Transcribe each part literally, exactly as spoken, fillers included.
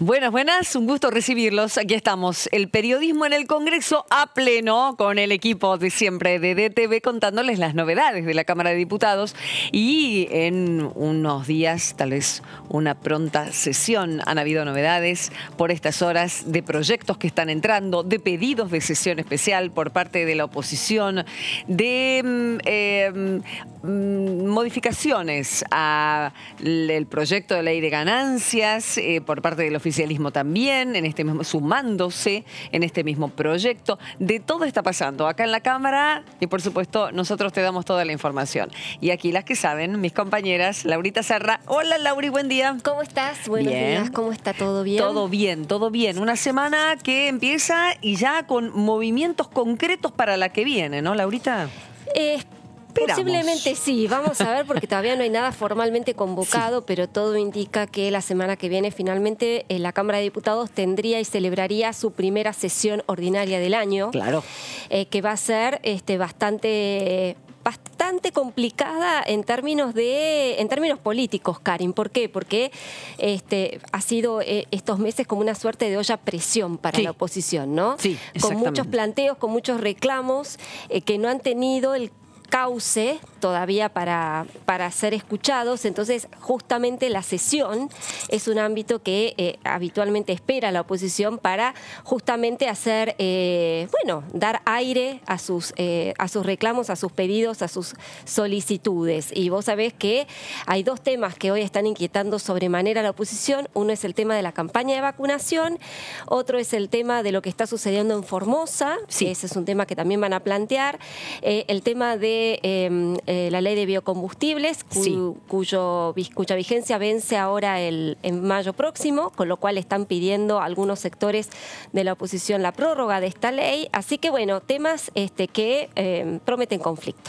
Buenas, buenas, un gusto recibirlos. Aquí estamos, el periodismo en el Congreso a pleno con el equipo de siempre de D T V contándoles las novedades de la Cámara de Diputados y en unos días, tal vez una pronta sesión, han habido novedades por estas horas de proyectos que están entrando, de pedidos de sesión especial por parte de la oposición, de eh, modificaciones al proyecto de ley de ganancias eh, por parte del oficialismo también, en este mismo, sumándose en este mismo proyecto. De todo está pasando acá en la Cámara y, por supuesto, nosotros te damos toda la información. Y aquí las que saben, mis compañeras, Laurita Serra. Hola, Lauri, buen día. ¿Cómo estás? Buenos bien. días. ¿Cómo está? ¿Todo bien? Todo bien, todo bien. Una semana que empieza y ya con movimientos concretos para la que viene, ¿no, Laurita? Eh, Posiblemente sí, vamos a ver porque todavía no hay nada formalmente convocado, sí. Pero todo indica que la semana que viene finalmente eh, la Cámara de Diputados tendría y celebraría su primera sesión ordinaria del año. Claro. Eh, que va a ser este, bastante... bastante complicada en términos de en términos políticos, Karin. ¿Por qué? Porque este, ha sido eh, estos meses como una suerte de olla a presión para sí. la oposición, ¿no? Sí, con muchos planteos, con muchos reclamos eh, que no han tenido el cauce todavía para, para ser escuchados. Entonces, justamente la sesión es un ámbito que eh, habitualmente espera la oposición para justamente hacer, eh, bueno, dar aire a sus, eh, a sus reclamos, a sus pedidos, a sus solicitudes. Y vos sabés que hay dos temas que hoy están inquietando sobremanera a la oposición. Uno es el tema de la campaña de vacunación, otro es el tema de lo que está sucediendo en Formosa, sí. Ese es un tema que también van a plantear, eh, el tema de eh, eh, la ley de biocombustibles, cu sí. cuyo, cuya vigencia vence ahora el, en mayo próximo, con lo cual están pidiendo algunos sectores de la oposición la prórroga de esta ley. Así que, bueno, temas este, que eh, prometen conflicto.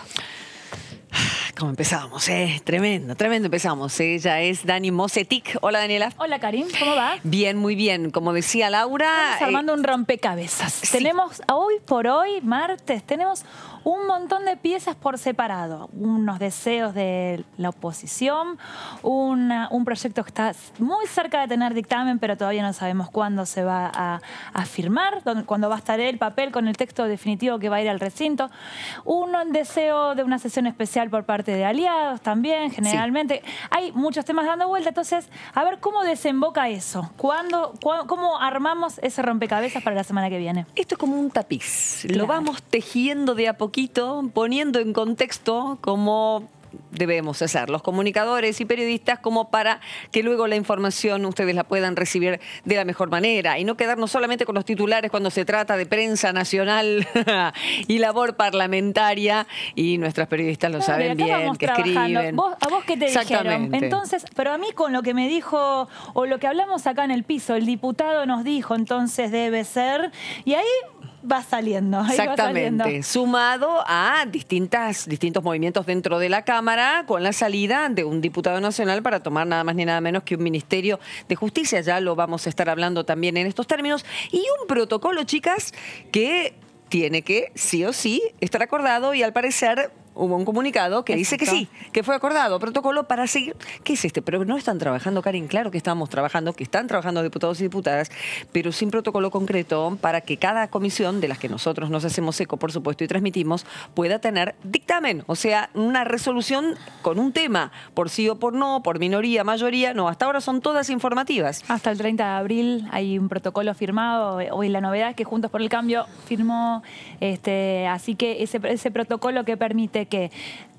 ¿Cómo empezamos? Eh? Tremendo, tremendo empezamos. Ella es Dani Mosetic. Hola, Daniela. Hola, Karim. ¿Cómo va? Bien, muy bien. Como decía Laura... Estamos armando eh, un rompecabezas. Sí. Tenemos, hoy por hoy, martes, tenemos un montón de piezas por separado. Unos deseos de la oposición, una, un proyecto que está muy cerca de tener dictamen, pero todavía no sabemos cuándo se va a, a firmar, cuándo va a estar el papel con el texto definitivo que va a ir al recinto. Un deseo de una sesión especial por parte de aliados también, generalmente. Sí. Hay muchos temas dando vuelta, entonces, a ver cómo desemboca eso. ¿Cuándo, cu ¿Cómo armamos ese rompecabezas para la semana que viene? Esto es como un tapiz. Claro. Lo vamos tejiendo de a poquito, poniendo en contexto como debemos hacer los comunicadores y periodistas, como para que luego la información ustedes la puedan recibir de la mejor manera y no quedarnos solamente con los titulares cuando se trata de prensa nacional y labor parlamentaria, y nuestras periodistas lo claro, saben bien, que escriben. ¿Vos, ¿A vos qué te dijeron? Entonces, pero a mí con lo que me dijo, o lo que hablamos acá en el piso, el diputado nos dijo, entonces debe ser, y ahí va saliendo. Ahí Exactamente, va saliendo. Sumado a distintas, distintos movimientos dentro de la Cámara con la salida de un diputado nacional para tomar nada más ni nada menos que un Ministerio de Justicia. Ya lo vamos a estar hablando también en estos términos. Y un protocolo, chicas, que tiene que sí o sí estar acordado, y al parecer hubo un comunicado que Exacto. dice que sí, que fue acordado, protocolo para seguir. ¿Qué es este? Pero no están trabajando, Karin, claro que estamos trabajando, que están trabajando diputados y diputadas, pero sin protocolo concreto para que cada comisión, de las que nosotros nos hacemos eco, por supuesto, y transmitimos, pueda tener dictamen, o sea, una resolución con un tema, por sí o por no, por minoría, mayoría, no, hasta ahora son todas informativas. Hasta el treinta de abril hay un protocolo firmado, hoy la novedad es que Juntos por el Cambio firmó, este, así que ese, ese protocolo que permite que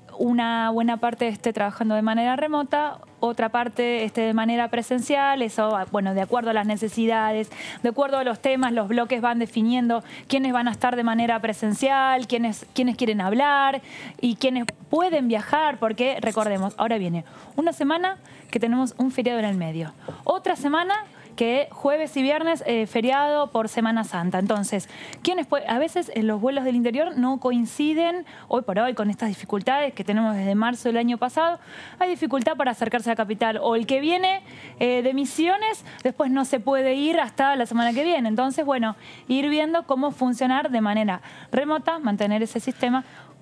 una buena parte esté trabajando de manera remota, otra parte esté de manera presencial, eso, bueno, de acuerdo a las necesidades, de acuerdo a los temas, los bloques van definiendo quiénes van a estar de manera presencial, quiénes, quiénes quieren hablar y quiénes pueden viajar, porque recordemos, ahora viene una semana que tenemos un feriado en el medio, otra semana que jueves y viernes eh, feriado por Semana Santa. Entonces, ¿quiénes puede? A veces eh, los vuelos del interior no coinciden hoy por hoy con estas dificultades que tenemos desde marzo del año pasado. Hay dificultad para acercarse a la capital, o el que viene eh, de Misiones después no se puede ir hasta la semana que viene. Entonces, bueno, ir viendo cómo funcionar de manera remota, mantener ese sistema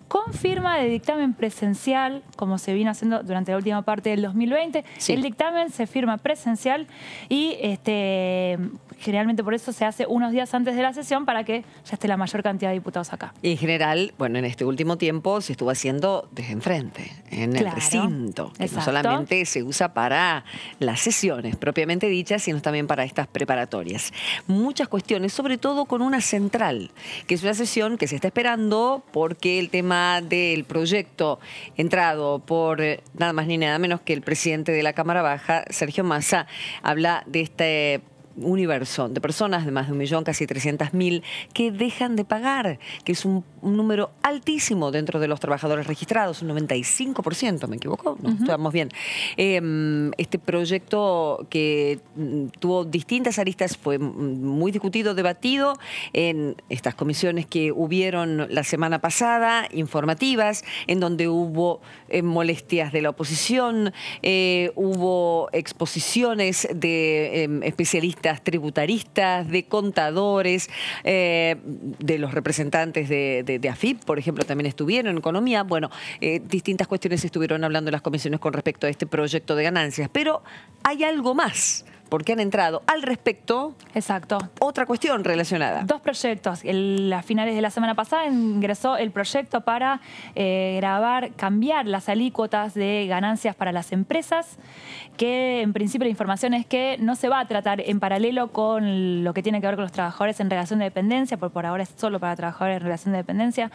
con firma de dictamen presencial, como se vino haciendo durante la última parte del dos mil veinte. Sí. El dictamen se firma presencial y este, generalmente por eso se hace unos días antes de la sesión para que ya esté la mayor cantidad de diputados acá. Y en general, bueno, en este último tiempo se estuvo haciendo desde enfrente, en claro, el recinto, que exacto. no solamente se usa para las sesiones propiamente dichas, sino también para estas preparatorias. Muchas cuestiones, sobre todo con una central, que es una sesión que se está esperando porque el tema del proyecto entrado por nada más ni nada menos que el presidente de la Cámara Baja, Sergio Massa, habla de este universo de personas de más de un millón, casi trescientas mil, que dejan de pagar, que es un, un número altísimo dentro de los trabajadores registrados, un noventa y cinco por ciento, ¿me equivoco? No, uh-huh. Estamos bien. Eh, este proyecto que tuvo distintas aristas fue muy discutido, debatido en estas comisiones que hubieron la semana pasada, informativas, en donde hubo eh, molestias de la oposición, eh, hubo exposiciones de eh, especialistas tributaristas, de contadores, eh, de los representantes de, de, de A F I P, por ejemplo, también estuvieron en economía. Bueno, eh, distintas cuestiones estuvieron hablando en las comisiones con respecto a este proyecto de ganancias. Pero hay algo más, porque han entrado al respecto. Exacto. Otra cuestión relacionada. Dos proyectos. El, a finales de la semana pasada ingresó el proyecto para eh, grabar, cambiar las alícuotas de ganancias para las empresas, que en principio la información es que no se va a tratar en paralelo con lo que tiene que ver con los trabajadores en relación de dependencia, porque por ahora es solo para trabajadores en relación de dependencia.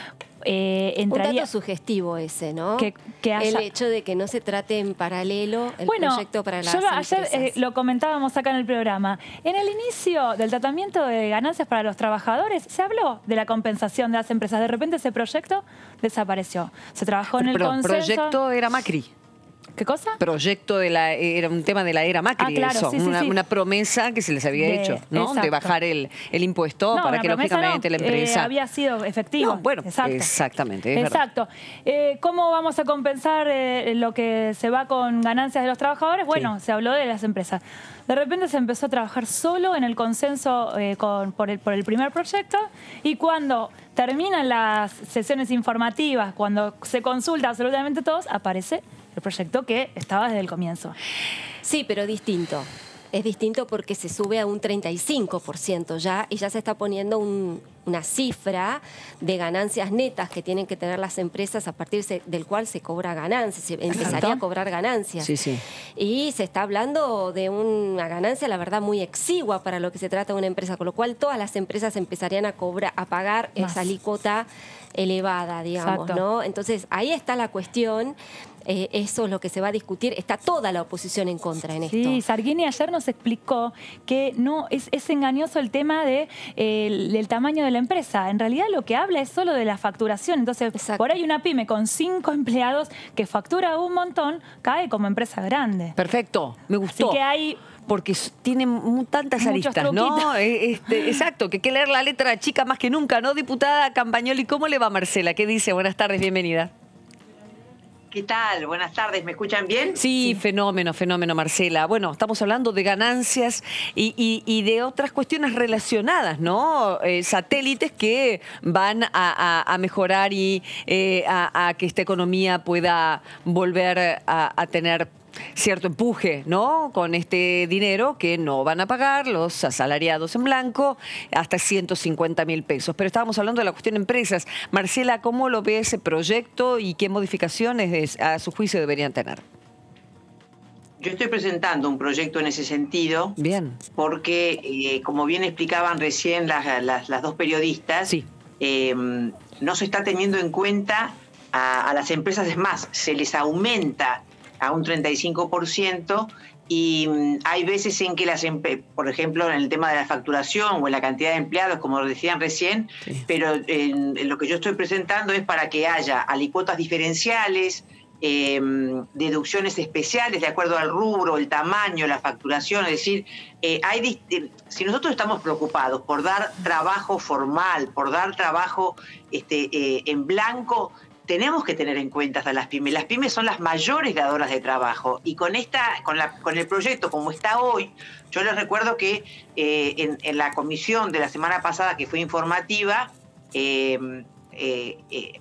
Eh, entraría, un dato sugestivo ese, ¿no? Que, que haya, el hecho de que no se trate en paralelo el bueno, proyecto para las yo empresas. Ayer eh, lo comentábamos acá en el programa. En el inicio del tratamiento de ganancias para los trabajadores se habló de la compensación de las empresas. De repente ese proyecto desapareció. Se trabajó en el Pero consenso. El proyecto era Macri. ¿Qué cosa? Proyecto de la era un tema de la era Macri, ah, claro, eso, sí, sí, una, sí. una promesa que se les había de, hecho, ¿no? Exacto. De bajar el, el impuesto no, para que lógicamente no, la empresa eh, había sido efectivo. No, bueno, exacto. exactamente. Es exacto. Eh, ¿Cómo vamos a compensar eh, lo que se va con ganancias de los trabajadores? Bueno, sí. se habló de las empresas. De repente se empezó a trabajar solo en el consenso eh, con, por, el, por el primer proyecto, y cuando terminan las sesiones informativas, cuando se consulta absolutamente todos, aparece el proyecto que estaba desde el comienzo. Sí, pero distinto. Es distinto porque se sube a un treinta y cinco por ciento ya, y ya se está poniendo un, una cifra de ganancias netas que tienen que tener las empresas a partir de, del cual se cobra ganancias, se empezaría Exacto. a cobrar ganancias. Sí, sí. Y se está hablando de una ganancia, la verdad, muy exigua para lo que se trata de una empresa, con lo cual todas las empresas empezarían a cobrar, a pagar Más. esa alícuota elevada, digamos, Exacto. ¿no? Entonces, ahí está la cuestión. Eh, eso es lo que se va a discutir. Está toda la oposición en contra en sí, esto. Sí, Sargini ayer nos explicó que no es, es engañoso el tema de, eh, el, del tamaño de la empresa. En realidad lo que habla es solo de la facturación. Entonces, Exacto. por ahí una pyme con cinco empleados que factura un montón cae como empresa grande. Perfecto, me gustó. Así que hay... porque tiene tantas Muchos aristas, truquitos. ¿no? Este, exacto, que hay que leer la letra chica más que nunca, ¿no? Diputada Campagnoli, ¿cómo le va, Marcela? ¿Qué dice? Buenas tardes, bienvenida. ¿Qué tal? Buenas tardes, ¿me escuchan bien? Sí, sí, fenómeno, fenómeno, Marcela. Bueno, estamos hablando de ganancias y, y, y de otras cuestiones relacionadas, ¿no? Eh, satélites que van a, a, a mejorar y eh, a, a que esta economía pueda volver a, a tener cierto empuje, ¿no? Con este dinero que no van a pagar los asalariados en blanco, hasta ciento cincuenta mil pesos. Pero estábamos hablando de la cuestión empresas. Marcela, ¿cómo lo ve ese proyecto y qué modificaciones a su juicio deberían tener? Yo estoy presentando un proyecto en ese sentido. Bien. Porque, eh, como bien explicaban recién las, las, las dos periodistas, sí. eh, no se está teniendo en cuenta a, a las empresas. Es más, se les aumenta a un treinta y cinco por ciento, y um, hay veces en que las, por ejemplo, en el tema de la facturación o en la cantidad de empleados, como decían recién, sí. pero en, en lo que yo estoy presentando es para que haya alícuotas diferenciales, eh, deducciones especiales de acuerdo al rubro, el tamaño, la facturación. Es decir, eh, hay, eh, si nosotros estamos preocupados por dar trabajo formal, por dar trabajo este, eh, en blanco, tenemos que tener en cuenta hasta las pymes. Las pymes son las mayores dadoras de trabajo, y con esta, con, la, con el proyecto como está hoy, yo les recuerdo que eh, en, en la comisión de la semana pasada, que fue informativa, eh, eh, eh,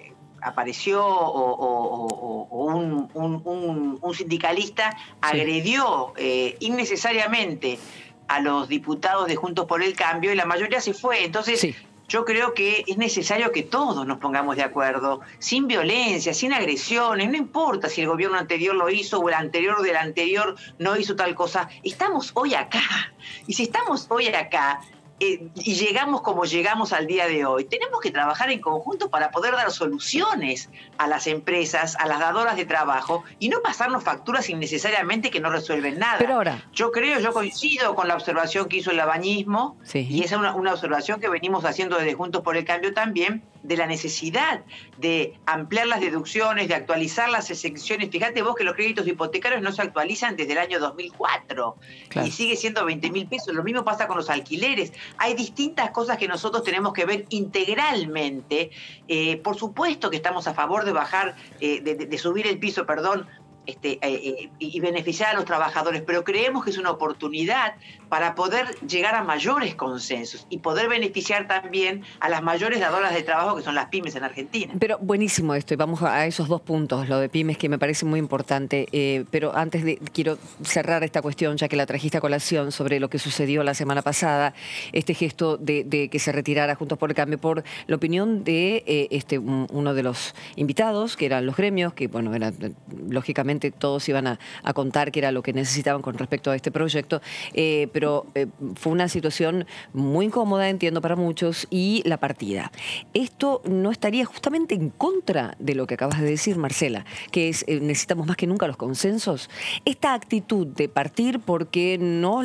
apareció o, o, o, o un, un, un, un sindicalista agredió eh, innecesariamente a los diputados de Juntos por el Cambio y la mayoría se fue. Entonces, sí. Yo creo que es necesario que todos nos pongamos de acuerdo, sin violencia, sin agresiones, no importa si el gobierno anterior lo hizo o el anterior del anterior no hizo tal cosa. Estamos hoy acá, y si estamos hoy acá, Eh, y llegamos como llegamos al día de hoy, tenemos que trabajar en conjunto para poder dar soluciones a las empresas, a las dadoras de trabajo y no pasarnos facturas innecesariamente que no resuelven nada. Pero ahora, yo creo, yo coincido con la observación que hizo el abañismo, sí. y esa es una, una observación que venimos haciendo desde Juntos por el Cambio también, de la necesidad de ampliar las deducciones, de actualizar las exenciones. Fíjate vos que los créditos hipotecarios no se actualizan desde el año dos mil cuatro, claro. y sigue siendo veinte mil pesos. Lo mismo pasa con los alquileres. Hay distintas cosas que nosotros tenemos que ver integralmente. Eh, por supuesto que estamos a favor de bajar, eh, de, de, de subir el piso, perdón, Este, eh, eh, y beneficiar a los trabajadores, pero creemos que es una oportunidad para poder llegar a mayores consensos y poder beneficiar también a las mayores dadoras de trabajo que son las pymes en Argentina. Pero buenísimo esto, y vamos a esos dos puntos, lo de pymes, que me parece muy importante, eh, pero antes de, quiero cerrar esta cuestión, ya que la trajiste a colación, sobre lo que sucedió la semana pasada, este gesto de, de que se retirara Juntos por el Cambio, por la opinión de eh, este, un, uno de los invitados, que eran los gremios, que bueno, era lógicamente todos iban a, a contar qué era lo que necesitaban con respecto a este proyecto, eh, pero eh, fue una situación muy incómoda, entiendo, para muchos, y la partida. ¿Esto no estaría justamente en contra de lo que acabas de decir, Marcela, que es eh, necesitamos más que nunca los consensos? Esta actitud de partir porque no,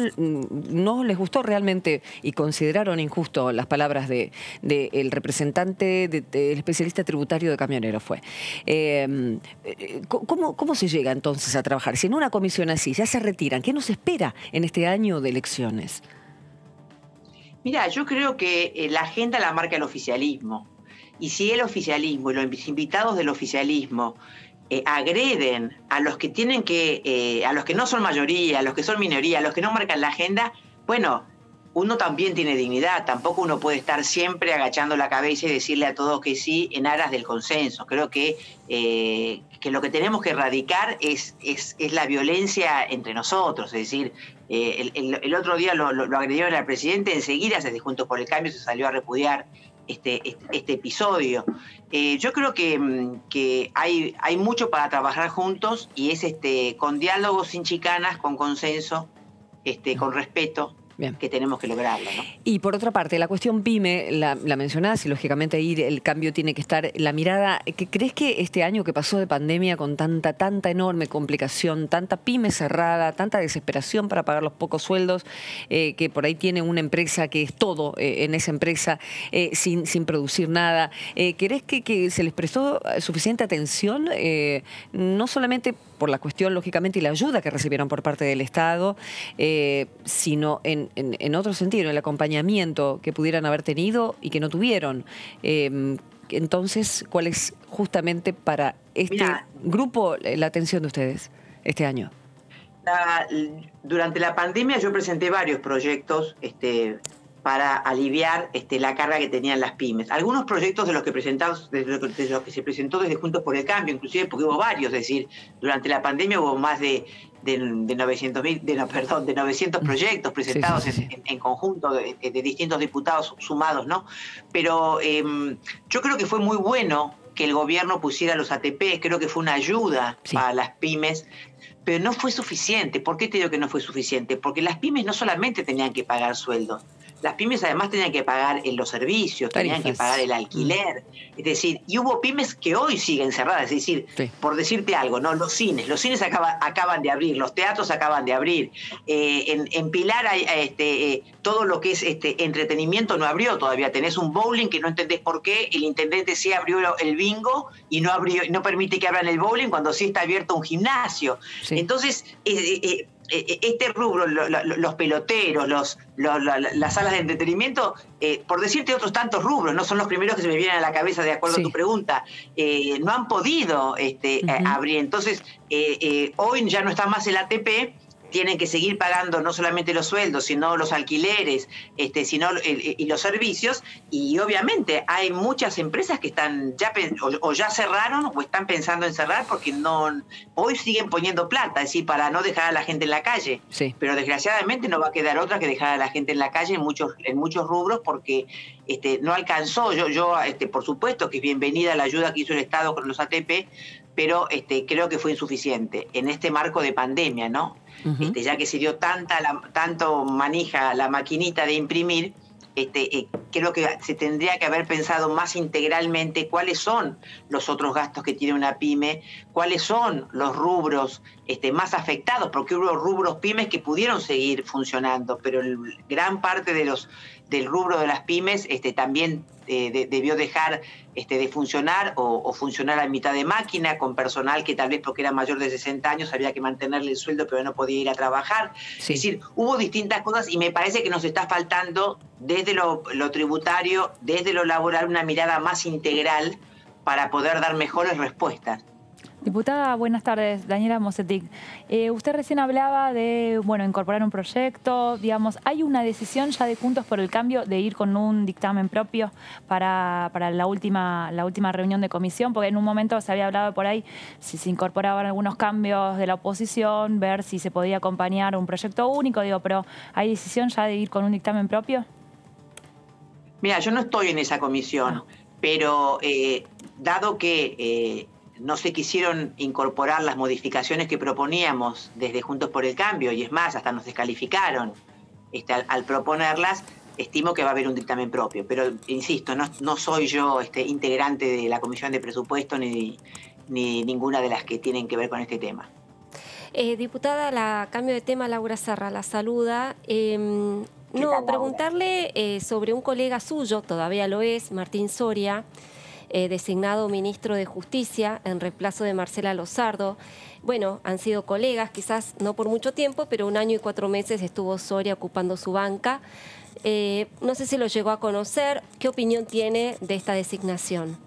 no les gustó realmente y consideraron injusto las palabras del de, de representante, del de, de especialista tributario de camioneros fue. Eh, ¿cómo, ¿Cómo se llega entonces a trabajar? Si en una comisión así ya se retiran, ¿qué nos espera en este año de elecciones? Mira, yo creo que eh, la agenda la marca el oficialismo. Y si el oficialismo y los invitados del oficialismo eh, agreden a los que tienen que, eh, a los que no son mayoría, a los que son minoría, a los que no marcan la agenda, bueno, uno también tiene dignidad. Tampoco uno puede estar siempre agachando la cabeza y decirle a todos que sí en aras del consenso. Creo que, eh, que lo que tenemos que erradicar es, es, es la violencia entre nosotros. Es decir, eh, el, el, el otro día lo, lo, lo agredieron al presidente, enseguida desde Juntos por el Cambio se salió a repudiar este, este, este episodio. Eh, yo creo que, que hay, hay mucho para trabajar juntos y es este, con diálogo, sin chicanas, con consenso, este, con respeto. Bien. Que tenemos que lograrlo, ¿no? Y por otra parte, la cuestión PYME, la, la mencionás, y lógicamente ahí el cambio tiene que estar, la mirada, ¿crees que este año que pasó de pandemia con tanta, tanta enorme complicación, tanta pyme cerrada, tanta desesperación para pagar los pocos sueldos, eh, que por ahí tiene una empresa que es todo eh, en esa empresa, eh, sin, sin producir nada, eh, ¿crees que, que se les prestó suficiente atención, eh, no solamente por la cuestión, lógicamente, y la ayuda que recibieron por parte del Estado, eh, sino en, en, en otro sentido, en el acompañamiento que pudieran haber tenido y que no tuvieron? Eh, entonces, ¿cuál es justamente para este Mira, grupo la atención de ustedes este año? La, durante la pandemia yo presenté varios proyectos este, para aliviar este, la carga que tenían las pymes. Algunos proyectos de los que presentamos, de los que se presentó desde Juntos por el Cambio, inclusive porque hubo varios, es decir, durante la pandemia hubo más de, de, de novecientos mil, de, no, perdón, de novecientos proyectos presentados sí, sí, sí. En, en conjunto de, de distintos diputados sumados, ¿no? Pero eh, yo creo que fue muy bueno que el gobierno pusiera los A T P, creo que fue una ayuda sí. para las pymes, pero no fue suficiente. ¿Por qué te digo que no fue suficiente? Porque las pymes no solamente tenían que pagar sueldos, las pymes además tenían que pagar en los servicios, tenían Tarifas. que pagar el alquiler. Es decir, y hubo pymes que hoy siguen cerradas. Es decir, sí. por decirte algo, ¿no? Los cines, los cines acaba, acaban de abrir, los teatros acaban de abrir. Eh, en, en Pilar hay este, eh, todo lo que es este entretenimiento no abrió todavía. Tenés un bowling que no entendés por qué. El intendente sí abrió el bingo y no abrió, no permite que abran el bowling cuando sí está abierto un gimnasio. Sí. Entonces, eh, eh, este rubro, lo, lo, los peloteros, los, lo, lo, las salas de entretenimiento, eh, por decirte otros tantos rubros, no son los primeros que se me vienen a la cabeza de acuerdo sí. a tu pregunta, eh, no han podido este, uh-huh. eh, abrir. Entonces, eh, eh, hoy ya no está más el A T P, tienen que seguir pagando no solamente los sueldos, sino los alquileres, este, sino eh, y los servicios, y obviamente hay muchas empresas que están ya o, o ya cerraron o están pensando en cerrar porque no hoy siguen poniendo plata, es decir, para no dejar a la gente en la calle. Sí. Pero desgraciadamente no va a quedar otra que dejar a la gente en la calle en muchos en muchos rubros porque este, no alcanzó. Yo, yo este, por supuesto que es bienvenida la ayuda que hizo el Estado con los A T P, pero este, creo que fue insuficiente en este marco de pandemia, ¿no? Uh-huh. Este, ya que se dio tanta la, tanto manija la maquinita de imprimir, este, eh, creo que se tendría que haber pensado más integralmente cuáles son los otros gastos que tiene una pyme, cuáles son los rubros este, más afectados, porque hubo rubros pymes que pudieron seguir funcionando, pero el, gran parte de los del rubro de las pymes este, también eh, de, debió dejar este, de funcionar o, o funcionar a mitad de máquina con personal que tal vez porque era mayor de sesenta años había que mantenerle el sueldo pero no podía ir a trabajar. Sí. Es decir, hubo distintas cosas y me parece que nos está faltando desde lo, lo tributario, desde lo laboral, una mirada más integral para poder dar mejores respuestas. Diputada, buenas tardes. Daniela Mosetic. Eh, usted recién hablaba de, bueno, incorporar un proyecto, digamos, ¿hay una decisión ya de Juntos por el Cambio de ir con un dictamen propio para, para la última, la última reunión de comisión? Porque en un momento se había hablado por ahí si se incorporaban algunos cambios de la oposición, ver si se podía acompañar un proyecto único, digo, pero ¿hay decisión ya de ir con un dictamen propio? Mira, yo no estoy en esa comisión, no. pero eh, dado que... Eh, no se quisieron incorporar las modificaciones que proponíamos desde Juntos por el Cambio, y es más, hasta nos descalificaron este, al, al proponerlas, estimo que va a haber un dictamen propio. Pero, insisto, no, no soy yo este, integrante de la Comisión de Presupuesto ni, ni ninguna de las que tienen que ver con este tema. Eh, diputada, la cambio de tema, Laura Serra la saluda. Eh, no, tal, preguntarle eh, sobre un colega suyo, todavía lo es, Martín Soria, Eh, designado ministro de Justicia en reemplazo de Marcela Lozardo. Bueno, han sido colegas, quizás no por mucho tiempo, pero un año y cuatro meses estuvo Soria ocupando su banca. Eh, no sé si lo llegó a conocer. ¿Qué opinión tiene de esta designación?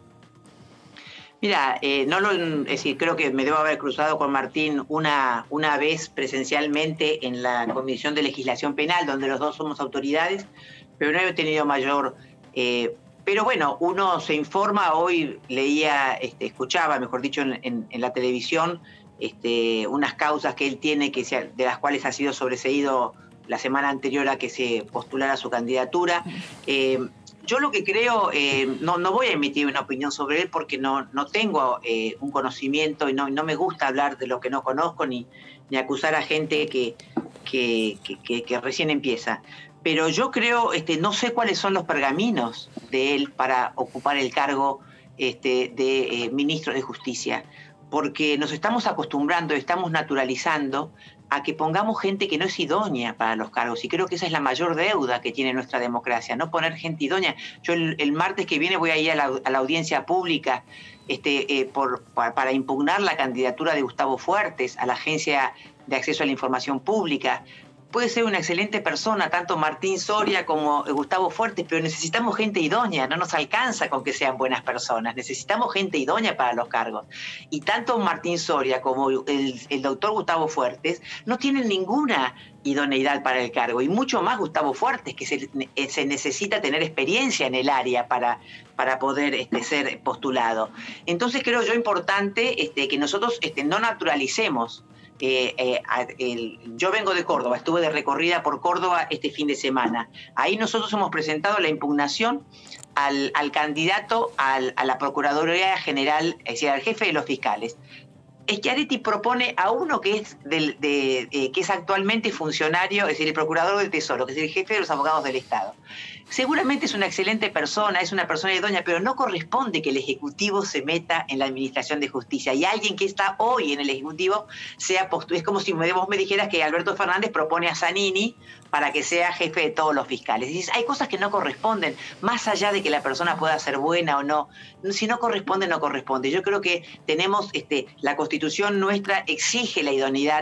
Mira, eh, no lo, es decir, creo que me debo haber cruzado con Martín una, una vez presencialmente en la Comisión de Legislación Penal, donde los dos somos autoridades, pero no he tenido mayor... Eh, Pero bueno, uno se informa, hoy leía, este, escuchaba, mejor dicho, en, en, en la televisión, este, unas causas que él tiene, que se, de las cuales ha sido sobreseído la semana anterior a que se postulara su candidatura. Eh, yo lo que creo, eh, no, no voy a emitir una opinión sobre él porque no, no tengo eh, un conocimiento y no, no me gusta hablar de lo que no conozco ni, ni acusar a gente que, que, que, que, que recién empieza. Pero yo creo, este, no sé cuáles son los pergaminos de él para ocupar el cargo este, de eh, ministro de Justicia, porque nos estamos acostumbrando, estamos naturalizando a que pongamos gente que no es idónea para los cargos, y creo que esa es la mayor deuda que tiene nuestra democracia, no poner gente idónea. Yo el, el martes que viene voy a ir a la, a la audiencia pública este, eh, por, para, para impugnar la candidatura de Gustavo Fuertes a la Agencia de Acceso a la Información Pública. Puede ser una excelente persona, tanto Martín Soria como Gustavo Fuertes, pero necesitamos gente idónea, no nos alcanza con que sean buenas personas, necesitamos gente idónea para los cargos. Y tanto Martín Soria como el, el doctor Gustavo Fuertes no tienen ninguna idoneidad para el cargo, y mucho más Gustavo Fuertes, que se, se necesita tener experiencia en el área para, para poder este, ser postulado. Entonces creo yo importante este, que nosotros este, no naturalicemos. Eh, eh, el, yo vengo de Córdoba, estuve de recorrida por Córdoba este fin de semana. Ahí nosotros hemos presentado la impugnación al, al candidato al, a la Procuraduría General, es decir, al jefe de los fiscales. Schiaretti propone a uno que es, del, de, de, que es actualmente funcionario, es decir, el procurador del Tesoro, que es el jefe de los abogados del Estado. Seguramente es una excelente persona, es una persona idónea, pero no corresponde que el Ejecutivo se meta en la Administración de Justicia. Y alguien que está hoy en el Ejecutivo sea postulado. Es como si vos me dijeras que Alberto Fernández propone a Zanini para que sea jefe de todos los fiscales. Y hay cosas que no corresponden, más allá de que la persona pueda ser buena o no. Si no corresponde, no corresponde. Yo creo que tenemos, este, la Constitución nuestra exige la idoneidad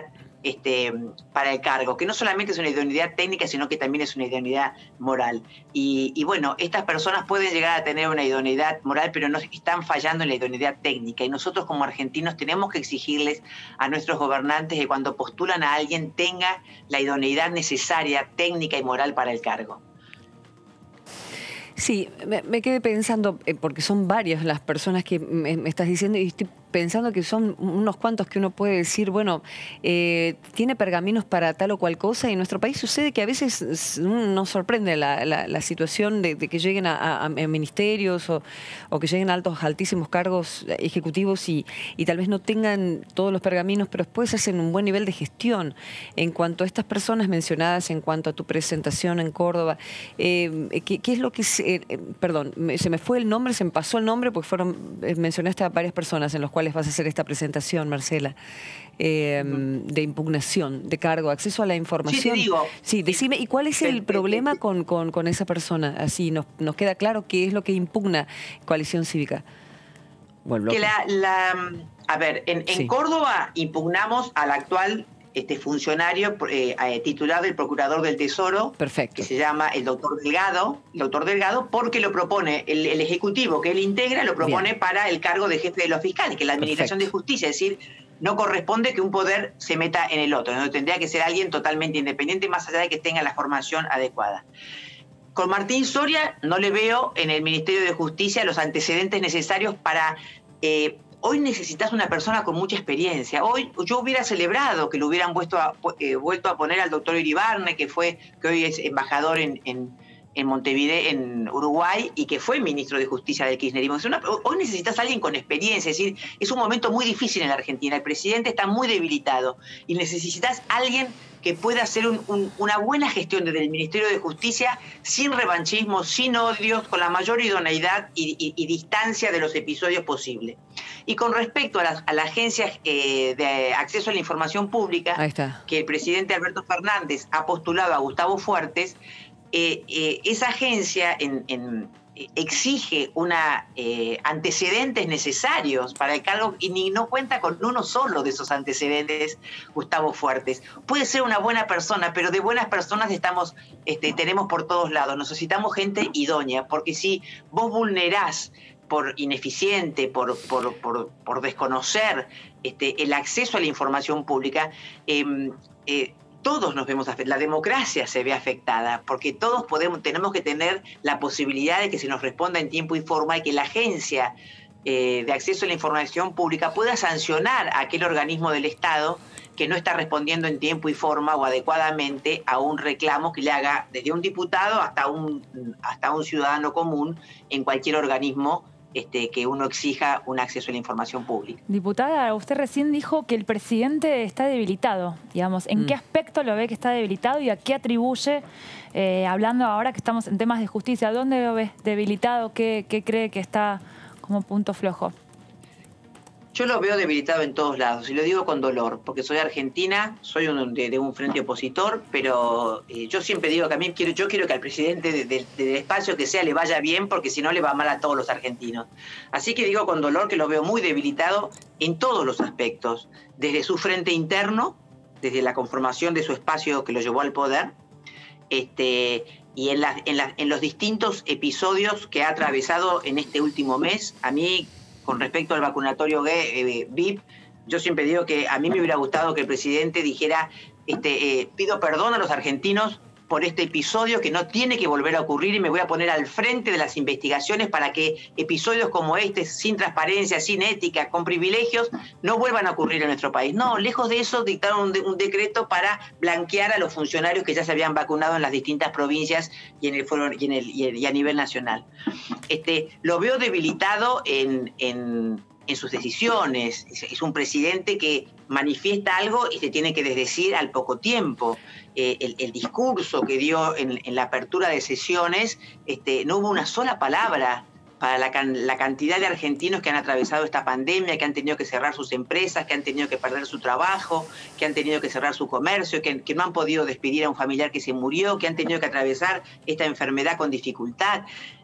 este, para el cargo, que no solamente es una idoneidad técnica, sino que también es una idoneidad moral. Y, y bueno, estas personas pueden llegar a tener una idoneidad moral, pero no están fallando en la idoneidad técnica. Y nosotros como argentinos tenemos que exigirles a nuestros gobernantes que cuando postulan a alguien tenga la idoneidad necesaria, técnica y moral para el cargo. Sí, me, me quedé pensando, eh, porque son varias las personas que me, me estás diciendo, y estoy pensando que son unos cuantos que uno puede decir, bueno, eh, tiene pergaminos para tal o cual cosa, y en nuestro país sucede que a veces nos sorprende la, la, la situación de, de que lleguen a, a, a ministerios o, o que lleguen a altos, altísimos cargos ejecutivos y, y tal vez no tengan todos los pergaminos, pero después hacen un buen nivel de gestión. En cuanto a estas personas mencionadas, en cuanto a tu presentación en Córdoba, eh, ¿qué, qué es lo que... Se, eh, perdón, me, se me fue el nombre, se me pasó el nombre, porque fueron eh, mencionaste a varias personas en los cuales vas a hacer esta presentación, Marcela, eh, de impugnación de cargo, acceso a la información. Sí, te digo. Sí, decime, ¿y cuál es el problema con, con, con esa persona? Así nos, nos queda claro qué es lo que impugna Coalición Cívica. Bueno, que la, la, a ver, en, en sí. Córdoba impugnamos al actual este funcionario eh, eh, titular del Procurador del Tesoro, Perfecto. que se llama el doctor Delgado, el doctor Delgado, porque lo propone el, el Ejecutivo que él integra, lo propone Bien. para el cargo de jefe de los fiscales, que es la Administración Perfecto. de Justicia, es decir, no corresponde que un poder se meta en el otro, no tendría que ser alguien totalmente independiente, más allá de que tenga la formación adecuada. Con Martín Soria no le veo en el Ministerio de Justicia los antecedentes necesarios para... Eh, Hoy necesitas una persona con mucha experiencia. Hoy yo hubiera celebrado que lo hubieran vuelto a, eh, vuelto a poner al doctor Iribarne, que fue que hoy es embajador en, en, en Montevideo, en Uruguay, y que fue ministro de Justicia del kirchnerismo. Una, hoy necesitas a alguien con experiencia. Es decir, es un momento muy difícil en la Argentina. El presidente está muy debilitado y necesitas a alguien que pueda hacer un, un, una buena gestión desde el Ministerio de Justicia, sin revanchismo, sin odios, con la mayor idoneidad y, y, y distancia de los episodios posible. Y con respecto a la, a la Agencia eh, de Acceso a la Información Pública, Ahí está. que el presidente Alberto Fernández ha postulado a Gustavo Fuertes, eh, eh, esa agencia en, en, exige una eh, antecedentes necesarios para el cargo y ni, no cuenta con uno solo de esos antecedentes, Gustavo Fuertes. Puede ser una buena persona, pero de buenas personas estamos, este, tenemos por todos lados. Necesitamos gente idónea, porque si vos vulnerás por ineficiente, por, por, por, por desconocer este, el acceso a la información pública, eh, eh, todos nos vemos afectados, la democracia se ve afectada, porque todos podemos, tenemos que tener la posibilidad de que se nos responda en tiempo y forma y que la agencia eh, de acceso a la información pública pueda sancionar a aquel organismo del Estado que no está respondiendo en tiempo y forma o adecuadamente a un reclamo que le haga desde un diputado hasta un, hasta un ciudadano común en cualquier organismo Este, que uno exija un acceso a la información pública. Diputada, usted recién dijo que el presidente está debilitado, digamos. ¿En mm. qué aspecto lo ve que está debilitado y a qué atribuye, eh, hablando ahora que estamos en temas de justicia, dónde lo ve debilitado? ¿Qué, qué cree que está como punto flojo? Yo lo veo debilitado en todos lados, y lo digo con dolor, porque soy argentina, soy un, de, de un frente opositor, pero eh, yo siempre digo que a mí quiero, yo quiero que al presidente de, de, del espacio que sea le vaya bien, porque si no le va mal a todos los argentinos. Así que digo con dolor que lo veo muy debilitado en todos los aspectos, desde su frente interno, desde la conformación de su espacio que lo llevó al poder, este, y en, la, en, la, en los distintos episodios que ha atravesado en este último mes. A mí, con respecto al vacunatorio V I P, yo siempre digo que a mí me hubiera gustado que el presidente dijera, este, eh, pido perdón a los argentinos por este episodio que no tiene que volver a ocurrir y me voy a poner al frente de las investigaciones para que episodios como este, sin transparencia, sin ética, con privilegios, no vuelvan a ocurrir en nuestro país. No, lejos de eso, dictaron un, de, un decreto para blanquear a los funcionarios que ya se habían vacunado en las distintas provincias y, en el, y, en el, y a nivel nacional. Este, lo veo debilitado en... en en sus decisiones. Es un presidente que manifiesta algo y se tiene que desdecir al poco tiempo. Eh, el, el discurso que dio en, en la apertura de sesiones, este, no hubo una sola palabra para la, can, la cantidad de argentinos que han atravesado esta pandemia, que han tenido que cerrar sus empresas, que han tenido que perder su trabajo, que han tenido que cerrar su comercio, que, que no han podido despedir a un familiar que se murió, que han tenido que atravesar esta enfermedad con dificultad.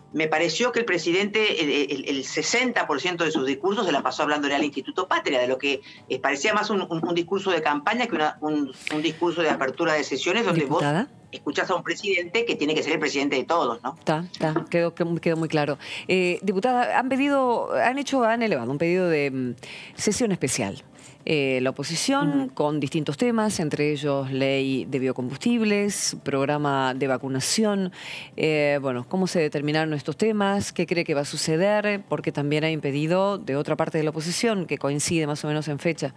me pareció que el presidente, el, el, el sesenta por ciento de sus discursos se la pasó hablándole al Instituto Patria, de lo que eh, parecía más un, un, un discurso de campaña que una, un, un discurso de apertura de sesiones donde ¿Diputada? Vos escuchás a un presidente que tiene que ser el presidente de todos, ¿no? Está, está, quedó, quedó muy claro. Eh, diputada, han pedido, han hecho, han elevado un pedido de um, sesión especial. Eh, la oposición uh-huh. con distintos temas, entre ellos ley de biocombustibles, programa de vacunación. Eh, bueno, ¿cómo se determinaron estos temas? ¿Qué cree que va a suceder? Porque también hay un pedido de otra parte de la oposición que coincide más o menos en fecha.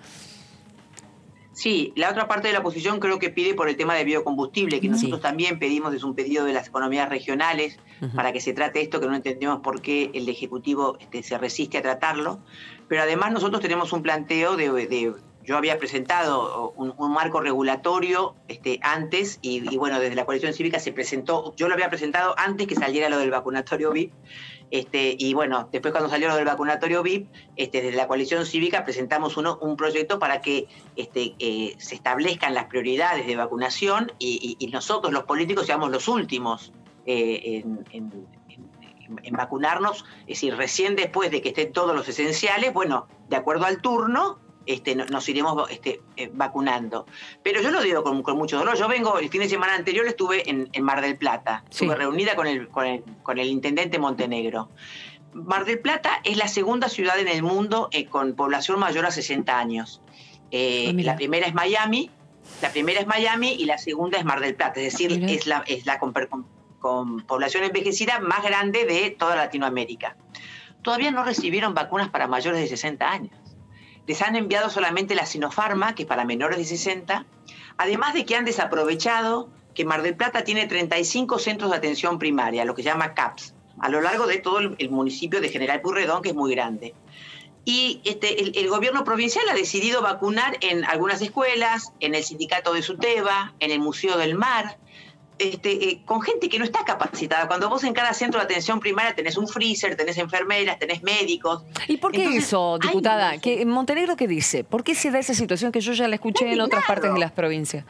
Sí, la otra parte de la oposición creo que pide por el tema de biocombustible, que nosotros sí. también pedimos, es un pedido de las economías regionales uh-huh. para que se trate esto, que no entendemos por qué el Ejecutivo este, se resiste a tratarlo. Pero además nosotros tenemos un planteo de... de yo había presentado un, un marco regulatorio este, antes y, y bueno, desde la coalición cívica se presentó, yo lo había presentado antes que saliera lo del vacunatorio V I P. Este, y bueno, después cuando salió lo del vacunatorio V I P, este, desde la coalición cívica presentamos uno, un proyecto para que este, eh, se establezcan las prioridades de vacunación y, y, y nosotros los políticos seamos los últimos eh, en, en, en, en vacunarnos, es decir, recién después de que estén todos los esenciales, bueno, de acuerdo al turno, Este, nos iremos este, eh, vacunando. Pero yo lo digo con, con mucho dolor. Yo vengo, el fin de semana anterior estuve en, en Mar del Plata. Sí. Estuve reunida con el, con, el, con el intendente Montenegro. Mar del Plata es la segunda ciudad en el mundo eh, con población mayor a sesenta años. Eh, oh, la primera es Miami, la primera es Miami y la segunda es Mar del Plata. Es decir, oh, es la, es la con, con, con población envejecida más grande de toda Latinoamérica. Todavía no recibieron vacunas para mayores de sesenta años. Les han enviado solamente la Sinopharma, que es para menores de sesenta, además de que han desaprovechado que Mar del Plata tiene treinta y cinco centros de atención primaria, lo que se llama C A P S, a lo largo de todo el, el municipio de General Pueyrredón, que es muy grande. Y este, el, el gobierno provincial ha decidido vacunar en algunas escuelas, en el sindicato de Suteba, en el Museo del Mar, Este, eh, con gente que no está capacitada. Cuando vos en cada centro de atención primaria tenés un freezer, tenés enfermeras, tenés médicos. ¿Y por qué Entonces, eso, diputada? ¿Que Montenegro qué dice? ¿Por qué se da esa situación que yo ya la escuché en otras partes de las provincias?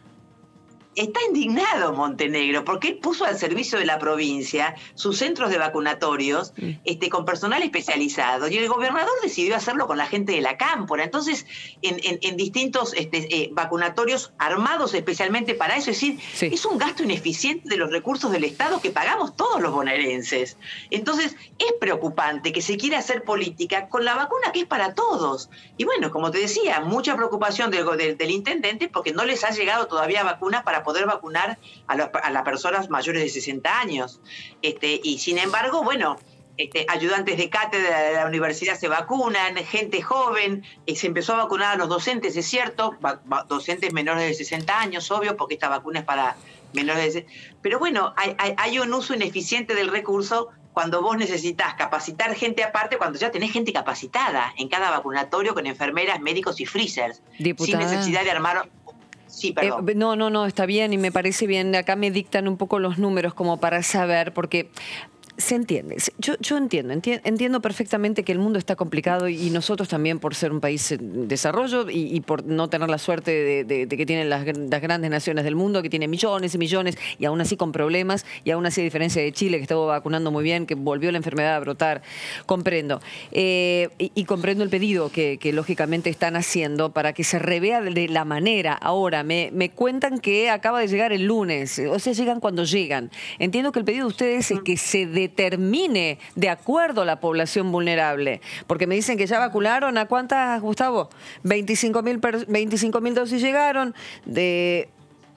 Está indignado Montenegro porque él puso al servicio de la provincia sus centros de vacunatorios mm. este, con personal especializado y el gobernador decidió hacerlo con la gente de la cámpora. Entonces, en, en, en distintos este, eh, vacunatorios armados especialmente para eso, es decir, sí. es un gasto ineficiente de los recursos del Estado que pagamos todos los bonaerenses. Entonces, es preocupante que se quiera hacer política con la vacuna que es para todos. Y bueno, como te decía, mucha preocupación del, del, del intendente porque no les ha llegado todavía vacuna para poder vacunar a, los, a las personas mayores de sesenta años. Este, y sin embargo, bueno, este, ayudantes de cátedra de la universidad se vacunan, gente joven, eh, se empezó a vacunar a los docentes, es cierto, va, va, docentes menores de sesenta años, obvio, porque esta vacuna es para menores de sesenta. Pero bueno, hay, hay, hay un uso ineficiente del recurso cuando vos necesitas capacitar gente aparte, cuando ya tenés gente capacitada en cada vacunatorio con enfermeras, médicos y freezers, Diputada. sin necesidad de armar... Sí, perdón. Eh, no, no, no, está bien y me parece bien. Acá me dictan un poco los números como para saber, porque se entiende. Yo, yo entiendo, enti entiendo perfectamente que el mundo está complicado y nosotros también por ser un país en desarrollo y, y por no tener la suerte de, de, de que tienen las, las grandes naciones del mundo, que tienen millones y millones y aún así con problemas y aún así a diferencia de Chile que estuvo vacunando muy bien, que volvió la enfermedad a brotar. Comprendo. Eh, y, y comprendo el pedido que, que lógicamente están haciendo para que se revea de la manera. Ahora, me, me cuentan que acaba de llegar el lunes, o sea, llegan cuando llegan. Entiendo que el pedido de ustedes es que se de determine de acuerdo a la población vulnerable. Porque me dicen que ya vacunaron, ¿a cuántas, Gustavo? veinticinco mil dosis llegaron, de...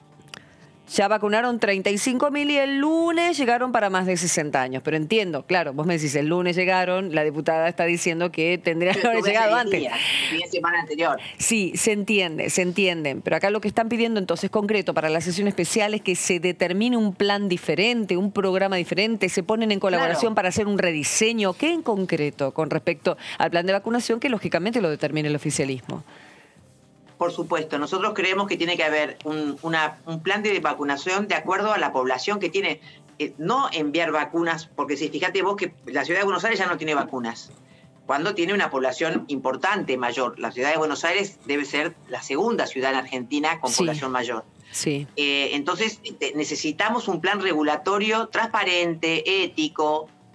ya vacunaron treinta y cinco mil y el lunes llegaron para más de sesenta años. Pero entiendo, claro, vos me decís, el lunes llegaron, la diputada está diciendo que tendría que haber llegado antes. Día, día semana anterior. Sí, se entiende, se entienden. Pero acá lo que están pidiendo entonces concreto para la sesión especial es que se determine un plan diferente, un programa diferente, se ponen en colaboración claro. para hacer un rediseño. ¿Qué en concreto con respecto al plan de vacunación que lógicamente lo determine el oficialismo? Por supuesto, nosotros creemos que tiene que haber un, una, un plan de vacunación de acuerdo a la población que tiene, eh, no enviar vacunas, porque si fíjate vos que la ciudad de Buenos Aires ya no tiene vacunas, cuando tiene una población importante, mayor. La ciudad de Buenos Aires debe ser la segunda ciudad en Argentina con sí. población mayor. Sí. Eh, entonces necesitamos un plan regulatorio transparente, ético,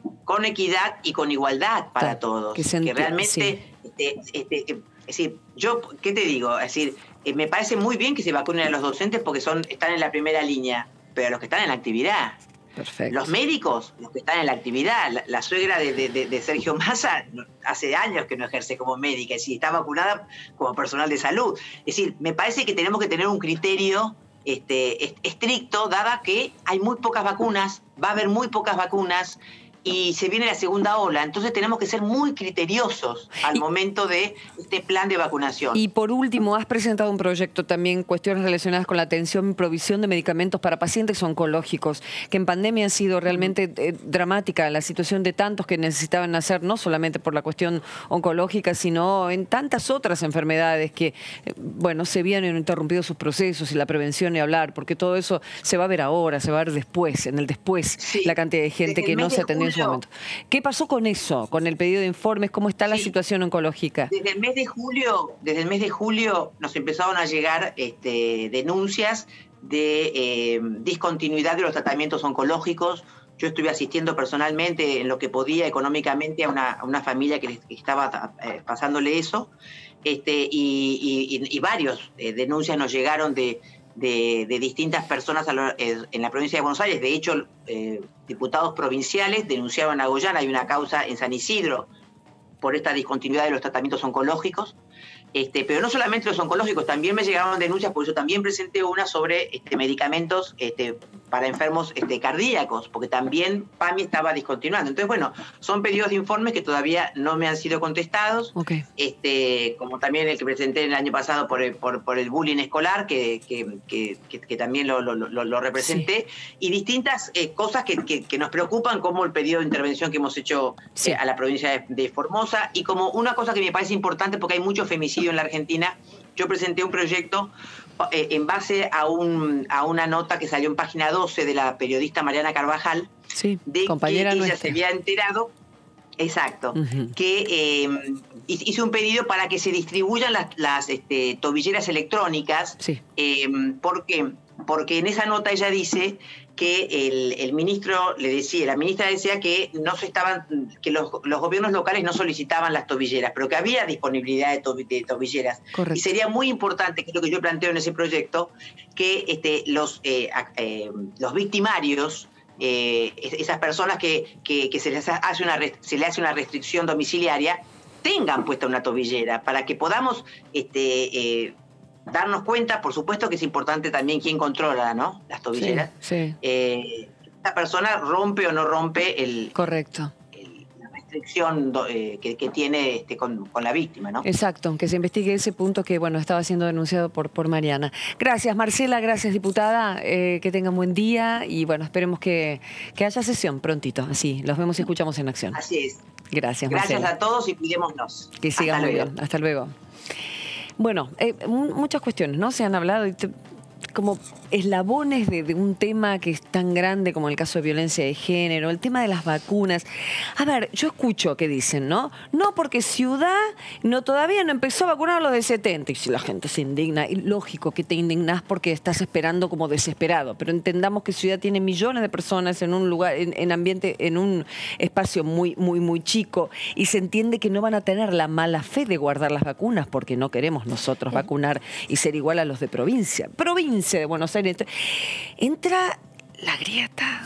con equidad y con igualdad para claro, todos. Que, que realmente, sí. este, este, es decir, yo, ¿qué te digo? Es decir, eh, me parece muy bien que se vacunen a los docentes porque son, están en la primera línea, pero a los que están en la actividad. Perfecto. Los médicos, los que están en la actividad, la, la suegra de, de, de Sergio Massa hace años que no ejerce como médica, es decir, está vacunada como personal de salud. Es decir, me parece que tenemos que tener un criterio este, estricto, dada que hay muy pocas vacunas, va a haber muy pocas vacunas, y se viene la segunda ola, entonces tenemos que ser muy criteriosos al y, momento de este plan de vacunación. Y por último, has presentado un proyecto también, cuestiones relacionadas con la atención y provisión de medicamentos para pacientes oncológicos, que en pandemia ha sido realmente eh, dramática la situación de tantos que necesitaban nacer, no solamente por la cuestión oncológica, sino en tantas otras enfermedades que, eh, bueno, se habían interrumpido sus procesos y la prevención y hablar, porque todo eso se va a ver ahora, se va a ver después, en el después, sí, la cantidad de gente que no se atendió en su momento. ¿Qué pasó con eso, con el pedido de informes? ¿Cómo está la sí. situación oncológica? Desde el mes de julio, desde el mes de julio nos empezaron a llegar este, denuncias de eh, discontinuidad de los tratamientos oncológicos. Yo estuve asistiendo personalmente en lo que podía económicamente a una, a una familia que estaba eh, pasándole eso, este, y, y, y varios eh, denuncias nos llegaron de De, de distintas personas a lo, eh, en la provincia de Buenos Aires. De hecho, eh, diputados provinciales denunciaban a Goyán. Hay una causa en San Isidro por esta discontinuidad de los tratamientos oncológicos. Este, pero no solamente los oncológicos, también me llegaron denuncias, porque yo también presenté una sobre este, medicamentos este, para enfermos este, cardíacos, porque también PAMI estaba discontinuando. Entonces, bueno, son pedidos de informes que todavía no me han sido contestados, okay. este, como también el que presenté el año pasado por el, por, por el bullying escolar, que, que, que, que, que también lo, lo, lo, lo representé, sí. y distintas eh, cosas que, que, que nos preocupan, como el pedido de intervención que hemos hecho sí. eh, a la provincia de, de Formosa, y como una cosa que me parece importante, porque hay mucho femicidio en la Argentina. Yo presenté un proyecto eh, en base a, un, a una nota que salió en página doce de la periodista Mariana Carvajal, sí, de compañera que ella nuestra. se había enterado, exacto, uh-huh. que eh, hizo un pedido para que se distribuyan las, las este, tobilleras electrónicas. Sí. Eh, ¿Por qué? Porque en esa nota ella dice que el, el ministro le decía, la ministra decía que no se estaban, que los, los gobiernos locales no solicitaban las tobilleras, pero que había disponibilidad de, to, de tobilleras. Correcto. Y sería muy importante, que es lo que yo planteo en ese proyecto, que este, los, eh, eh, los victimarios, eh, esas personas que, que, que se les hace una se le hace una restricción domiciliaria, tengan puesta una tobillera, para que podamos este, eh, darnos cuenta. Por supuesto que es importante también quién controla, ¿no?, las tobilleras. Sí, sí. Eh, esta persona rompe o no rompe el, correcto. el, la restricción do, eh, que, que tiene este, con, con la víctima, ¿no? Exacto, que se investigue ese punto que, bueno, estaba siendo denunciado por, por Mariana. Gracias, Marcela, gracias, diputada, eh, que tengan buen día y, bueno, esperemos que, que haya sesión prontito, así, los vemos y escuchamos en acción. Así es. Gracias, Gracias Marcela. a todos y cuidémonos. Que sigan muy bien. Hasta luego. Bueno, eh, muchas cuestiones, ¿no? Se han hablado y te, como eslabones de, de un tema que es tan grande como el caso de violencia de género, el tema de las vacunas. A ver, yo escucho que dicen, ¿no? No, porque Ciudad no todavía no empezó a vacunar a los de setenta. Y si la gente se indigna, y lógico que te indignás porque estás esperando como desesperado, pero entendamos que Ciudad tiene millones de personas en un lugar, en, en ambiente, en un espacio muy, muy, muy chico, y se entiende que no van a tener la mala fe de guardar las vacunas, porque no queremos nosotros vacunar y ser igual a los de provincia. Provincia de Buenos Aires. Entra la grieta,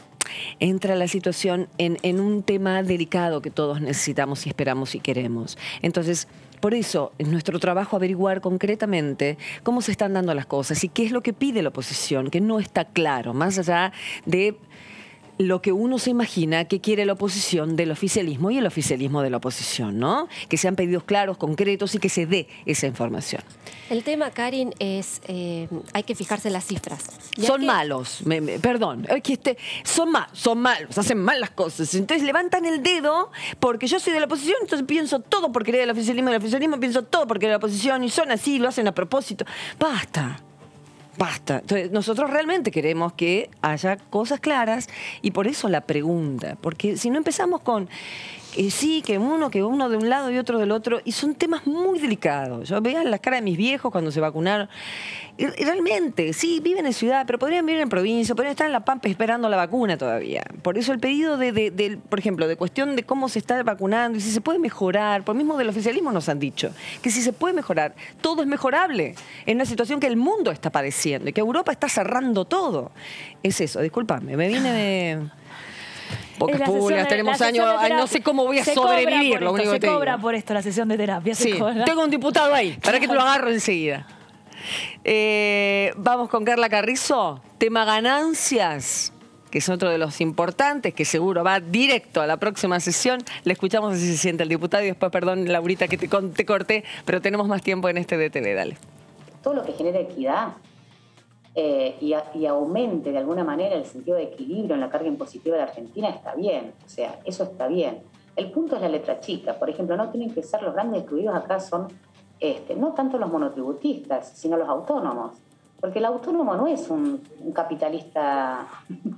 entra la situación en, en un tema delicado que todos necesitamos y esperamos y queremos. Entonces, por eso es nuestro trabajo averiguar concretamente cómo se están dando las cosas y qué es lo que pide la oposición, que no está claro, más allá de lo que uno se imagina que quiere la oposición del oficialismo y el oficialismo de la oposición, ¿no? Que sean pedidos claros, concretos y que se dé esa información. El tema, Karin, es eh, hay que fijarse en las cifras. Son que... malos, me, me, perdón, que este, son malos, son malos, hacen mal las cosas. Entonces levantan el dedo porque yo soy de la oposición, entonces pienso todo por querer el oficialismo, del oficialismo pienso todo por querer la oposición y son así, lo hacen a propósito. Basta. Basta. Entonces, nosotros realmente queremos que haya cosas claras y por eso la pregunta. Porque si no empezamos con que sí, que uno, que uno de un lado y otro del otro, y son temas muy delicados. Yo veía las caras de mis viejos cuando se vacunaron, y, y realmente, sí, viven en ciudad, pero podrían vivir en provincia, podrían estar en La Pampa esperando la vacuna todavía. Por eso el pedido de, de, de, por ejemplo, de cuestión de cómo se está vacunando y si se puede mejorar, por mismo del oficialismo nos han dicho, que si se puede mejorar, todo es mejorable en una situación que el mundo está padeciendo y que Europa está cerrando todo. Es eso, discúlpame, me vine de... Pocas públicas, tenemos años, ay, no sé cómo voy a sobrevivir, lo único que te digo. Se cobra por esto la sesión de terapia. Sí, tengo un diputado ahí, para que te lo agarro enseguida. Eh, vamos con Carla Carrizo, tema ganancias, que es otro de los importantes, que seguro va directo a la próxima sesión. Le escuchamos así se siente el diputado y después, perdón, Laurita, que te, te corté, pero tenemos más tiempo en este D T V, dale. Todo lo que genera equidad eh, y, a, y aumente de alguna manera el sentido de equilibrio en la carga impositiva de la Argentina está bien, o sea, eso está bien. El punto es la letra chica, por ejemplo, no tienen que ser los grandes excluidos acá, son este, no tanto los monotributistas, sino los autónomos, porque el autónomo no es un, un capitalista,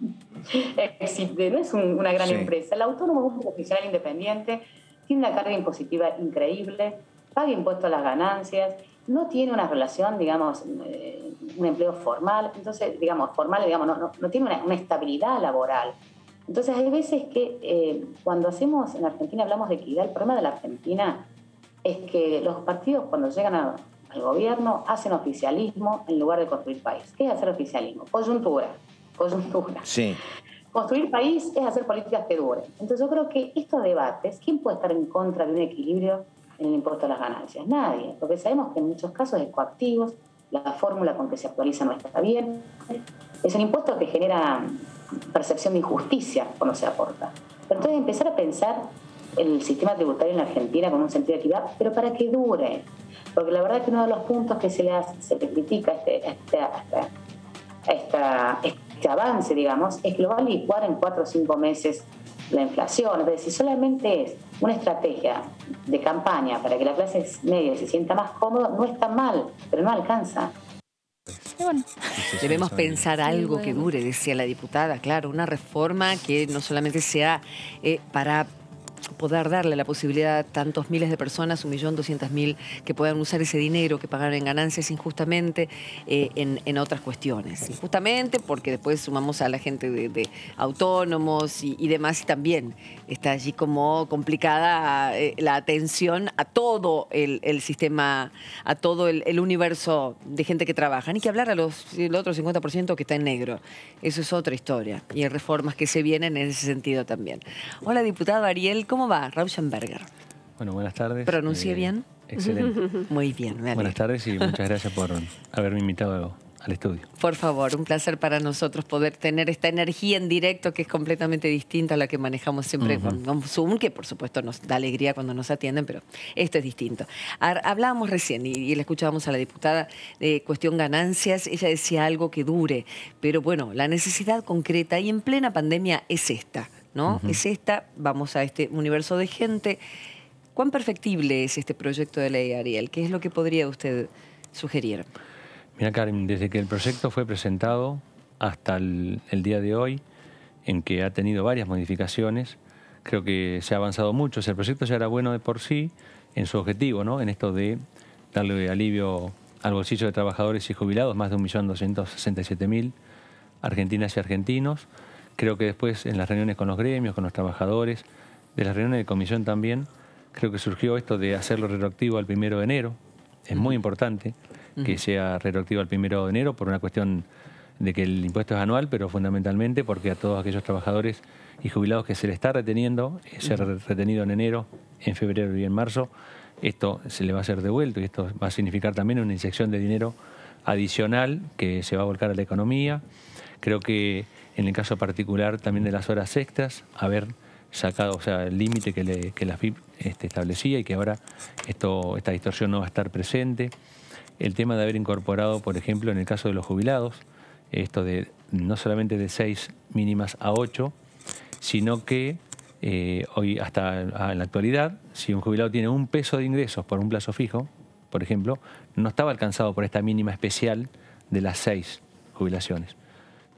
no es un, una gran sí. empresa, el autónomo es un profesional independiente, tiene una carga impositiva increíble, paga impuestos a las ganancias, no tiene una relación, digamos, eh, un empleo formal, entonces, digamos, formal, digamos, no, no, no tiene una, una estabilidad laboral. Entonces, hay veces que eh, cuando hacemos, en Argentina hablamos de equidad, el problema de la Argentina es que los partidos cuando llegan a, al gobierno hacen oficialismo en lugar de construir país. ¿Qué es hacer oficialismo? Coyuntura, coyuntura. Sí. Construir país es hacer políticas que duren. Entonces, yo creo que estos debates, ¿quién puede estar en contra de un equilibrio en el impuesto a las ganancias? Nadie, porque sabemos que en muchos casos es coactivo, la fórmula con que se actualiza no está bien, es un impuesto que genera percepción de injusticia cuando se aporta. Pero entonces empezar a pensar el sistema tributario en la Argentina con un sentido de equidad, pero para que dure, porque la verdad es que uno de los puntos que se le, hace, se le critica a este, este, este, este avance, digamos, es que lo va a licuar en cuatro o cinco meses la inflación. Es decir, solamente es una estrategia de campaña para que la clase media se sienta más cómoda, no está mal, pero no alcanza. Bueno, debemos pensar algo que dure, decía la diputada, claro, una reforma que no solamente sea eh, para poder darle la posibilidad a tantos miles de personas, un millón doscientas mil, que puedan usar ese dinero que pagaron en ganancias injustamente eh, en, en otras cuestiones. Injustamente porque después sumamos a la gente de, de autónomos y, y demás, y también está allí como complicada eh, la atención a todo el, el sistema, a todo el, el universo de gente que trabaja. Ni que hablar a los, el otro cincuenta por ciento que está en negro. Eso es otra historia. Y hay reformas que se vienen en ese sentido también. Hola, diputado Ariel, ¿cómo va? Rauschenberger. Bueno, buenas tardes. ¿Pronuncié eh, bien? Excelente. Muy bien. Me buenas tardes y muchas gracias por haberme invitado al estudio. Por favor, un placer para nosotros poder tener esta energía en directo que es completamente distinta a la que manejamos siempre uh-huh. con, con Zoom, que por supuesto nos da alegría cuando nos atienden, pero esto es distinto. Hablábamos recién y, y le escuchábamos a la diputada de cuestión ganancias, ella decía algo que dure, pero bueno, la necesidad concreta y en plena pandemia es esta, ¿no? Uh-huh. Es esta, vamos a este universo de gente. ¿Cuán perfectible es este proyecto de ley, Ariel? ¿Qué es lo que podría usted sugerir? Mira, Karen, desde que el proyecto fue presentado hasta el, el día de hoy, en que ha tenido varias modificaciones, creo que se ha avanzado mucho. O sea, el proyecto ya era bueno de por sí en su objetivo, ¿no? En esto de darle alivio al bolsillo de trabajadores y jubilados, más de un millón doscientos sesenta y siete mil argentinas y argentinos. Creo que después en las reuniones con los gremios, con los trabajadores, de las reuniones de comisión también, creo que surgió esto de hacerlo retroactivo al primero de enero. Es muy importante que sea retroactivo al primero de enero por una cuestión de que el impuesto es anual, pero fundamentalmente porque a todos aquellos trabajadores y jubilados que se le está reteniendo, ser retenido en enero, en febrero y en marzo, esto se le va a ser devuelto y esto va a significar también una inyección de dinero adicional que se va a volcar a la economía. Creo que en el caso particular también de las horas extras, haber sacado, o sea, el límite que, le, que la F I P este, establecía y que ahora esto, esta distorsión no va a estar presente. El tema de haber incorporado, por ejemplo, en el caso de los jubilados, esto de no solamente de seis mínimas a ocho, sino que eh, hoy hasta en la actualidad, si un jubilado tiene un peso de ingresos por un plazo fijo, por ejemplo, no estaba alcanzado por esta mínima especial de las seis jubilaciones.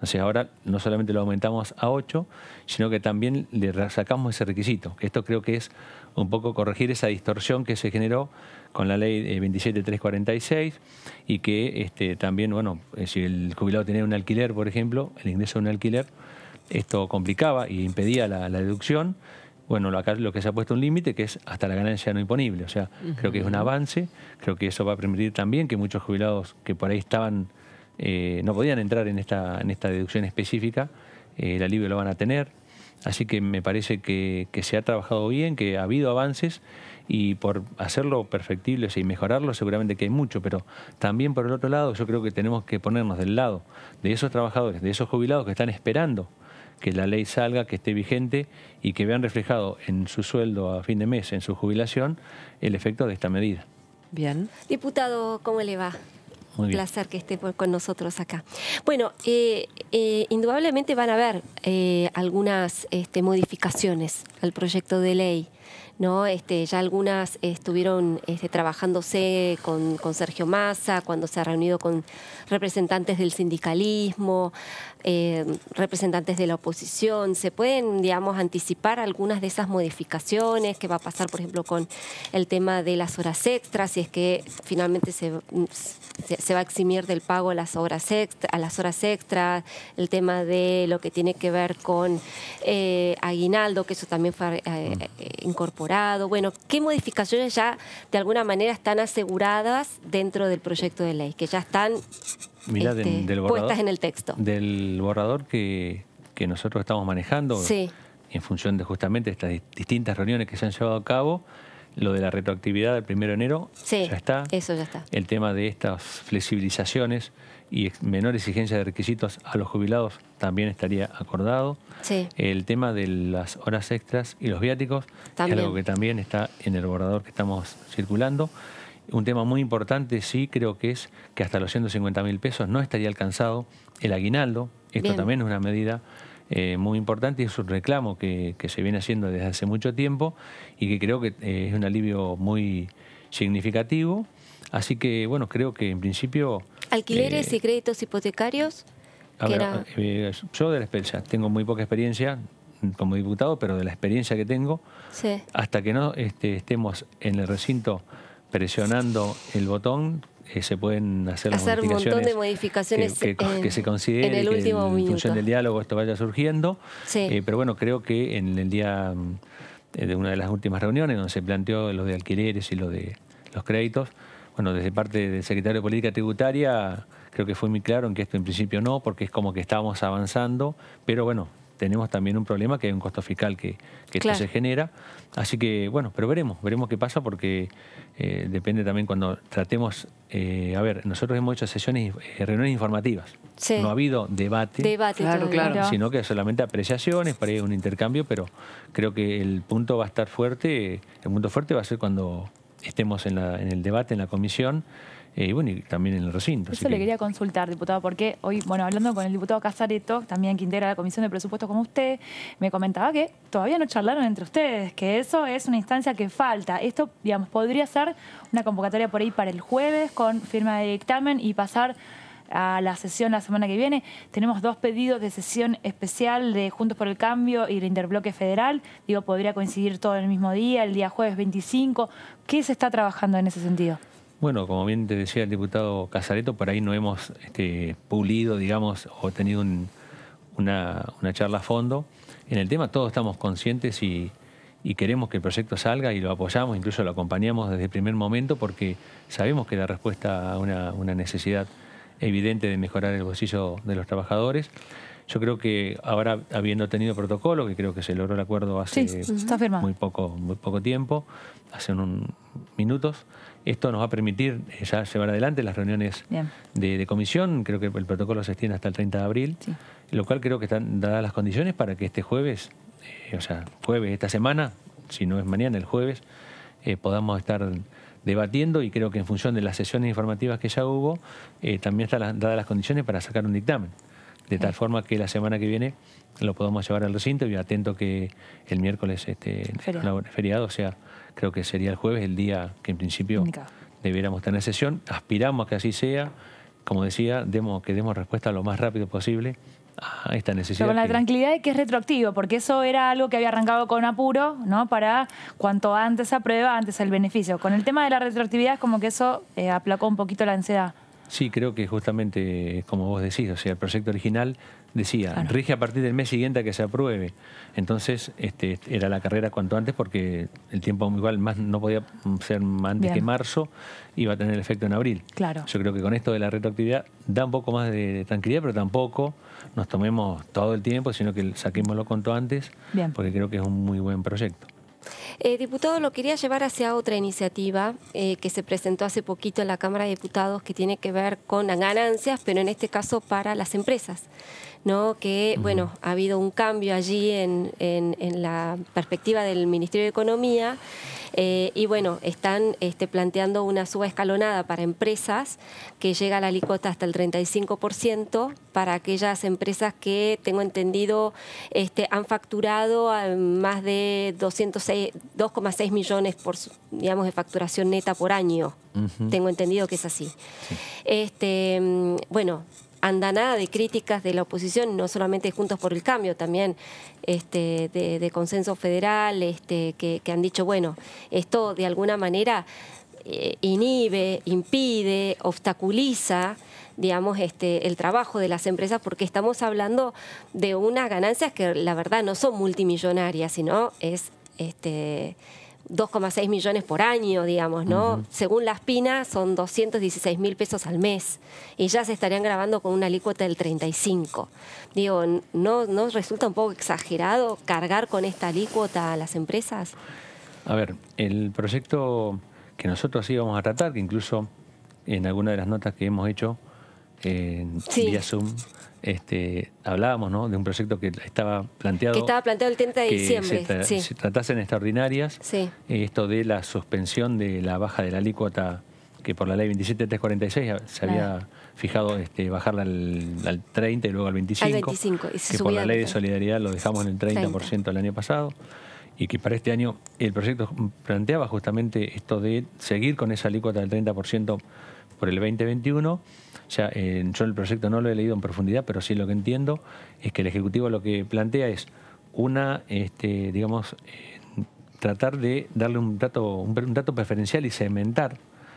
Entonces ahora no solamente lo aumentamos a ocho, sino que también le sacamos ese requisito. Esto creo que es un poco corregir esa distorsión que se generó con la ley veintisiete mil trescientos cuarenta y seis y que este, también, bueno, si el jubilado tenía un alquiler, por ejemplo, el ingreso de un alquiler, esto complicaba y impedía la, la deducción. Bueno, acá lo que se ha puesto un límite que es hasta la ganancia no imponible. O sea, uh-huh. creo que es un avance, creo que eso va a permitir también que muchos jubilados que por ahí estaban, eh, no podían entrar en esta, en esta deducción específica, eh, el alivio lo van a tener. Así que me parece que, que se ha trabajado bien, que ha habido avances y por hacerlo perfectible y mejorarlo seguramente que hay mucho, pero también por el otro lado yo creo que tenemos que ponernos del lado de esos trabajadores, de esos jubilados que están esperando que la ley salga, que esté vigente y que vean reflejado en su sueldo a fin de mes, en su jubilación, el efecto de esta medida. Bien. Diputado, ¿cómo le va? Muy bien. Un placer que esté con nosotros acá. Bueno, eh, eh, indudablemente van a haber eh, algunas este, modificaciones al proyecto de ley, ¿no? Este, ya algunas estuvieron este, trabajándose con, con Sergio Massa, cuando se ha reunido con representantes del sindicalismo, eh, representantes de la oposición. ¿Se pueden, digamos, anticipar algunas de esas modificaciones? ¿Qué va a pasar, por ejemplo, con el tema de las horas extras? Si es que finalmente se, se, se va a eximir del pago a las horas extra, a las horas extras, el tema de lo que tiene que ver con eh, aguinaldo, que eso también fue eh, incorporado. Bueno, ¿qué modificaciones ya de alguna manera están aseguradas dentro del proyecto de ley? Que ya están Mirá, este, del, del borrador, puestas en el texto. Del borrador que, que nosotros estamos manejando, sí. en función de justamente estas distintas reuniones que se han llevado a cabo, lo de la retroactividad del primero de enero sí, ya está. Eso ya está. El tema de estas flexibilizaciones y menor exigencia de requisitos a los jubilados también estaría acordado. Sí. El tema de las horas extras y los viáticos también. es algo que también está en el borrador que estamos circulando. Un tema muy importante, sí, creo que es que hasta los ciento cincuenta mil pesos no estaría alcanzado el aguinaldo. Esto Bien. también es una medida eh, muy importante y es un reclamo que, que se viene haciendo desde hace mucho tiempo y que creo que eh, es un alivio muy significativo. Así que, bueno, creo que en principio... ¿Alquileres eh, y créditos hipotecarios? A ver, era... eh, yo de la experiencia, tengo muy poca experiencia como diputado, pero de la experiencia que tengo, sí. hasta que no este, estemos en el recinto presionando el botón, eh, se pueden hacer, hacer las modificaciones, un montón de modificaciones que, que, en, que se considere en el que último en minuto. función del diálogo esto vaya surgiendo. Sí. Eh, pero bueno, creo que en el día eh, de una de las últimas reuniones donde se planteó lo de alquileres y lo de los créditos, bueno, desde parte del secretario de Política Tributaria creo que fue muy claro en que esto en principio no, porque es como que estábamos avanzando, pero bueno, tenemos también un problema que hay un costo fiscal que, que claro. esto se genera. Así que, bueno, pero veremos, veremos qué pasa porque eh, depende también cuando tratemos... Eh, a ver, nosotros hemos hecho sesiones, eh, reuniones informativas. Sí. No ha habido debate, debate claro, claro. sino que solamente apreciaciones, para ir un intercambio, pero creo que el punto va a estar fuerte, el punto fuerte va a ser cuando estemos en, la, en el debate, en la comisión, Eh, y bueno, y también en el recinto. Eso le que... quería consultar, diputado, porque hoy, bueno, hablando con el diputado Casareto, también que integra la Comisión de Presupuestos como usted, me comentaba que todavía no charlaron entre ustedes, que eso es una instancia que falta. Esto, digamos, podría ser una convocatoria por ahí para el jueves con firma de dictamen y pasar a la sesión la semana que viene. Tenemos dos pedidos de sesión especial de Juntos por el Cambio y el Interbloque Federal. Digo, podría coincidir todo en el mismo día, el día jueves veinticinco. ¿Qué se está trabajando en ese sentido? Bueno, como bien te decía el diputado Casareto, por ahí no hemos este, pulido, digamos, o tenido un, una, una charla a fondo. En el tema todos estamos conscientes y, y queremos que el proyecto salga y lo apoyamos, incluso lo acompañamos desde el primer momento porque sabemos que la respuesta a una, una necesidad evidente de mejorar el bolsillo de los trabajadores. Yo creo que ahora, habiendo tenido protocolo, que creo que se logró el acuerdo hace sí, está firmado. muy poco, muy poco tiempo, hace unos minutos, esto nos va a permitir ya llevar adelante las reuniones de, de comisión. Creo que el protocolo se extiende hasta el treinta de abril, sí. Lo cual creo que están dadas las condiciones para que este jueves, eh, o sea, jueves esta semana, si no es mañana, el jueves, eh, podamos estar debatiendo y creo que en función de las sesiones informativas que ya hubo, eh, también están la, dadas las condiciones para sacar un dictamen. De tal forma que la semana que viene lo podamos llevar al recinto y atento que el miércoles este feriado. feriado, o sea, creo que sería el jueves el día que en principio Indicado. debiéramos tener sesión. Aspiramos a que así sea, como decía, demos, que demos respuesta lo más rápido posible a esta necesidad. Pero con la que... tranquilidad de que es retroactivo, porque eso era algo que había arrancado con apuro, ¿no? Para cuanto antes se aprueba, antes el beneficio. Con el tema de la retroactividad es como que eso eh, aplacó un poquito la ansiedad. Sí, creo que justamente, como vos decís, o sea, el proyecto original decía, Claro. rige a partir del mes siguiente a que se apruebe. Entonces, este, era la carrera cuanto antes porque el tiempo igual más no podía ser antes Bien. que marzo, iba a tener efecto en abril. Claro. Yo creo que con esto de la retroactividad da un poco más de, de tranquilidad, pero tampoco nos tomemos todo el tiempo, sino que saquémoslo cuanto antes, Bien. porque creo que es un muy buen proyecto. Eh, diputado, lo quería llevar hacia otra iniciativa eh, que se presentó hace poquito en la Cámara de Diputados que tiene que ver con las ganancias, pero en este caso para las empresas, ¿no? Que, uh-huh. bueno, ha habido un cambio allí en, en, en la perspectiva del Ministerio de Economía eh, y, bueno, están este, planteando una suba escalonada para empresas que llega a la alícuota hasta el treinta y cinco por ciento para aquellas empresas que, tengo entendido, este, han facturado a más de dos coma seis millones por, digamos, de facturación neta por año. Uh-huh. Tengo entendido que es así. Sí. Este, bueno, andanada de críticas de la oposición, no solamente de Juntos por el Cambio, también este, de, de Consenso Federal, este, que, que han dicho, bueno, esto de alguna manera eh, inhibe, impide, obstaculiza, digamos, este, el trabajo de las empresas, porque estamos hablando de unas ganancias que la verdad no son multimillonarias, sino es este, dos coma seis millones por año, digamos, ¿no? Uh-huh. Según las PINA son doscientos dieciséis mil pesos al mes y ya se estarían grabando con una alícuota del treinta y cinco. Digo, ¿no, ¿no resulta un poco exagerado cargar con esta alícuota a las empresas? A ver, el proyecto que nosotros íbamos a tratar, que incluso en alguna de las notas que hemos hecho en sí. vía Zoom, este, hablábamos, ¿no?, de un proyecto que estaba planteado... Que estaba planteado el treinta de diciembre. Que se, tra sí. se tratasen extraordinarias. Sí. Eh, esto de la suspensión de la baja de la alícuota, que por la ley veintisiete mil trescientos cuarenta y seis se había ah. fijado este, bajarla al, al treinta y luego al veinticinco. Al veinticinco. Y se que por la ley de solidaridad lo dejamos en el treinta por ciento el año pasado. Y que para este año el proyecto planteaba justamente esto de seguir con esa alícuota del treinta por ciento por el veinte veintiuno. O sea, eh, yo el proyecto no lo he leído en profundidad, pero sí lo que entiendo es que el Ejecutivo lo que plantea es una, este, digamos, eh, tratar de darle un trato, un, un trato preferencial y segmentar,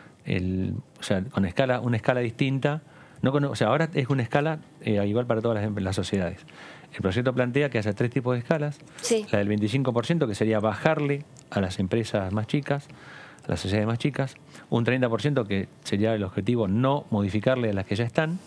el, o sea, con escala, una escala distinta. No con, o sea, ahora es una escala eh, igual para todas las, las sociedades. El proyecto plantea que haya tres tipos de escalas. Sí. La del veinticinco por ciento, que sería bajarle a las empresas más chicas, a las sociedades más chicas, un treinta por ciento que sería el objetivo no modificarle a las que ya están,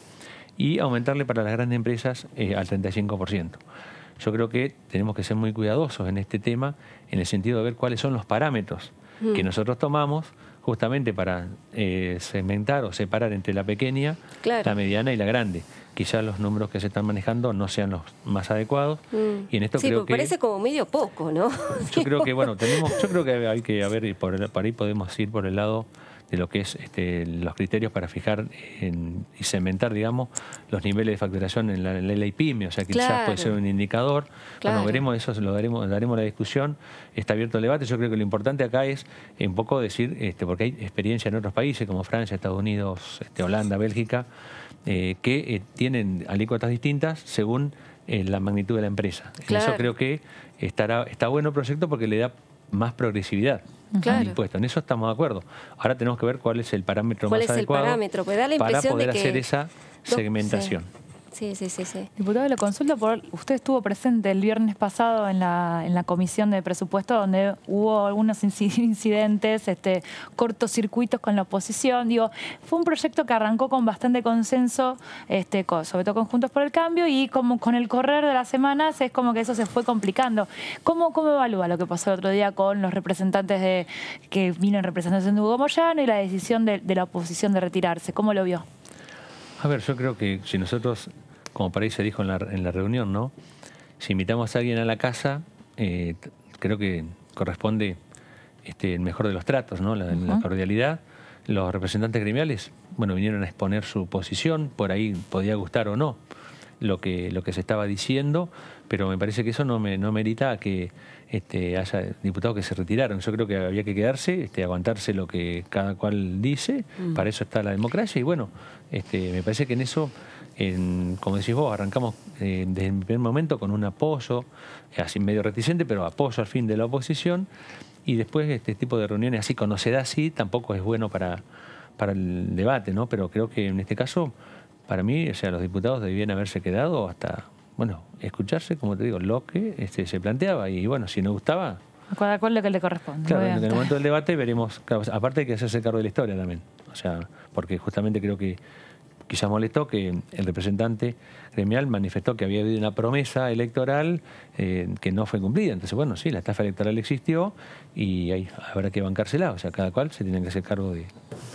y aumentarle para las grandes empresas eh, al treinta y cinco por ciento. Yo creo que tenemos que ser muy cuidadosos en este tema, en el sentido de ver cuáles son los parámetros mm. que nosotros tomamos justamente para eh, segmentar o separar entre la pequeña, claro. la mediana y la grande. Quizás los números que se están manejando no sean los más adecuados. Mm. Y en esto sí, creo que parece como medio poco, ¿no? Yo creo que, bueno, tenemos, yo creo que hay que, a ver, por, el, por ahí podemos ir por el lado de lo que es este, los criterios para fijar en, y cementar, digamos, los niveles de facturación en la, en la ley PYME, o sea, quizás claro. puede ser un indicador. Claro. Bueno, veremos eso, lo daremos, daremos la discusión, está abierto el debate. Yo creo que lo importante acá es un poco decir, este, porque hay experiencia en otros países como Francia, Estados Unidos, este, Holanda, Bélgica, eh, que eh, tienen alícuotas distintas según eh, la magnitud de la empresa. Claro. En eso creo que estará, está bueno el proyecto porque le da más progresividad claro. al impuesto. En eso estamos de acuerdo. Ahora tenemos que ver cuál es el parámetro ¿Cuál más es adecuado el parámetro? Pues da la para impresión poder de que hacer esa segmentación. Sí. Sí, sí, sí, sí. Diputado, le consulto por... Usted estuvo presente el viernes pasado en la, en la Comisión de Presupuesto, donde hubo algunos incidentes, este, cortocircuitos con la oposición. Digo, fue un proyecto que arrancó con bastante consenso, este, con, sobre todo con Juntos por el Cambio, y como con el correr de las semanas es como que eso se fue complicando. ¿Cómo, cómo evalúa lo que pasó el otro día con los representantes de que vino en representación de Hugo Moyano y la decisión de, de la oposición de retirarse? ¿Cómo lo vio? A ver, yo creo que si nosotros, como por ahí se dijo en la, en la reunión, ¿no? Si invitamos a alguien a la casa, eh, creo que corresponde este, el mejor de los tratos, ¿no? La, uh-huh. la cordialidad. Los representantes gremiales, bueno, vinieron a exponer su posición, por ahí podía gustar o no. lo que, lo que se estaba diciendo, pero me parece que eso no, me, no merita que este, haya diputados que se retiraron. Yo creo que había que quedarse, este, aguantarse lo que cada cual dice, mm. para eso está la democracia, y bueno, este, me parece que en eso, en, como decís vos, arrancamos eh, desde el primer momento con un apoyo, así medio reticente, pero apoyo al fin de la oposición, y después este tipo de reuniones así, conocerá así, tampoco es bueno para, para el debate, ¿no? Pero creo que en este caso, para mí, o sea, los diputados debían haberse quedado hasta, bueno, escucharse, como te digo, lo que este, se planteaba, y bueno, si no gustaba... A cada cual lo que le corresponde. Claro, en el momento del debate veremos, claro, aparte hay que hacerse cargo de la historia también, o sea, porque justamente creo que quizás molestó que el representante gremial manifestó que había habido una promesa electoral eh, que no fue cumplida. Entonces, bueno, sí, la estafa electoral existió y ahí habrá que bancársela. O sea, cada cual se tiene que hacer cargo de,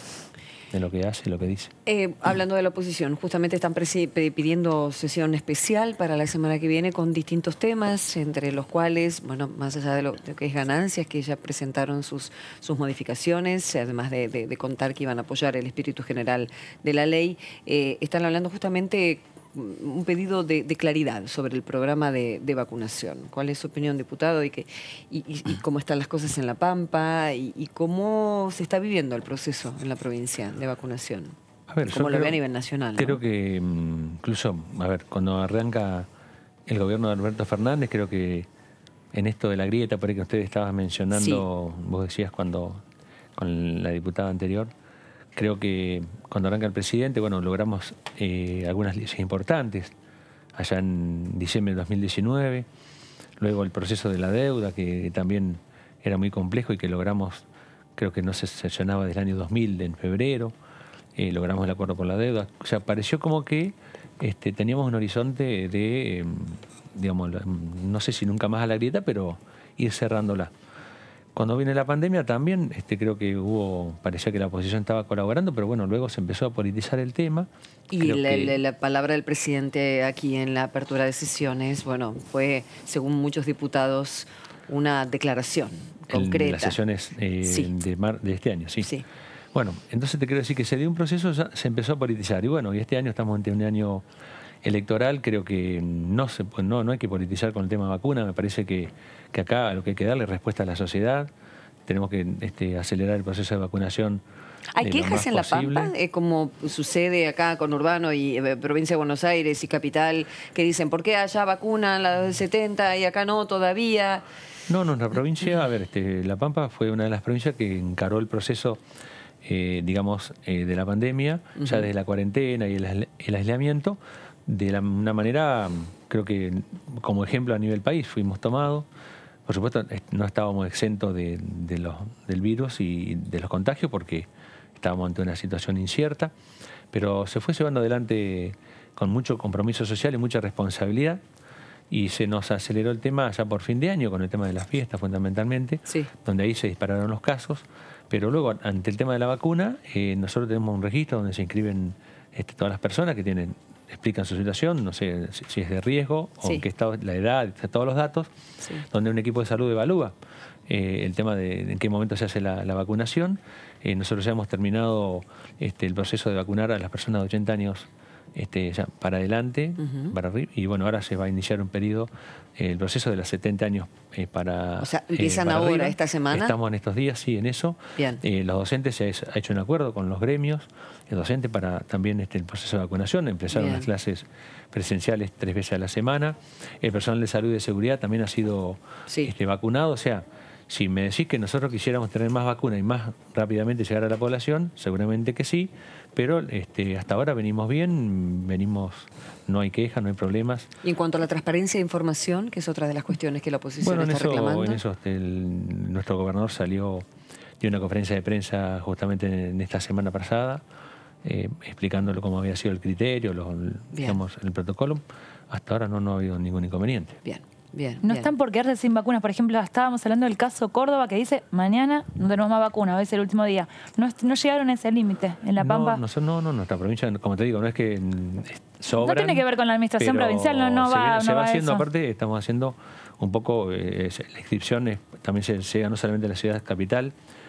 de lo que hace, lo que dice. Eh, hablando de la oposición, justamente están pidiendo sesión especial para la semana que viene con distintos temas, entre los cuales, bueno, más allá de lo, de lo que es ganancias, que ya presentaron sus, sus modificaciones, además de, de, de contar que iban a apoyar el espíritu general de la ley, eh, están hablando justamente un pedido de, de claridad sobre el programa de, de vacunación. ¿Cuál es su opinión, diputado? Y, que, y, y, y cómo están las cosas en La Pampa y, y cómo se está viviendo el proceso en la provincia de vacunación. A ver, ¿Cómo lo creo, ve a nivel nacional? Creo ¿no? que incluso, a ver, cuando arranca el gobierno de Alberto Fernández, creo que en esto de la grieta, por ahí que ustedes estaban mencionando, sí. Vos decías cuando con la diputada anterior, creo que cuando arranca el presidente, bueno, logramos eh, algunas leyes importantes, allá en diciembre de dos mil diecinueve, luego el proceso de la deuda, que también era muy complejo y que logramos, creo que no se sesionaba desde el año dos mil, en febrero, eh, logramos el acuerdo por la deuda. O sea, pareció como que este, teníamos un horizonte de, eh, digamos, no sé si nunca más a la grieta, pero ir cerrándola. Cuando viene la pandemia también este, creo que hubo, parecía que la oposición estaba colaborando, pero bueno, luego se empezó a politizar el tema. Y la, que... la, la palabra del presidente aquí en la apertura de sesiones, bueno, fue, según muchos diputados, una declaración concreta. En las sesiones eh, sí. de, mar, de este año, sí. sí. Bueno, entonces te quiero decir que se dio un proceso, ya se empezó a politizar. Y bueno, y este año estamos ante un año electoral, creo que no, se, no, no hay que politizar con el tema vacuna. Me parece que, que acá lo que hay que darle respuesta a la sociedad. Tenemos que este, acelerar el proceso de vacunación. ¿Hay quejas en La Pampa, eh, como sucede acá con Urbano y eh, Provincia de Buenos Aires y Capital, que dicen, ¿por qué allá vacunan la de setenta y acá no todavía? No, nuestra provincia, a ver, este, La Pampa fue una de las provincias que encaró el proceso, eh, digamos, eh, de la pandemia, uh-huh. ya desde la cuarentena y el, el aislamiento, de la, una manera, creo que como ejemplo a nivel país fuimos tomados. Por supuesto, no estábamos exentos de, de los, del virus y de los contagios porque estábamos ante una situación incierta, pero se fue llevando adelante con mucho compromiso social y mucha responsabilidad, y se nos aceleró el tema ya por fin de año con el tema de las fiestas fundamentalmente, sí. donde ahí se dispararon los casos, pero luego ante el tema de la vacuna, eh, nosotros tenemos un registro donde se inscriben este, todas las personas que tienen, explican su situación, no sé si, si es de riesgo o sí. en qué estado, la edad, todos los datos, sí. donde un equipo de salud evalúa eh, el tema de, de en qué momento se hace la, la vacunación. Eh, nosotros ya hemos terminado este, el proceso de vacunar a las personas de ochenta años este, ya para adelante, uh-huh. para arriba, y bueno, ahora se va a iniciar un periodo, eh, el proceso de los setenta años eh, para O sea, ¿empiezan eh, para ahora, arriba. esta semana? Estamos en estos días, sí, en eso. Bien. Eh, los docentes se ha hecho un acuerdo con los gremios, el docente para también este, el proceso de vacunación, empezaron Bien. las clases presenciales tres veces a la semana, el personal de salud y de seguridad también ha sido sí. este, vacunado, o sea, si me decís que nosotros quisiéramos tener más vacunas y más rápidamente llegar a la población, seguramente que sí, pero este, hasta ahora venimos bien, venimos, no hay quejas, no hay problemas. Y en cuanto a la transparencia de información, que es otra de las cuestiones que la oposición bueno, está en eso, reclamando. En eso este, el, nuestro gobernador salió, dio una conferencia de prensa justamente en, en esta semana pasada, eh, explicándolo cómo había sido el criterio, lo, digamos, el protocolo. Hasta ahora no, no ha habido ningún inconveniente. Bien. Bien, no bien. están por quedarse sin vacunas. Por ejemplo, estábamos hablando del caso Córdoba, que dice, mañana no tenemos más vacunas, hoy es el último día. No, no llegaron a ese límite en La Pampa. No, no, no, no, nuestra provincia, como te digo, no es que sobran. No tiene que ver con la administración provincial, no, no se va, viene, no se va va haciendo, eso. aparte estamos haciendo un poco, eh, la inscripción es, también se llega no solamente a la ciudad capital,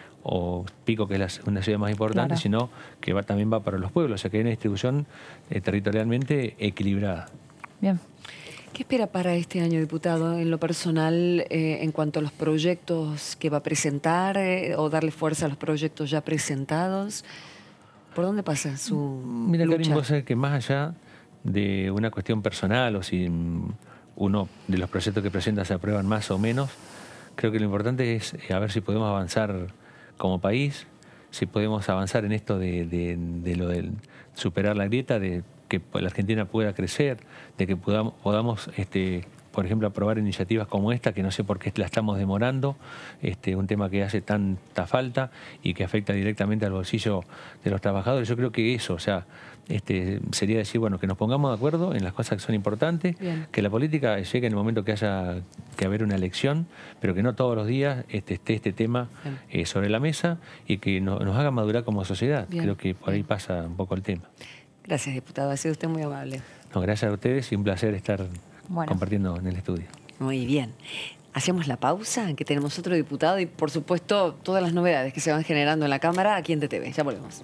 o Pico, que es la, una ciudad más importante, claro. sino que va, también va para los pueblos, o sea que hay una distribución eh, territorialmente equilibrada. Bien. ¿Qué espera para este año, diputado, en lo personal, eh, en cuanto a los proyectos que va a presentar eh, o darle fuerza a los proyectos ya presentados? ¿Por dónde pasa su Mira, lucha? Karin, vos sabés que más allá de una cuestión personal o si uno de los proyectos que presenta se aprueban más o menos, creo que lo importante es a ver si podemos avanzar como país, si podemos avanzar en esto de, de, de lo de superar la grieta, de que la Argentina pueda crecer, de que podamos, podamos este, por ejemplo, aprobar iniciativas como esta, que no sé por qué la estamos demorando, este, un tema que hace tanta falta y que afecta directamente al bolsillo de los trabajadores. Yo creo que eso, o sea, este, sería decir, bueno, que nos pongamos de acuerdo en las cosas que son importantes, Bien. que la política llegue en el momento que haya que haber una elección, pero que no todos los días este, esté este tema eh, sobre la mesa y que no, nos haga madurar como sociedad. Bien. Creo que por ahí pasa un poco el tema. Gracias, diputado. Ha sido usted muy amable. No, gracias a ustedes y un placer estar bueno. compartiendo en el estudio. Muy bien. Hacemos la pausa, que tenemos otro diputado y, por supuesto, todas las novedades que se van generando en la Cámara aquí en T T V. Ya volvemos.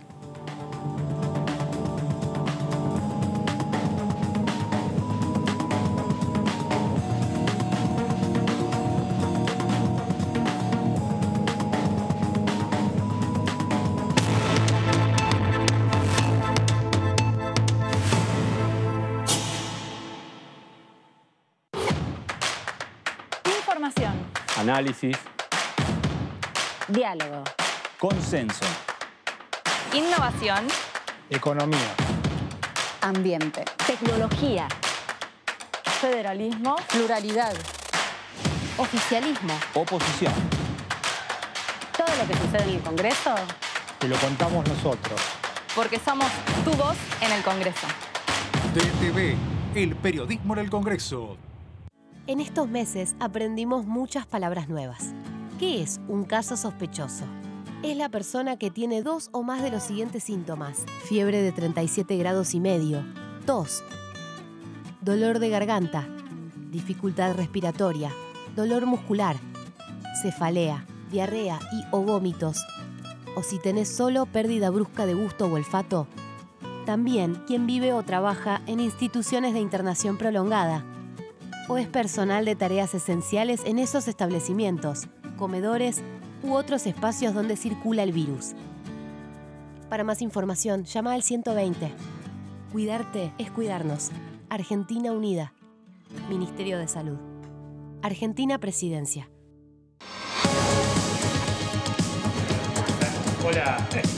Análisis. Diálogo. Consenso. Innovación. Economía. Ambiente. Tecnología. Federalismo. Pluralidad. Oficialismo. Oposición. Todo lo que sucede en el Congreso. Te lo contamos nosotros. Porque somos tu voz en el Congreso. T T V, el periodismo en el Congreso. En estos meses aprendimos muchas palabras nuevas. ¿Qué es un caso sospechoso? Es la persona que tiene dos o más de los siguientes síntomas: fiebre de treinta y siete grados y medio, tos, dolor de garganta, dificultad respiratoria, dolor muscular, cefalea, diarrea y o vómitos. O si tenés solo pérdida brusca de gusto o olfato. También quien vive o trabaja en instituciones de internación prolongada. O es personal de tareas esenciales en esos establecimientos, comedores u otros espacios donde circula el virus. Para más información, llama al ciento veinte. Cuidarte es cuidarnos. Argentina Unida. Ministerio de Salud. Argentina Presidencia. Hola.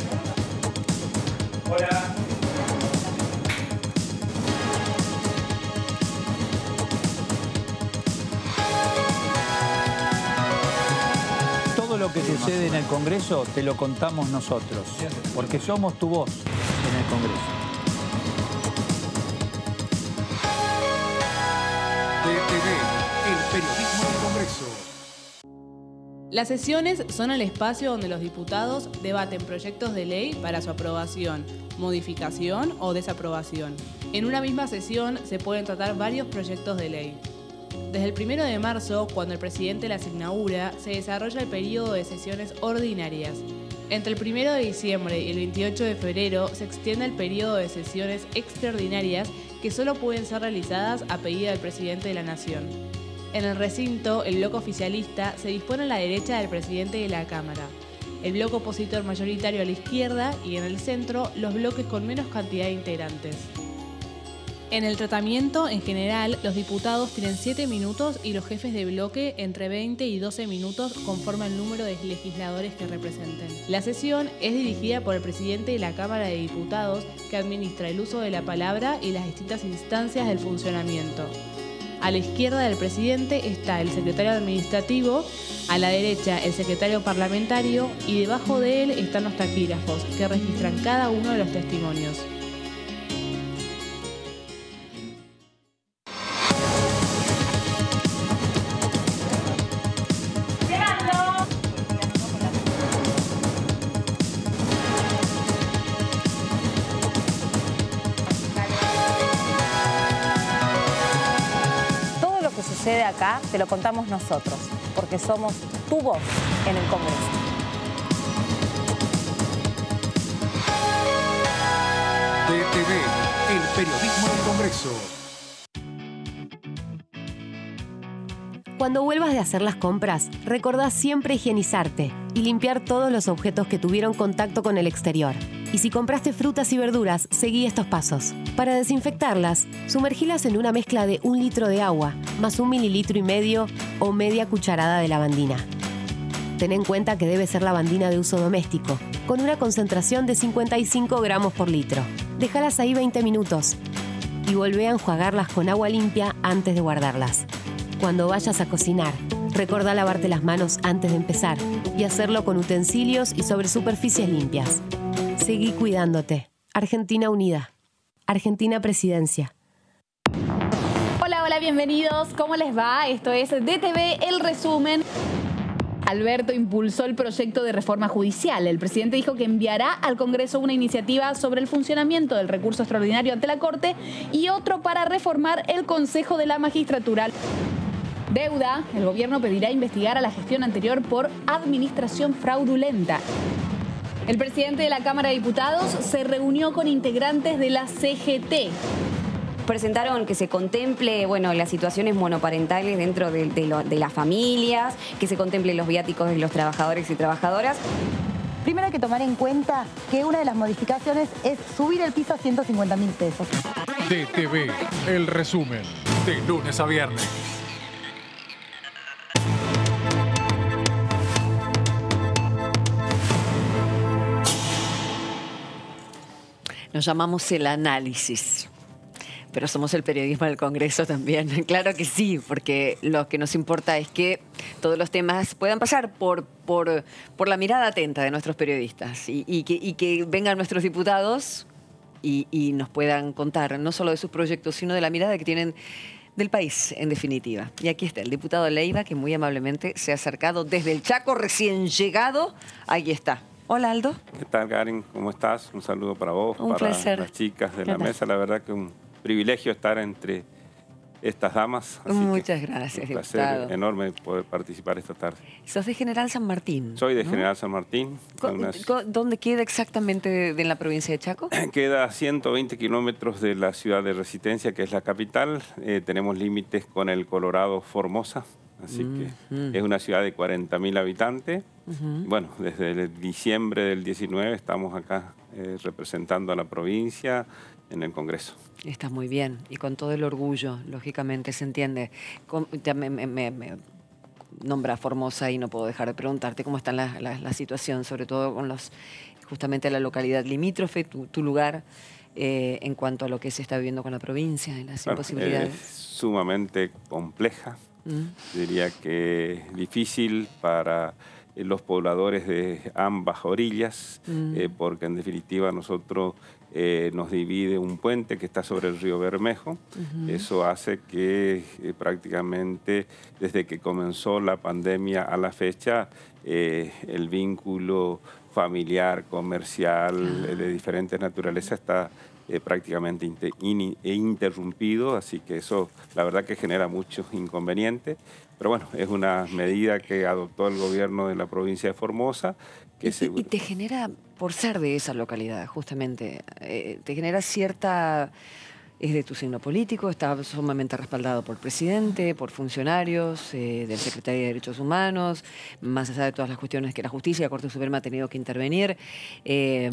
Hola. Todo lo que sucede en el Congreso te lo contamos nosotros, porque somos tu voz en el Congreso. T T V, el periodismo del Congreso. Las sesiones son el espacio donde los diputados debaten proyectos de ley para su aprobación, modificación o desaprobación. En una misma sesión se pueden tratar varios proyectos de ley. Desde el primero de marzo, cuando el presidente las inaugura, se desarrolla el periodo de sesiones ordinarias. Entre el primero de diciembre y el veintiocho de febrero se extiende el periodo de sesiones extraordinarias que solo pueden ser realizadas a pedido del presidente de la Nación. En el recinto, el bloque oficialista se dispone a la derecha del presidente de la Cámara, el bloque opositor mayoritario a la izquierda y en el centro los bloques con menos cantidad de integrantes. En el tratamiento, en general, los diputados tienen siete minutos y los jefes de bloque entre veinte y doce minutos conforme al número de legisladores que representen. La sesión es dirigida por el presidente de la Cámara de Diputados, que administra el uso de la palabra y las distintas instancias del funcionamiento. A la izquierda del presidente está el secretario administrativo, a la derecha el secretario parlamentario y debajo de él están los taquígrafos, que registran cada uno de los testimonios. Sucede acá, te lo contamos nosotros, porque somos tu voz en el Congreso. T T V, el periodismo del Congreso. Cuando vuelvas de hacer las compras, recordá siempre higienizarte y limpiar todos los objetos que tuvieron contacto con el exterior. Y si compraste frutas y verduras, seguí estos pasos. Para desinfectarlas, sumergilas en una mezcla de un litro de agua, más un mililitro y medio o media cucharada de lavandina. Ten en cuenta que debe ser lavandina de uso doméstico, con una concentración de cincuenta y cinco gramos por litro. Déjalas ahí veinte minutos y volvé a enjuagarlas con agua limpia antes de guardarlas. Cuando vayas a cocinar, recordá lavarte las manos antes de empezar y hacerlo con utensilios y sobre superficies limpias. Seguí cuidándote. Argentina Unida. Argentina Presidencia. Hola, hola, bienvenidos. ¿Cómo les va? Esto es D T V, el resumen. Alberto impulsó el proyecto de reforma judicial. El presidente dijo que enviará al Congreso una iniciativa sobre el funcionamiento del recurso extraordinario ante la Corte y otro para reformar el Consejo de la Magistratura. Deuda. El gobierno pedirá investigar a la gestión anterior por administración fraudulenta. El presidente de la Cámara de Diputados se reunió con integrantes de la C G T. Presentaron que se contemple, bueno, las situaciones monoparentales dentro de, de, lo, de las familias, que se contemple los viáticos de los trabajadores y trabajadoras. Primero hay que tomar en cuenta que una de las modificaciones es subir el piso a ciento cincuenta mil pesos. D T V, el resumen, de lunes a viernes. Nos llamamos el análisis, pero somos el periodismo del Congreso también. Claro que sí, porque lo que nos importa es que todos los temas puedan pasar por, por, por la mirada atenta de nuestros periodistas y, y, que, y que vengan nuestros diputados y, y nos puedan contar no solo de sus proyectos, sino de la mirada que tienen del país, en definitiva. Y aquí está el diputado Leiva, que muy amablemente se ha acercado desde el Chaco, recién llegado. Ahí está. Hola, Aldo. ¿Qué tal, Karen? ¿Cómo estás? Un saludo para vos, un para placer. las chicas de la mesa. La verdad que un privilegio estar entre estas damas. Así Muchas gracias, un placer diputado. enorme poder participar esta tarde. Sos de General San Martín. Soy de ¿no? General San Martín. Unas... ¿Dónde queda exactamente de, de la provincia de Chaco? Queda a ciento veinte kilómetros de la ciudad de Resistencia, que es la capital. Eh, tenemos límites con el Colorado Formosa. Así que uh-huh. es una ciudad de cuarenta mil habitantes. Uh-huh. Bueno, desde el diciembre del diecinueve estamos acá eh, representando a la provincia en el Congreso. Está muy bien y con todo el orgullo, lógicamente, se entiende. Con, ya me, me, me, me nombra Formosa y no puedo dejar de preguntarte cómo está la, la, la situación, sobre todo con los, justamente la localidad limítrofe, tu, tu lugar, eh, en cuanto a lo que se está viviendo con la provincia y las bueno, imposibilidades. Es sumamente compleja. Mm. Diría que difícil para los pobladores de ambas orillas, mm. eh, porque en definitiva nosotros eh, nos divide un puente que está sobre el río Bermejo. Uh-huh. Eso hace que eh, prácticamente desde que comenzó la pandemia a la fecha, eh, el vínculo familiar, comercial, uh-huh. de diferentes naturalezas está Eh, prácticamente inter, in, interrumpido, así que eso la verdad que genera muchos inconvenientes, pero bueno, es una medida que adoptó el gobierno de la provincia de Formosa. Que y, se... y te genera, por ser de esa localidad justamente, eh, te genera cierta... Es de tu signo político, está sumamente respaldado por el presidente, por funcionarios, eh, del Secretario de Derechos Humanos, más allá de todas las cuestiones que la justicia, la Corte Suprema ha tenido que intervenir. Eh,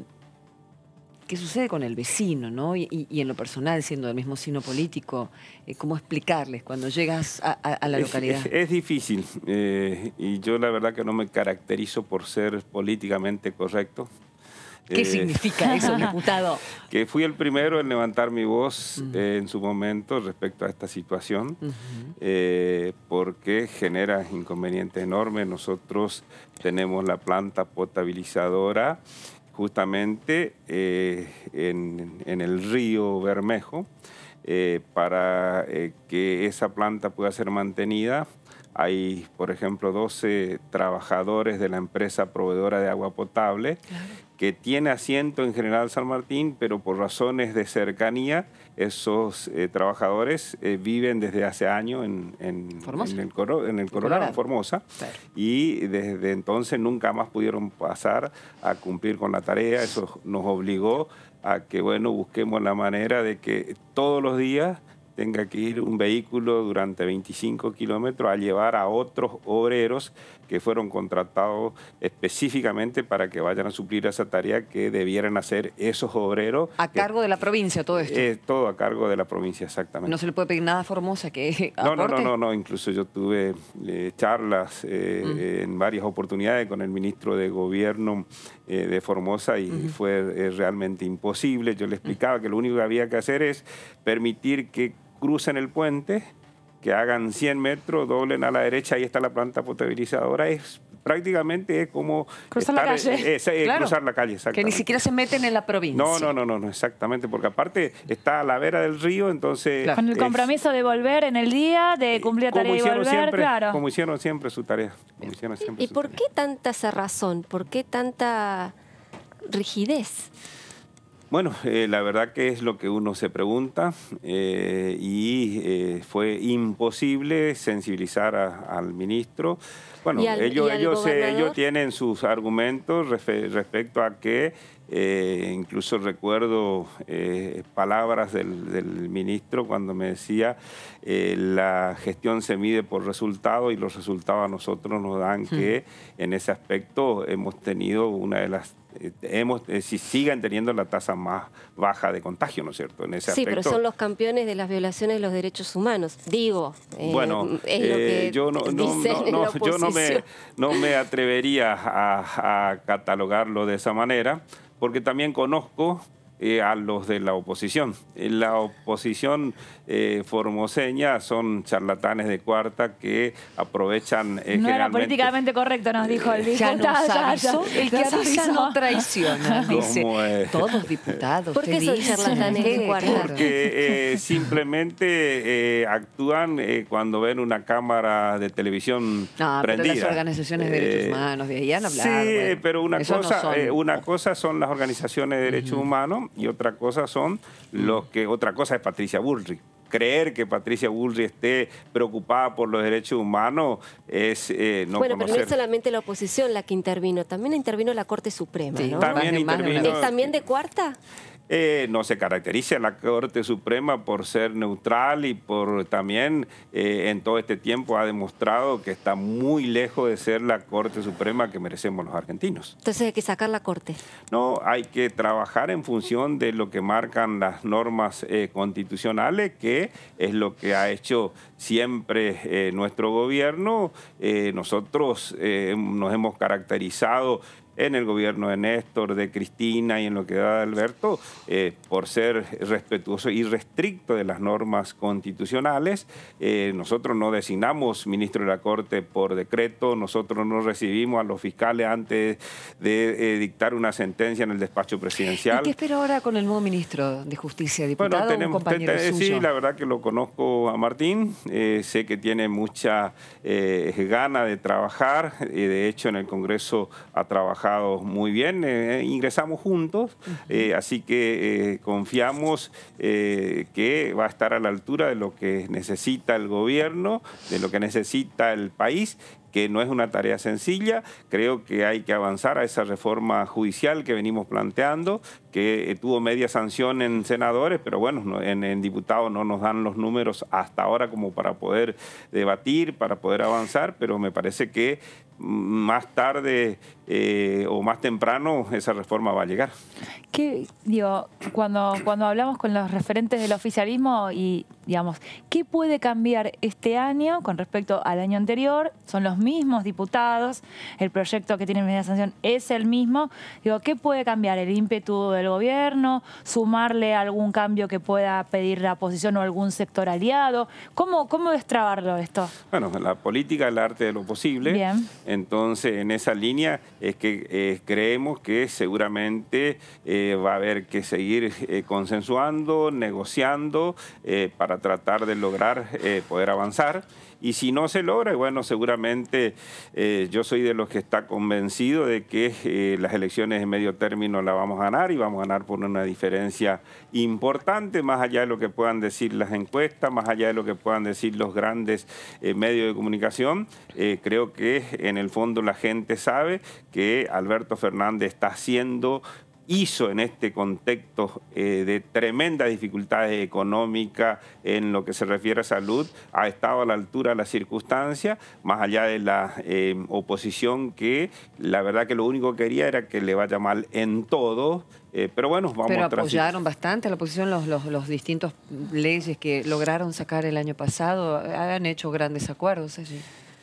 ¿Qué sucede con el vecino, ¿no? Y, y, y en lo personal, siendo del mismo signo político, eh, ¿cómo explicarles cuando llegas a, a, a la localidad? Es, es, es difícil, eh, y yo la verdad que no me caracterizo por ser políticamente correcto. ¿Qué eh, significa eso, diputado? Que fui el primero en levantar mi voz uh-huh. eh, en su momento respecto a esta situación, uh-huh. eh, porque genera inconvenientes enormes. Nosotros tenemos la planta potabilizadora justamente eh, en, en el río Bermejo. Eh, para eh, que esa planta pueda ser mantenida, hay, por ejemplo, doce trabajadores de la empresa proveedora de agua potable, claro. que tiene asiento en General San Martín, pero por razones de cercanía, esos eh, trabajadores eh, viven desde hace años en, en, en el, Coro, en el Colorado, en Formosa, claro. y desde entonces nunca más pudieron pasar a cumplir con la tarea. Eso nos obligó a que, bueno, busquemos la manera de que todos los días tenga que ir un vehículo durante veinticinco kilómetros a llevar a otros obreros que fueron contratados específicamente para que vayan a suplir esa tarea que debieran hacer esos obreros. A cargo de la provincia todo esto. Eh, todo a cargo de la provincia, exactamente. No se le puede pedir nada a Formosa que no, no, aporte. no, no, no, incluso yo tuve eh, charlas eh, mm. en varias oportunidades con el ministro de Gobierno eh, de Formosa y mm. fue eh, realmente imposible. Yo le explicaba mm. que lo único que había que hacer es permitir que crucen el puente, que hagan cien metros, doblen a la derecha, ahí está la planta potabilizadora. Es prácticamente es como cruzar estar, la calle. Es, es, claro. Cruzar la calle, exactamente. Que ni siquiera se meten en la provincia. No, no, no, no, no, exactamente, porque aparte está a la vera del río, entonces... Claro. Con el compromiso es, de volver en el día, de cumplir la tarea y volver, siempre, claro. Como hicieron siempre su tarea. Como hicieron siempre ¿Y su por tarea. qué tanta cerrazón? ¿Por qué tanta rigidez? Bueno, eh, la verdad que es lo que uno se pregunta eh, y eh, fue imposible sensibilizar a, al ministro. Bueno, al, ellos, ellos, eh, ellos tienen sus argumentos respecto a que, eh, incluso recuerdo eh, palabras del, del ministro cuando me decía eh, la gestión se mide por resultados y los resultados a nosotros nos dan hmm. que en ese aspecto hemos tenido una de las Hemos, eh, si sigan teniendo la tasa más baja de contagio, ¿no es cierto? En ese sí, aspecto, pero son los campeones de las violaciones de los derechos humanos. Digo, eh, bueno, es lo que eh, yo no, no, no, no yo no me, no me atrevería a, a catalogarlo de esa manera, porque también conozco Eh, a los de la oposición. La oposición eh, formoseña son charlatanes de cuarta que aprovechan eh, no generalmente... era políticamente correcto, nos dijo el diputado. Ya nos avisó, el que avisa no traiciona, dice. Es? Todos diputados. ¿Por qué son charlatanes de cuarta? Porque eh, simplemente eh, actúan eh, cuando ven una cámara de televisión no, prendida. Pero las organizaciones de derechos humanos, de ahí han hablado. Sí, bueno, pero una cosa, no son... eh, una cosa son las organizaciones de derechos uh-huh. humanos y otra cosa son los que otra cosa es Patricia Bullrich. Creer que Patricia Bullrich esté preocupada por los derechos humanos es eh, no bueno, conocer. Pero no es solamente la oposición la que intervino, también intervino la Corte Suprema, sí, ¿no? También intervino. ¿Es también de cuarta? Eh, no se caracteriza la Corte Suprema por ser neutral y por también eh, en todo este tiempo ha demostrado que está muy lejos de ser la Corte Suprema que merecemos los argentinos. Entonces hay que sacar la Corte. No, hay que trabajar en función de lo que marcan las normas eh, constitucionales, que es lo que ha hecho siempre eh, nuestro gobierno. Eh, nosotros eh, nos hemos caracterizado en el gobierno de Néstor, de Cristina y en lo que da de Alberto, eh, por ser respetuoso y restricto de las normas constitucionales. Eh, nosotros no designamos ministro de la Corte por decreto, nosotros no recibimos a los fiscales antes de eh, dictar una sentencia en el despacho presidencial. ¿Y qué espera ahora con el nuevo ministro de Justicia, diputado? Bueno, tenemos, un compañero te, te, suyo? Sí, la verdad que lo conozco a Martín, eh, sé que tiene mucha eh, gana de trabajar, y eh, de hecho en el Congreso ha trabajado muy bien, eh, ingresamos juntos, eh, así que eh, confiamos eh, que va a estar a la altura de lo que necesita el gobierno, de lo que necesita el país, que no es una tarea sencilla. Creo que hay que avanzar a esa reforma judicial que venimos planteando, que eh, tuvo media sanción en senadores, pero bueno, no, en, en diputados no nos dan los números hasta ahora como para poder debatir, para poder avanzar, pero me parece que más tarde eh, o más temprano esa reforma va a llegar. ¿Qué, digo, cuando, cuando hablamos con los referentes del oficialismo y, digamos, ¿qué puede cambiar este año con respecto al año anterior? Son los mismos diputados, el proyecto que tiene media sanción es el mismo. Digo, ¿qué puede cambiar? ¿El ímpetu del gobierno? ¿Sumarle algún cambio que pueda pedir la oposición o algún sector aliado? ¿Cómo, cómo destrabarlo esto? Bueno, la política es el arte de lo posible. Bien. Entonces, en esa línea es que eh, creemos que seguramente eh, va a haber que seguir eh, consensuando, negociando eh, para tratar de lograr eh, poder avanzar. Y si no se logra, bueno, seguramente eh, yo soy de los que está convencido de que eh, las elecciones de medio término las vamos a ganar y vamos a ganar por una diferencia importante, más allá de lo que puedan decir las encuestas, más allá de lo que puedan decir los grandes eh, medios de comunicación. Eh, creo que en el fondo la gente sabe que Alberto Fernández está haciendo hizo en este contexto eh, de tremendas dificultades económicas en lo que se refiere a salud, ha estado a la altura de las circunstancias, más allá de la eh, oposición que la verdad que lo único que quería era que le vaya mal en todo. Eh, pero bueno, vamos Pero a apoyaron bastante a la oposición los, los, los distintos leyes que lograron sacar el año pasado. Han hecho grandes acuerdos allí.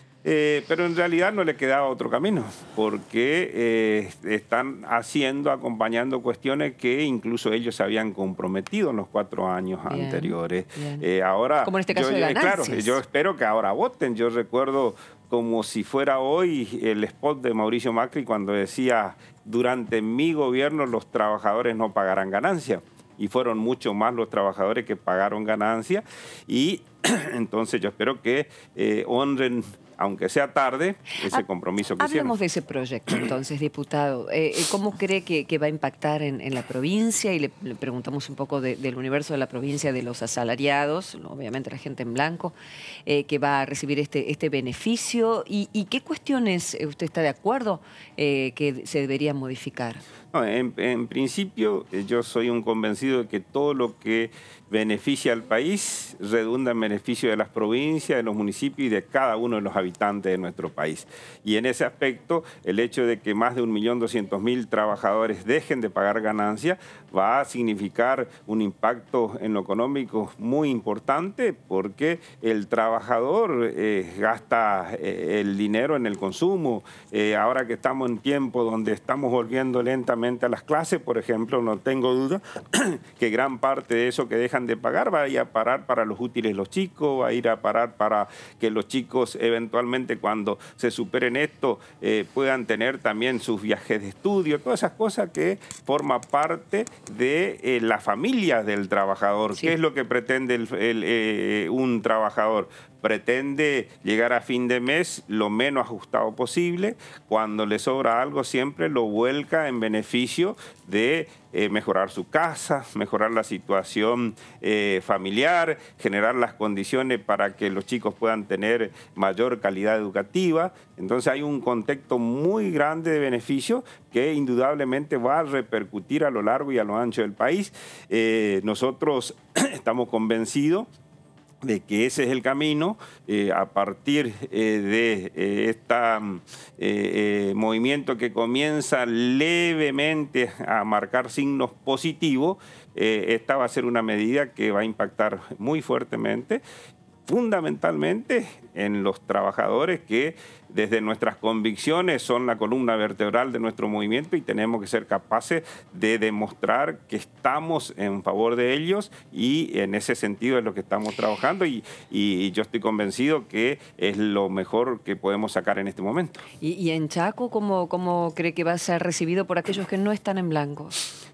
Eh, pero en realidad no le quedaba otro camino, porque eh, están haciendo, acompañando cuestiones que incluso ellos se habían comprometido en los cuatro años Bien, anteriores. bien. Eh, ahora, Como en este caso yo, de claro, ganancias. yo espero que ahora voten. Yo recuerdo como si fuera hoy el spot de Mauricio Macri cuando decía: durante mi gobierno los trabajadores no pagarán ganancias. Y fueron mucho más los trabajadores que pagaron ganancias. Y entonces yo espero que eh, honren, aunque sea tarde, ese compromiso que Hablemos hicieron. de ese proyecto entonces, diputado. Eh, ¿Cómo cree que, que va a impactar en, en la provincia? Y le, le preguntamos un poco de, del universo de la provincia, de los asalariados, obviamente la gente en blanco, eh, que va a recibir este, este beneficio. ¿Y, y qué cuestiones usted está de acuerdo eh, que se deberían modificar? No, en, en principio, eh, yo soy un convencido de que todo lo que beneficia al país redunda en beneficio de las provincias, de los municipios y de cada uno de los habitantes de nuestro país. Y en ese aspecto, el hecho de que más de un millón doscientos mil trabajadores dejen de pagar ganancias va a significar un impacto en lo económico muy importante, porque el trabajador eh, gasta eh, el dinero en el consumo. Eh, ahora que estamos en tiempo donde estamos volviendo lentamente a las clases, por ejemplo, no tengo duda que gran parte de eso que dejan de pagar va a ir a parar para los útiles de los chicos, va a ir a parar para que los chicos eventualmente cuando se superen esto eh, puedan tener también sus viajes de estudio, todas esas cosas que forman parte de eh, la familia del trabajador. Sí. ¿Qué es lo que pretende el, el, eh, un trabajador? Pretende llegar a fin de mes lo menos ajustado posible. Cuando le sobra algo siempre lo vuelca en beneficio de eh, mejorar su casa, mejorar la situación eh, familiar, generar las condiciones para que los chicos puedan tener mayor calidad educativa. Entonces hay un contexto muy grande de beneficio que indudablemente va a repercutir a lo largo y a lo ancho del país. Eh, nosotros estamos convencidos de que ese es el camino. Eh, a partir eh, de eh, este eh, eh, movimiento que comienza levemente a marcar signos positivos, eh, esta va a ser una medida que va a impactar muy fuertemente, fundamentalmente en los trabajadores que desde nuestras convicciones son la columna vertebral de nuestro movimiento y tenemos que ser capaces de demostrar que estamos en favor de ellos, y en ese sentido es lo que estamos trabajando, y, y yo estoy convencido que es lo mejor que podemos sacar en este momento. ¿Y, y en Chaco cómo, cómo cree que va a ser recibido por aquellos que no están en blanco?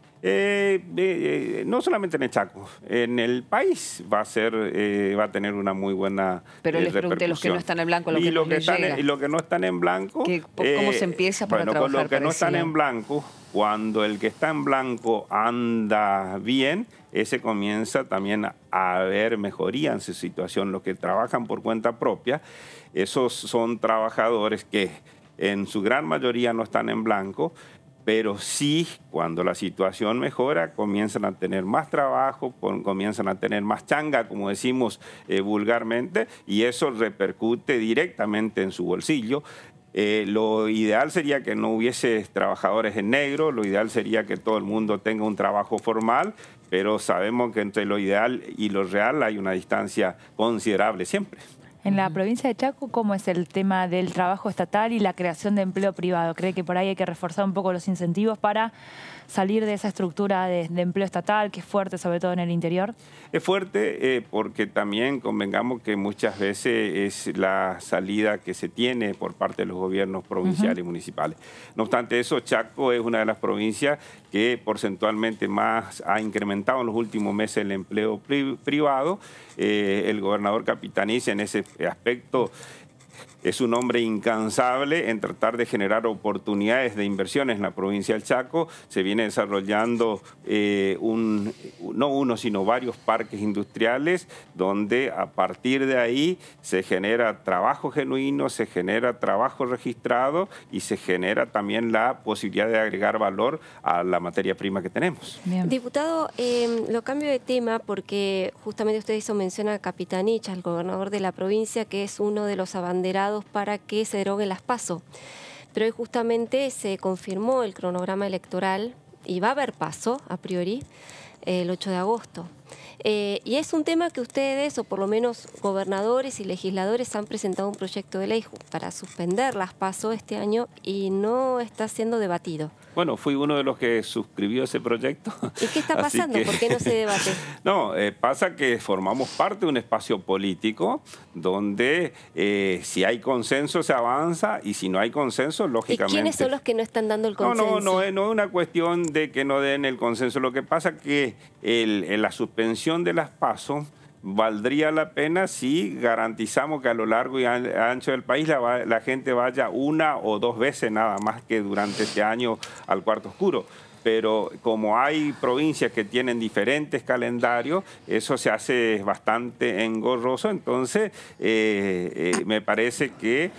Eh, eh, no solamente en el Chaco, en el país va a ser, eh, va a tener una muy buena Pero eh, les pregunté los que no están en blanco, lo y que lo no que les están llega. En, y lo que no están en blanco, ¿Qué, ¿Cómo eh, se empieza para bueno, trabajar? Con lo que parecía? no están en blanco, cuando el que está en blanco anda bien, ese comienza también a haber mejoría en su situación. Los que trabajan por cuenta propia, esos son trabajadores que en su gran mayoría no están en blanco, pero sí, cuando la situación mejora, comienzan a tener más trabajo, comienzan a tener más changa, como decimos eh, vulgarmente, y eso repercute directamente en su bolsillo. Eh, lo ideal sería que no hubiese trabajadores en negro, lo ideal sería que todo el mundo tenga un trabajo formal, pero sabemos que entre lo ideal y lo real hay una distancia considerable siempre. En la provincia de Chaco, ¿cómo es el tema del trabajo estatal y la creación de empleo privado? ¿Cree que por ahí hay que reforzar un poco los incentivos para salir de esa estructura de, de empleo estatal, que es fuerte, sobre todo en el interior? Es fuerte eh, porque también convengamos que muchas veces es la salida que se tiene por parte de los gobiernos provinciales uh-huh. y municipales. No obstante eso, Chaco es una de las provincias que porcentualmente más ha incrementado en los últimos meses el empleo pri privado. Eh, el gobernador Capitanice en ese aspecto es un hombre incansable en tratar de generar oportunidades de inversiones en la provincia del Chaco. Se viene desarrollando eh, un, no uno, sino varios parques industriales donde a partir de ahí se genera trabajo genuino, se genera trabajo registrado y se genera también la posibilidad de agregar valor a la materia prima que tenemos. Bien. Diputado, eh, lo cambio de tema porque justamente usted hizo mención a Capitanich, al gobernador de la provincia, que es uno de los abanderados para que se deroguen las PASO. Pero hoy justamente se confirmó el cronograma electoral y va a haber PASO, a priori, el ocho de agosto. Eh, y es un tema que ustedes, o por lo menos gobernadores y legisladores, han presentado un proyecto de ley para suspender las PASO este año y no está siendo debatido. Bueno, fui uno de los que suscribió ese proyecto. ¿Y qué está pasando? Que... ¿Por qué no se debate? No, eh, pasa que formamos parte de un espacio político donde eh, si hay consenso se avanza y si no hay consenso, lógicamente... ¿Y quiénes son los que no están dando el consenso? No, no, no, es, no es una cuestión de que no den el consenso. Lo que pasa es que el, el, la suspensión de las PASO valdría la pena si garantizamos que a lo largo y ancho del país la, la gente vaya una o dos veces nada más que durante este año al cuarto oscuro. Pero como hay provincias que tienen diferentes calendarios, eso se hace bastante engorroso. Entonces, eh, eh, me parece que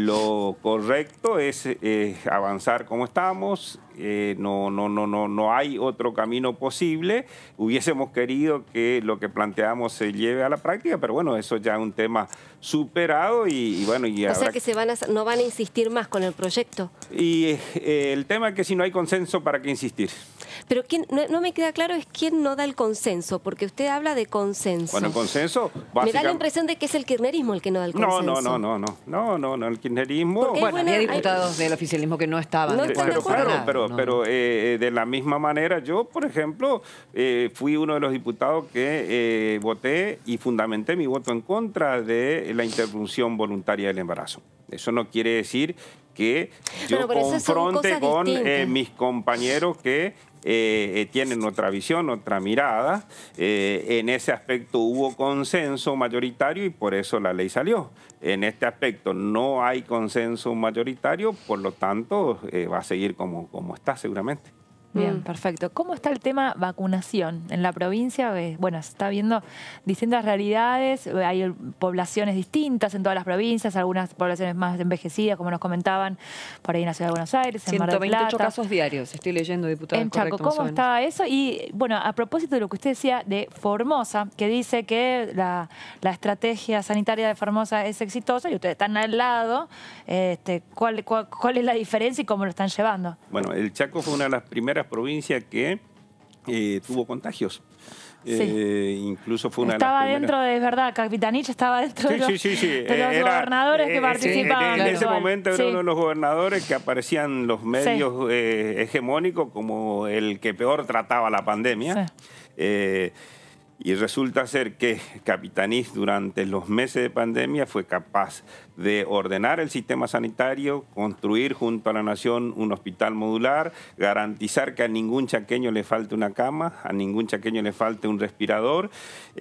lo correcto es eh, avanzar como estamos. Eh, no, no, no, no, no hay otro camino posible. Hubiésemos querido que lo que planteamos se lleve a la práctica, pero bueno, eso ya es un tema superado y, y bueno... Y o sea que se van a, no van a insistir más con el proyecto. Y eh, el tema es que si no hay consenso, ¿para qué insistir? Pero quién, no, no me queda claro es quién no da el consenso, porque usted habla de consenso. Bueno, el consenso... Me da la impresión de que es el kirchnerismo el que no da el consenso. No, no, no, no, no, no, no, no, el kirchnerismo... Bueno, bueno, había diputados hay... del oficialismo que no estaban no de acuerdo. Pero claro, nada, pero, no. pero eh, de la misma manera, yo, por ejemplo, eh, fui uno de los diputados que eh, voté y fundamenté mi voto en contra de la interrupción voluntaria del embarazo. Eso no quiere decir que yo bueno, confronte con eh, mis compañeros que eh, eh, tienen otra visión, otra mirada. Eh, en ese aspecto hubo consenso mayoritario y por eso la ley salió. En este aspecto no hay consenso mayoritario, por lo tanto eh, va a seguir como, como está seguramente. Bien, perfecto. ¿Cómo está el tema vacunación en la provincia? Bueno, se está viendo distintas realidades, hay poblaciones distintas en todas las provincias, algunas poblaciones más envejecidas, como nos comentaban, por ahí en la Ciudad de Buenos Aires, en Mar del Plata. ciento veintiocho casos diarios, estoy leyendo, diputado. En Chaco, ¿cómo está eso? Y bueno, a propósito de lo que usted decía de Formosa, que dice que la, la estrategia sanitaria de Formosa es exitosa y ustedes están al lado, este, ¿cuál, cuál, ¿cuál es la diferencia y cómo lo están llevando? Bueno, el Chaco fue una de las primeras provincia que eh, tuvo contagios. Sí. Eh, incluso fue una estaba de las dentro de, verdad, Capitanich estaba dentro sí, de los, sí, sí, sí. de los era, gobernadores eh, que participaban. En, en ese momento era sí. uno de los gobernadores que aparecían los medios sí. eh, hegemónicos como el que peor trataba la pandemia. Sí. Eh, Y resulta ser que Capitanich durante los meses de pandemia fue capaz de ordenar el sistema sanitario, construir junto a la nación un hospital modular, garantizar que a ningún chaqueño le falte una cama, a ningún chaqueño le falte un respirador.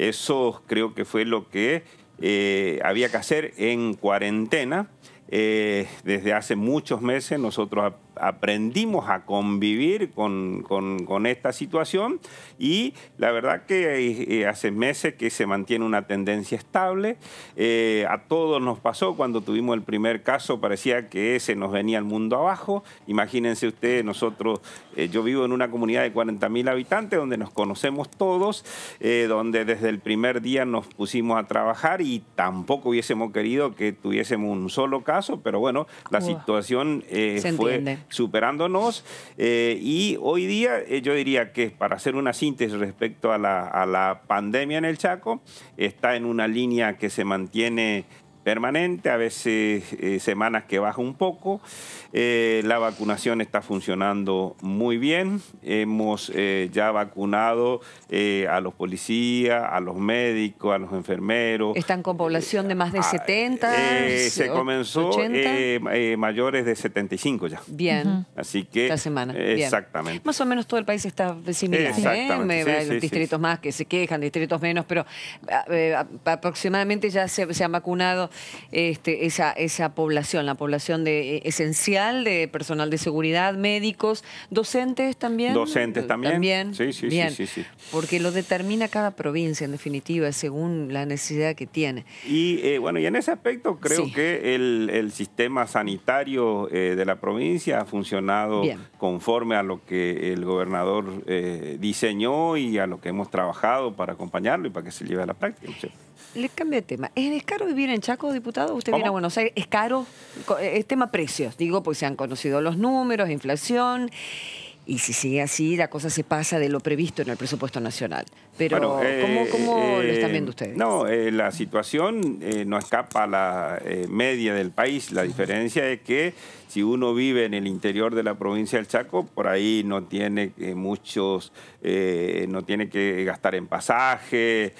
Eso creo que fue lo que eh, había que hacer en cuarentena. Eh, desde hace muchos meses nosotros aprendimos a convivir con, con, con esta situación y la verdad que eh, hace meses que se mantiene una tendencia estable. Eh, a todos nos pasó cuando tuvimos el primer caso, parecía que se nos venía el mundo abajo. Imagínense ustedes, nosotros, eh, yo vivo en una comunidad de cuarenta mil habitantes donde nos conocemos todos, eh, donde desde el primer día nos pusimos a trabajar y tampoco hubiésemos querido que tuviésemos un solo caso, pero bueno, la situación eh, fue superándonos eh, y hoy día eh, yo diría que para hacer una síntesis respecto a la, a la pandemia en el Chaco, está en una línea que se mantiene permanente, a veces eh, semanas que baja un poco. Eh, la vacunación está funcionando muy bien. Hemos eh, ya vacunado eh, a los policías, a los médicos, a los enfermeros. ¿Están con población de más de setenta? Eh, se comenzó eh, eh, mayores de setenta y cinco ya. Bien. Uh-huh. Así que... Esta semana. Eh, exactamente. Bien. Más o menos todo el país está similar. Exactamente. ¿eh? Sí, Hay sí, distritos sí. más que se quejan, distritos menos, pero eh, aproximadamente ya se, se han vacunado teniendo este, esa, esa población, la población de, eh, esencial de personal de seguridad, médicos, docentes también. Docentes también. También. Sí, sí, Bien. sí, sí, sí. Porque lo determina cada provincia, en definitiva, según la necesidad que tiene. Y eh, bueno, y en ese aspecto creo Sí. que el, el sistema sanitario eh, de la provincia ha funcionado Bien. conforme a lo que el gobernador eh, diseñó y a lo que hemos trabajado para acompañarlo y para que se lleve a la práctica. ¿Sí? Le cambio de tema. ¿Es caro vivir en Chaco, diputado? Usted ¿Cómo? viene a Buenos Aires. ¿Es caro? Es tema precios. Digo, pues se han conocido los números, inflación. Y si sigue así, la cosa se pasa de lo previsto en el presupuesto nacional. Pero, Bueno, eh, ¿cómo, cómo eh, lo están viendo ustedes? No, eh, la situación eh, no escapa a la eh, media del país. La diferencia es que si uno vive en el interior de la provincia del Chaco, por ahí no tiene eh, muchos, eh, no tiene que gastar en pasaje,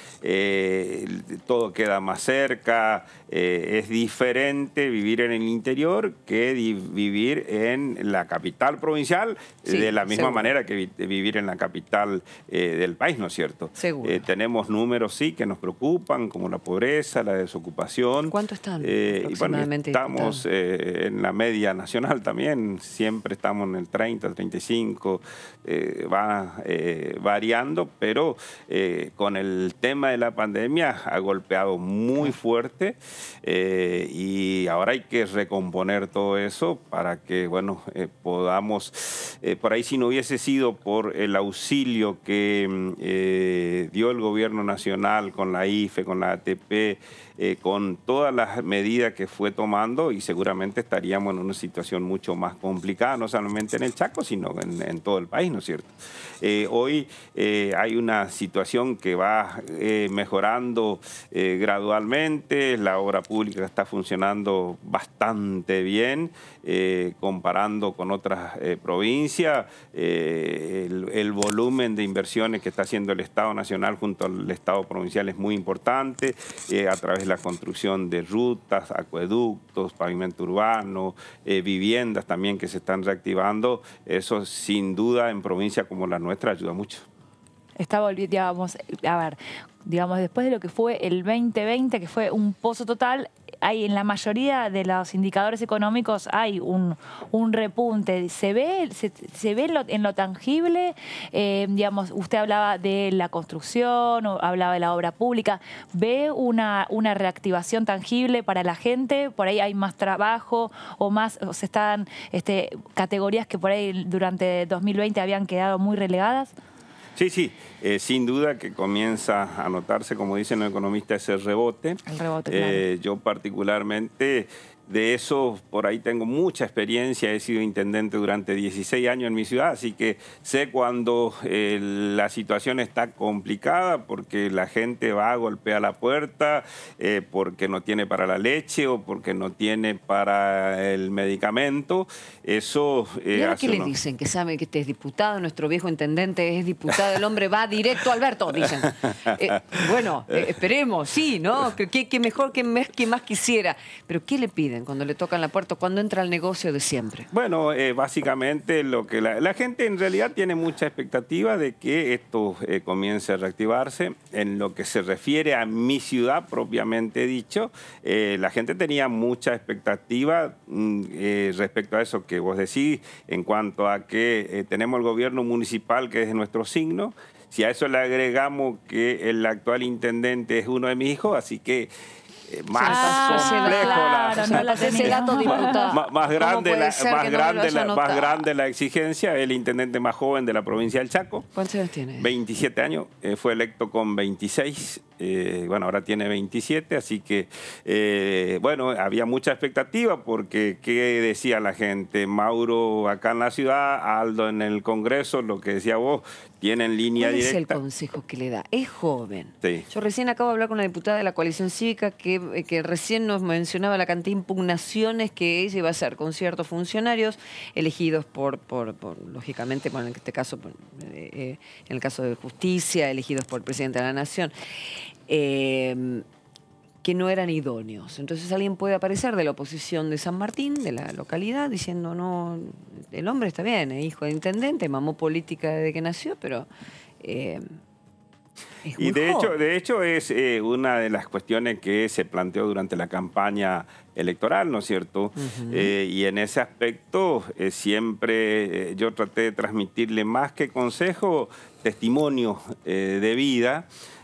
eh, todo queda más cerca. Eh, es diferente vivir en el interior que vivir en la capital provincial, Sí, de la misma seguro. manera que vi vivir en la capital eh, del país, ¿no es cierto? Seguro. Eh, tenemos números, sí, que nos preocupan, como la pobreza, la desocupación. ¿Cuánto están Eh, y bueno, aproximadamente, estamos eh, en la media nacional también, siempre estamos en el treinta, treinta y cinco, eh, va eh, variando, pero eh, con el tema de la pandemia ha golpeado muy fuerte eh, y ahora hay que recomponer todo eso para que, bueno, eh, podamos, eh, por ahí si no hubiese sido por el auxilio que eh, dio el gobierno nacional con la I F E, con la A T P, eh, con todas las medidas que fue tomando, y seguramente estaríamos en una situación mucho más complicada, no solamente en el Chaco, sino en, en todo el país, ¿no es cierto? Eh, hoy eh, hay una situación que va eh, mejorando eh, gradualmente, la obra pública está funcionando bastante bien, eh, comparando con otras eh, provincias, eh, el, el volumen de inversiones que está haciendo el Estado Nacional junto al Estado Provincial es muy importante, eh, a través de la construcción de rutas, acueductos, pavimento urbano, eh, viviendas también que se están reactivando. Eso sin duda en provincia como la nuestra ayuda mucho. Está volviendo, digamos, a ver, digamos, después de lo que fue el veinte veinte, que fue un pozo total, hay en la mayoría de los indicadores económicos hay un, un repunte. ¿Se ve, se, se ve en, lo, en lo tangible? Eh, digamos, usted hablaba de la construcción, o hablaba de la obra pública. ¿Ve una, una reactivación tangible para la gente? ¿Por ahí hay más trabajo o más, o se están este, categorías que por ahí durante dos mil veinte habían quedado muy relegadas? Sí, sí, eh, sin duda que comienza a notarse, como dicen los economistas, ese rebote. El rebote, eh, claro. Yo particularmente de eso, por ahí tengo mucha experiencia, he sido intendente durante dieciséis años en mi ciudad, así que sé cuando eh, la situación está complicada porque la gente va a golpear la puerta, eh, porque no tiene para la leche o porque no tiene para el medicamento. Eso eh, ¿Y ahora hace qué le unos- dicen? Que sabe que este es diputado, nuestro viejo intendente es diputado, el hombre va directo, Alberto, dicen. Eh, bueno, eh, esperemos, sí, ¿no? Que, que- que mejor que, me- que más quisiera. Pero ¿qué le piden cuando le tocan la puerta, cuando entra al negocio de siempre? Bueno, eh, básicamente lo que la, la gente en realidad tiene mucha expectativa de que esto eh, comience a reactivarse. En lo que se refiere a mi ciudad propiamente dicho, eh, la gente tenía mucha expectativa mm, eh, respecto a eso que vos decís, en cuanto a que eh, tenemos el gobierno municipal que es nuestro signo. Si a eso le agregamos que el actual intendente es uno de mis hijos, así que eh, más Ah, complejo, claro, la, no la tenía. Ese dato, diputado. más, más ¿Cómo grande, puede la, ser más, que no me lo grande haya la, más notado? grande la exigencia, el intendente más joven de la provincia del Chaco. ¿Cuántos años tiene? veintisiete años, eh, fue electo con veintiséis, eh, bueno, ahora tiene veintisiete, así que, eh, bueno, había mucha expectativa porque, ¿qué decía la gente? Mauro acá en la ciudad, Aldo en el Congreso, lo que decía vos, tienen línea ¿Cuál es el directa. consejo que le da? Es joven. Sí. Yo recién acabo de hablar con una diputada de la coalición cívica que, que recién nos mencionaba la cantidad de impugnaciones que ella iba a hacer con ciertos funcionarios elegidos por, por, por lógicamente, bueno, en este caso, por, eh, eh, en el caso de justicia, elegidos por el presidente de la Nación, eh, que no eran idóneos. Entonces alguien puede aparecer de la oposición de San Martín, de la localidad, diciendo, no, el hombre está bien, es hijo de intendente, mamó política desde que nació, pero... Eh, Y de hecho, de hecho es eh, una de las cuestiones que se planteó durante la campaña electoral, ¿no es cierto? Uh-huh. eh, y en ese aspecto eh, siempre eh, yo traté de transmitirle más que consejo, testimonio eh, de vida,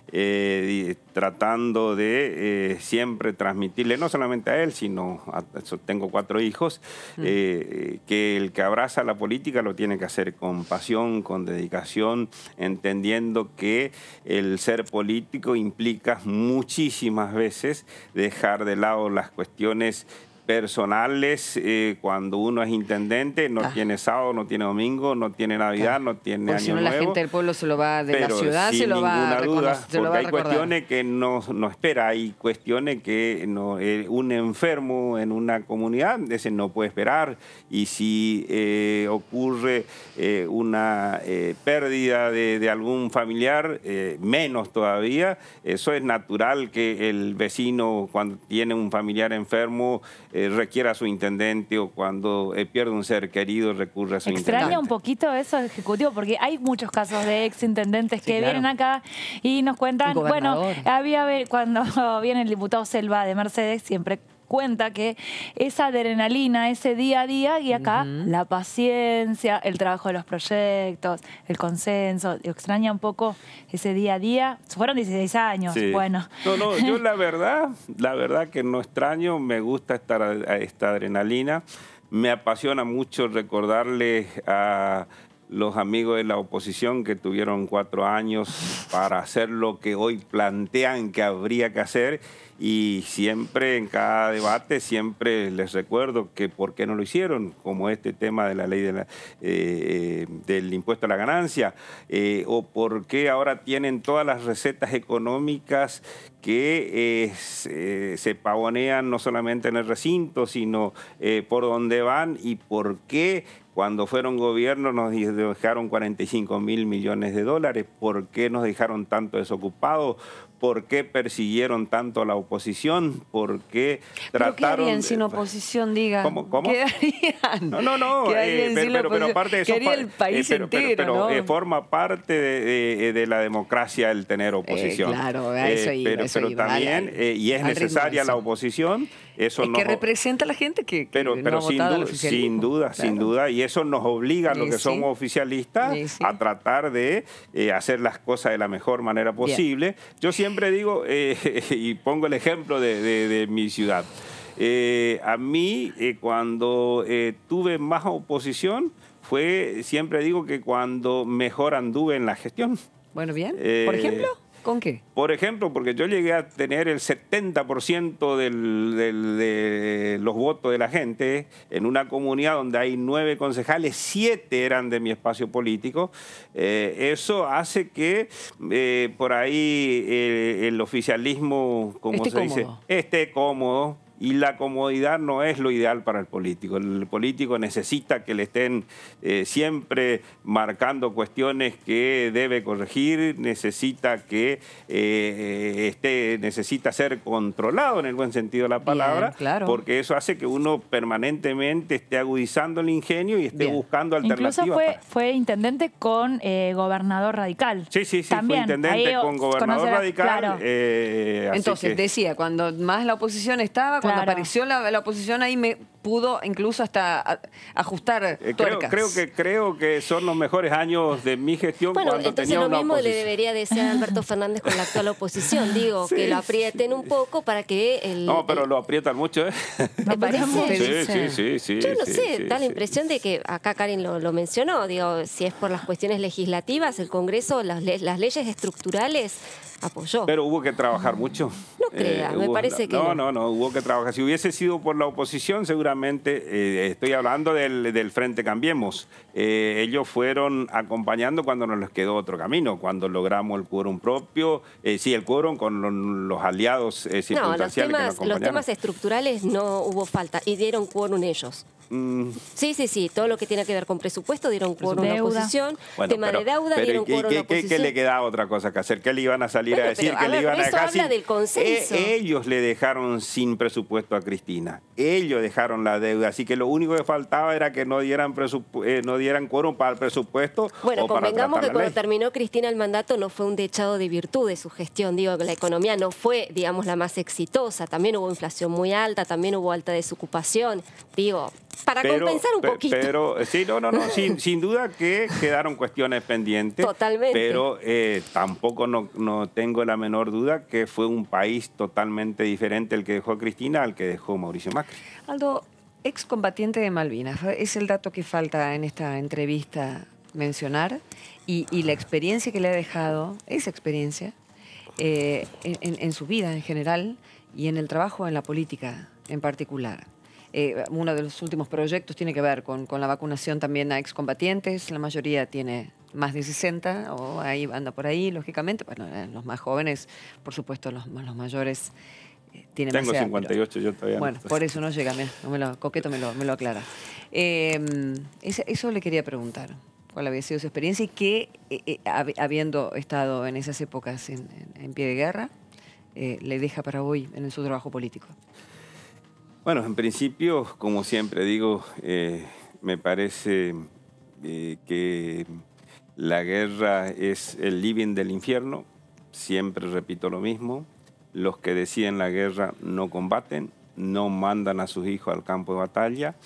eh, tratando de eh, siempre transmitirle, no solamente a él, sino a, tengo cuatro hijos, uh-huh. eh, que el que abraza la política lo tiene que hacer con pasión, con dedicación, entendiendo que el ser político implica muchísimas veces dejar de lado las cuestiones personales. Eh, cuando uno es intendente, no ah. tiene sábado, no tiene domingo, no tiene Navidad, ah. no tiene porque Año si no, Nuevo. La gente del pueblo se lo va de pero la ciudad, sin se lo va a duda, se lo porque va a hay recordar. cuestiones que no, no espera, hay cuestiones que no, eh, un enfermo en una comunidad, ese no puede esperar, y si eh, ocurre eh, una eh, pérdida de, de algún familiar, eh, menos todavía, eso es natural que el vecino, cuando tiene un familiar enfermo, eh, requiera su intendente, o cuando eh, pierde un ser querido recurre a su Extraña intendente. un poquito eso, Ejecutivo, porque hay muchos casos de ex intendentes sí, que claro. vienen acá y nos cuentan, bueno, había cuando viene el diputado Selva de Mercedes, siempre cuenta que esa adrenalina, ese día a día, y acá uh-huh. la paciencia, el trabajo de los proyectos, el consenso, extraña un poco ese día a día. Fueron dieciséis años, sí. bueno. No, no, yo la verdad, la verdad que no extraño, me gusta estar a, a esta adrenalina, me apasiona mucho recordarle a los amigos de la oposición que tuvieron cuatro años para hacer lo que hoy plantean que habría que hacer, y siempre en cada debate siempre les recuerdo que por qué no lo hicieron, como este tema de la ley de la, eh, del impuesto a la ganancia, eh, o por qué ahora tienen todas las recetas económicas que eh, se, se pavonean no solamente en el recinto, sino eh, por dónde van, y por qué cuando fueron gobierno nos dejaron cuarenta y cinco mil millones de dólares, por qué nos dejaron tanto desocupados, por qué persiguieron tanto a la oposición, por qué trataron... ¿Pero qué harían sin oposición, diga? ¿Cómo? ¿Cómo? ¿Qué harían? No, no, no, eh, pero, pero, pero aparte de eso... ¿Qué haría el país eh, pero, entero, pero, pero, ¿no? eh, forma parte de, de, de la democracia el tener oposición. Eh, claro, a eso iba, eh, Pero, eso pero iba, también, al, eh, y es necesaria la oposición, eso es nos... que representa a la gente que, que pero, no pero ha sin, votado duda, al oficialismo. sin duda, claro. sin duda, y eso nos obliga a los sí, que sí. somos oficialistas sí, sí. a tratar de eh, hacer las cosas de la mejor manera posible. Bien. Yo siempre digo, eh, y pongo el ejemplo de, de, de mi ciudad, eh, a mí eh, cuando eh, tuve más oposición fue, siempre digo que cuando mejor anduve en la gestión. Bueno, bien. Eh, ¿Por ejemplo? ¿Con qué? Por ejemplo, porque yo llegué a tener el setenta por ciento del, del, de los votos de la gente en una comunidad donde hay nueve concejales, siete eran de mi espacio político. Eh, eso hace que eh, por ahí eh, el oficialismo, como esté se cómodo. dice, esté cómodo. Y la comodidad no es lo ideal para el político. El político necesita que le estén eh, siempre marcando cuestiones que debe corregir, necesita que eh, esté, necesita ser controlado en el buen sentido de la palabra, Bien, claro. porque eso hace que uno permanentemente esté agudizando el ingenio y esté Bien. buscando alternativas. Incluso fue, para... fue intendente con eh, gobernador radical. Sí, sí, sí, También, fue intendente con gobernador conocerá, radical. Claro. Eh, Entonces, que... decía, cuando más la oposición estaba, cuando Claro. apareció la, la oposición, ahí me pudo incluso hasta a, ajustar eh, tuercas. Creo, creo, que, creo que son los mejores años de mi gestión bueno, cuando entonces tenía lo una mismo oposición. le debería desear a Alberto Fernández con la actual oposición. Digo, sí, que lo aprieten sí. un poco para que el... No, pero el... lo aprietan mucho, ¿eh? ¿Me parece? Sí, sí, sí, sí. Yo no sí, sé, sí, da la sí, impresión sí. de que acá Karen lo, lo mencionó, digo, si es por las cuestiones legislativas, el Congreso, las, le las leyes estructurales apoyó. Pero hubo que trabajar mucho. No crea, eh, me hubo, parece que no. no. No, no, hubo que trabajar. Si hubiese sido por la oposición, seguramente, eh, estoy hablando del, del Frente Cambiemos, eh, ellos fueron acompañando cuando nos les quedó otro camino, cuando logramos el quórum propio, eh, sí, el quórum con los, los aliados eh, circunstanciales no, los temas, que nos acompañaron. los temas estructurales no hubo falta y dieron quórum ellos. Mm. Sí, sí, sí, todo lo que tiene que ver con presupuesto dieron quórum la oposición, bueno, tema pero, de deuda pero dieron quórum la oposición. ¿Qué le quedaba otra cosa que hacer? ¿Qué le iban a salir bueno, a decir? Pero, que a le ver, iban a eso dejar habla sin... del consenso. eso. ellos le dejaron sin presupuesto a Cristina. Ellos dejaron la deuda. Así que lo único que faltaba era que no dieran, eh, no dieran quórum para el presupuesto. Bueno, o para convengamos que la cuando ley. terminó Cristina el mandato no fue un dechado de virtud de su gestión. Digo, que la economía no fue, digamos, la más exitosa. También hubo inflación muy alta, también hubo alta desocupación. Digo, para pero, compensar un pe, poquito. Pero, sí, no, no, no, sin, sin duda que quedaron cuestiones pendientes. Totalmente. Pero eh, tampoco no, no tengo la menor duda que fue un país totalmente diferente el que dejó Cristina al que dejó Mauricio Macri. Aldo, excombatiente de Malvinas, es el dato que falta en esta entrevista mencionar, y, y la experiencia que le ha dejado, esa experiencia, eh, en, en su vida en general y en el trabajo en la política en particular. Eh, uno de los últimos proyectos tiene que ver con, con la vacunación también a excombatientes. La mayoría tiene más de sesenta, o ahí anda por ahí, lógicamente. Bueno, eh, los más jóvenes, por supuesto, los, los mayores eh, tienen Tengo más edad, cincuenta y ocho, pero, yo todavía bueno, no. por eso no llega, mira, no me lo, Coqueto me lo, me lo aclara. Eh, ese, eso le quería preguntar. ¿Cuál había sido su experiencia y qué, eh, eh, habiendo estado en esas épocas en, en, en pie de guerra, eh, le deja para hoy en su trabajo político? Bueno, en principio, como siempre digo, eh, me parece eh, que la guerra es el living del infierno. Siempre repito lo mismo. Los que deciden la guerra no combaten, no mandan a sus hijos al campo de batalla,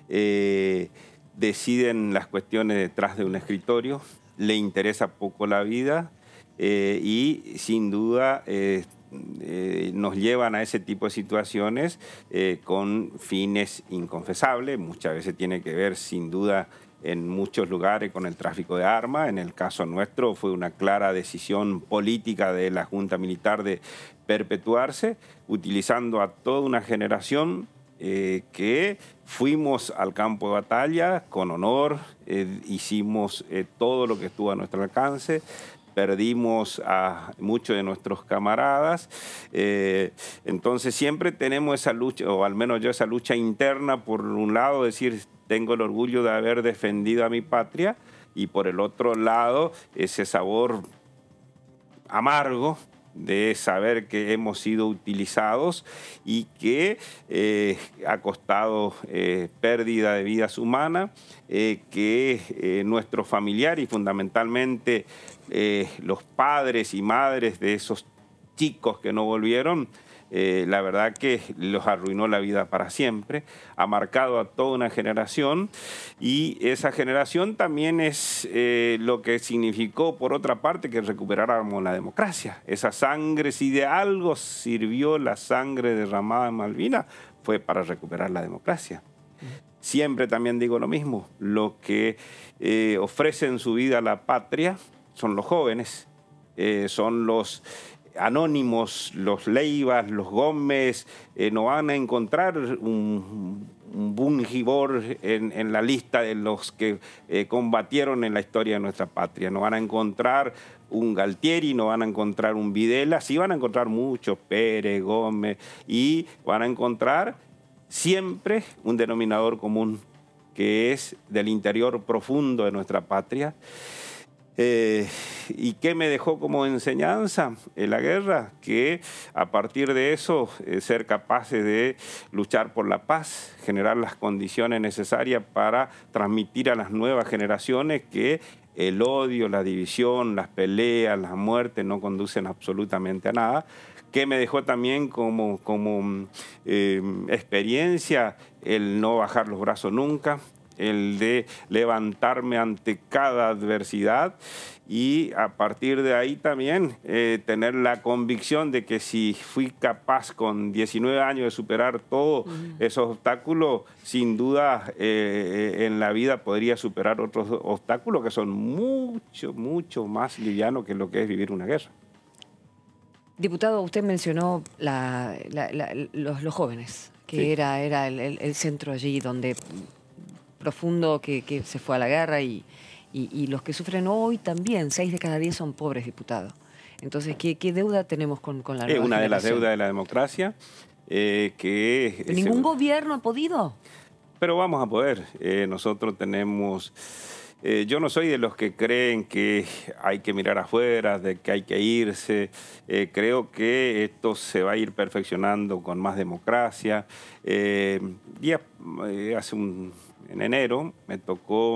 eh, deciden las cuestiones detrás de un escritorio, le interesa poco la vida eh, y sin duda eh, Eh, nos llevan a ese tipo de situaciones eh, con fines inconfesables. Muchas veces tiene que ver, sin duda, en muchos lugares con el tráfico de armas. En el caso nuestro fue una clara decisión política de la Junta Militar de perpetuarse, utilizando a toda una generación eh, que fuimos al campo de batalla con honor, eh, hicimos eh, todo lo que estuvo a nuestro alcance. Perdimos a muchos de nuestros camaradas, eh, entonces siempre tenemos esa lucha, o al menos yo esa lucha interna, por un lado decir, tengo el orgullo de haber defendido a mi patria, y por el otro lado ese sabor amargo de saber que hemos sido utilizados y que eh, ha costado eh, pérdida de vidas humanas, eh, que eh, nuestros familiares y fundamentalmente eh, los padres y madres de esos chicos que no volvieron, eh, la verdad que los arruinó la vida para siempre, ha marcado a toda una generación, y esa generación también es eh, lo que significó, por otra parte, que recuperáramos la democracia. Esa sangre, si de algo sirvió la sangre derramada en Malvinas, fue para recuperar la democracia. Siempre también digo lo mismo, lo que eh, ofrecen su vida a la patria son los jóvenes, eh, son los anónimos, los Leivas, los Gómez, eh, no van a encontrar un, un Bungibor en, en la lista de los que eh, combatieron en la historia de nuestra patria. No van a encontrar un Galtieri, no van a encontrar un Videla, sí van a encontrar muchos, Pérez, Gómez, y van a encontrar siempre un denominador común, que es del interior profundo de nuestra patria. Eh, ¿Y qué me dejó como enseñanza en la guerra? Que a partir de eso, eh, ser capaces de luchar por la paz, generar las condiciones necesarias para transmitir a las nuevas generaciones que el odio, la división, las peleas, las muertes no conducen absolutamente a nada. Que me dejó también como, como eh, experiencia el no bajar los brazos nunca, el de levantarme ante cada adversidad, y a partir de ahí también eh, tener la convicción de que si fui capaz con diecinueve años de superar todos uh-huh. esos obstáculos, sin duda eh, en la vida podría superar otros obstáculos que son mucho, mucho más livianos que lo que es vivir una guerra. Diputado, usted mencionó la, la, la, los, los jóvenes, que sí. era, era el, el, el centro allí donde profundo que, que se fue a la guerra, y, y, y los que sufren hoy también, seis de cada diez son pobres, diputados. Entonces, ¿qué, qué deuda tenemos con, con la nueva Es una generación? de las deudas de la democracia. Eh, que ¿Ningún ese, gobierno ha podido? Pero vamos a poder. Eh, nosotros tenemos Eh, yo no soy de los que creen que hay que mirar afuera, de que hay que irse. Eh, creo que esto se va a ir perfeccionando con más democracia. Eh, día, eh, hace un, en enero me tocó,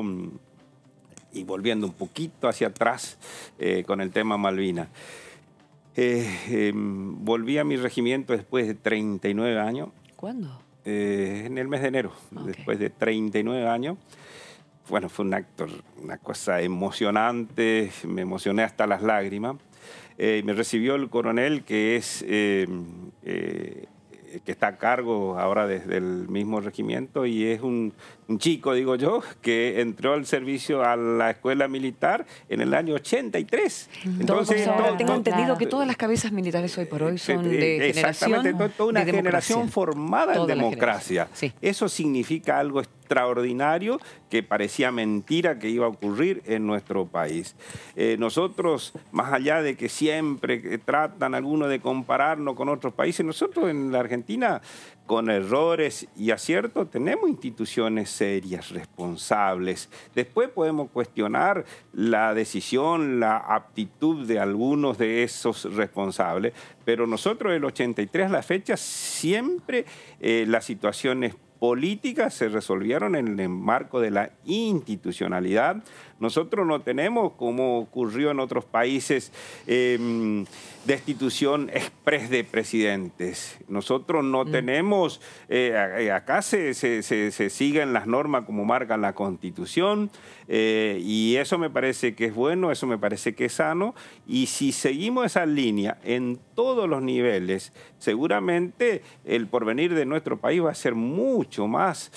y volviendo un poquito hacia atrás eh, con el tema Malvinas, eh, eh, volví a mi regimiento después de treinta y nueve años. ¿Cuándo? Eh, en el mes de enero, okay. Después de treinta y nueve años. Bueno, fue un acto, una cosa emocionante, me emocioné hasta las lágrimas. Eh, me recibió el coronel que es eh, eh, que está a cargo ahora desde el mismo regimiento y es un, un chico, digo yo, que entró al servicio a la escuela militar en el año ochenta y tres. Entonces, todo, todo, tengo todo, entendido claro. que todas las cabezas militares hoy por hoy son Eh, de exactamente, generación toda una de generación formada toda en democracia. Sí. Eso significa algo extraordinario que parecía mentira que iba a ocurrir en nuestro país. Eh, nosotros, más allá de que siempre tratan algunos de compararnos con otros países, nosotros en la Argentina, con errores y aciertos, tenemos instituciones serias, responsables. Después podemos cuestionar la decisión, la aptitud de algunos de esos responsables, pero nosotros del ochenta y tres a la fecha siempre eh, las situaciones políticas se resolvieron en el marco de la institucionalidad. Nosotros no tenemos, como ocurrió en otros países, eh, destitución express de presidentes. Nosotros no mm. tenemos, eh, acá se, se, se, se siguen las normas como marcan la Constitución, eh, y eso me parece que es bueno, eso me parece que es sano, y si seguimos esa línea en todos los niveles, seguramente el porvenir de nuestro país va a ser mucho más,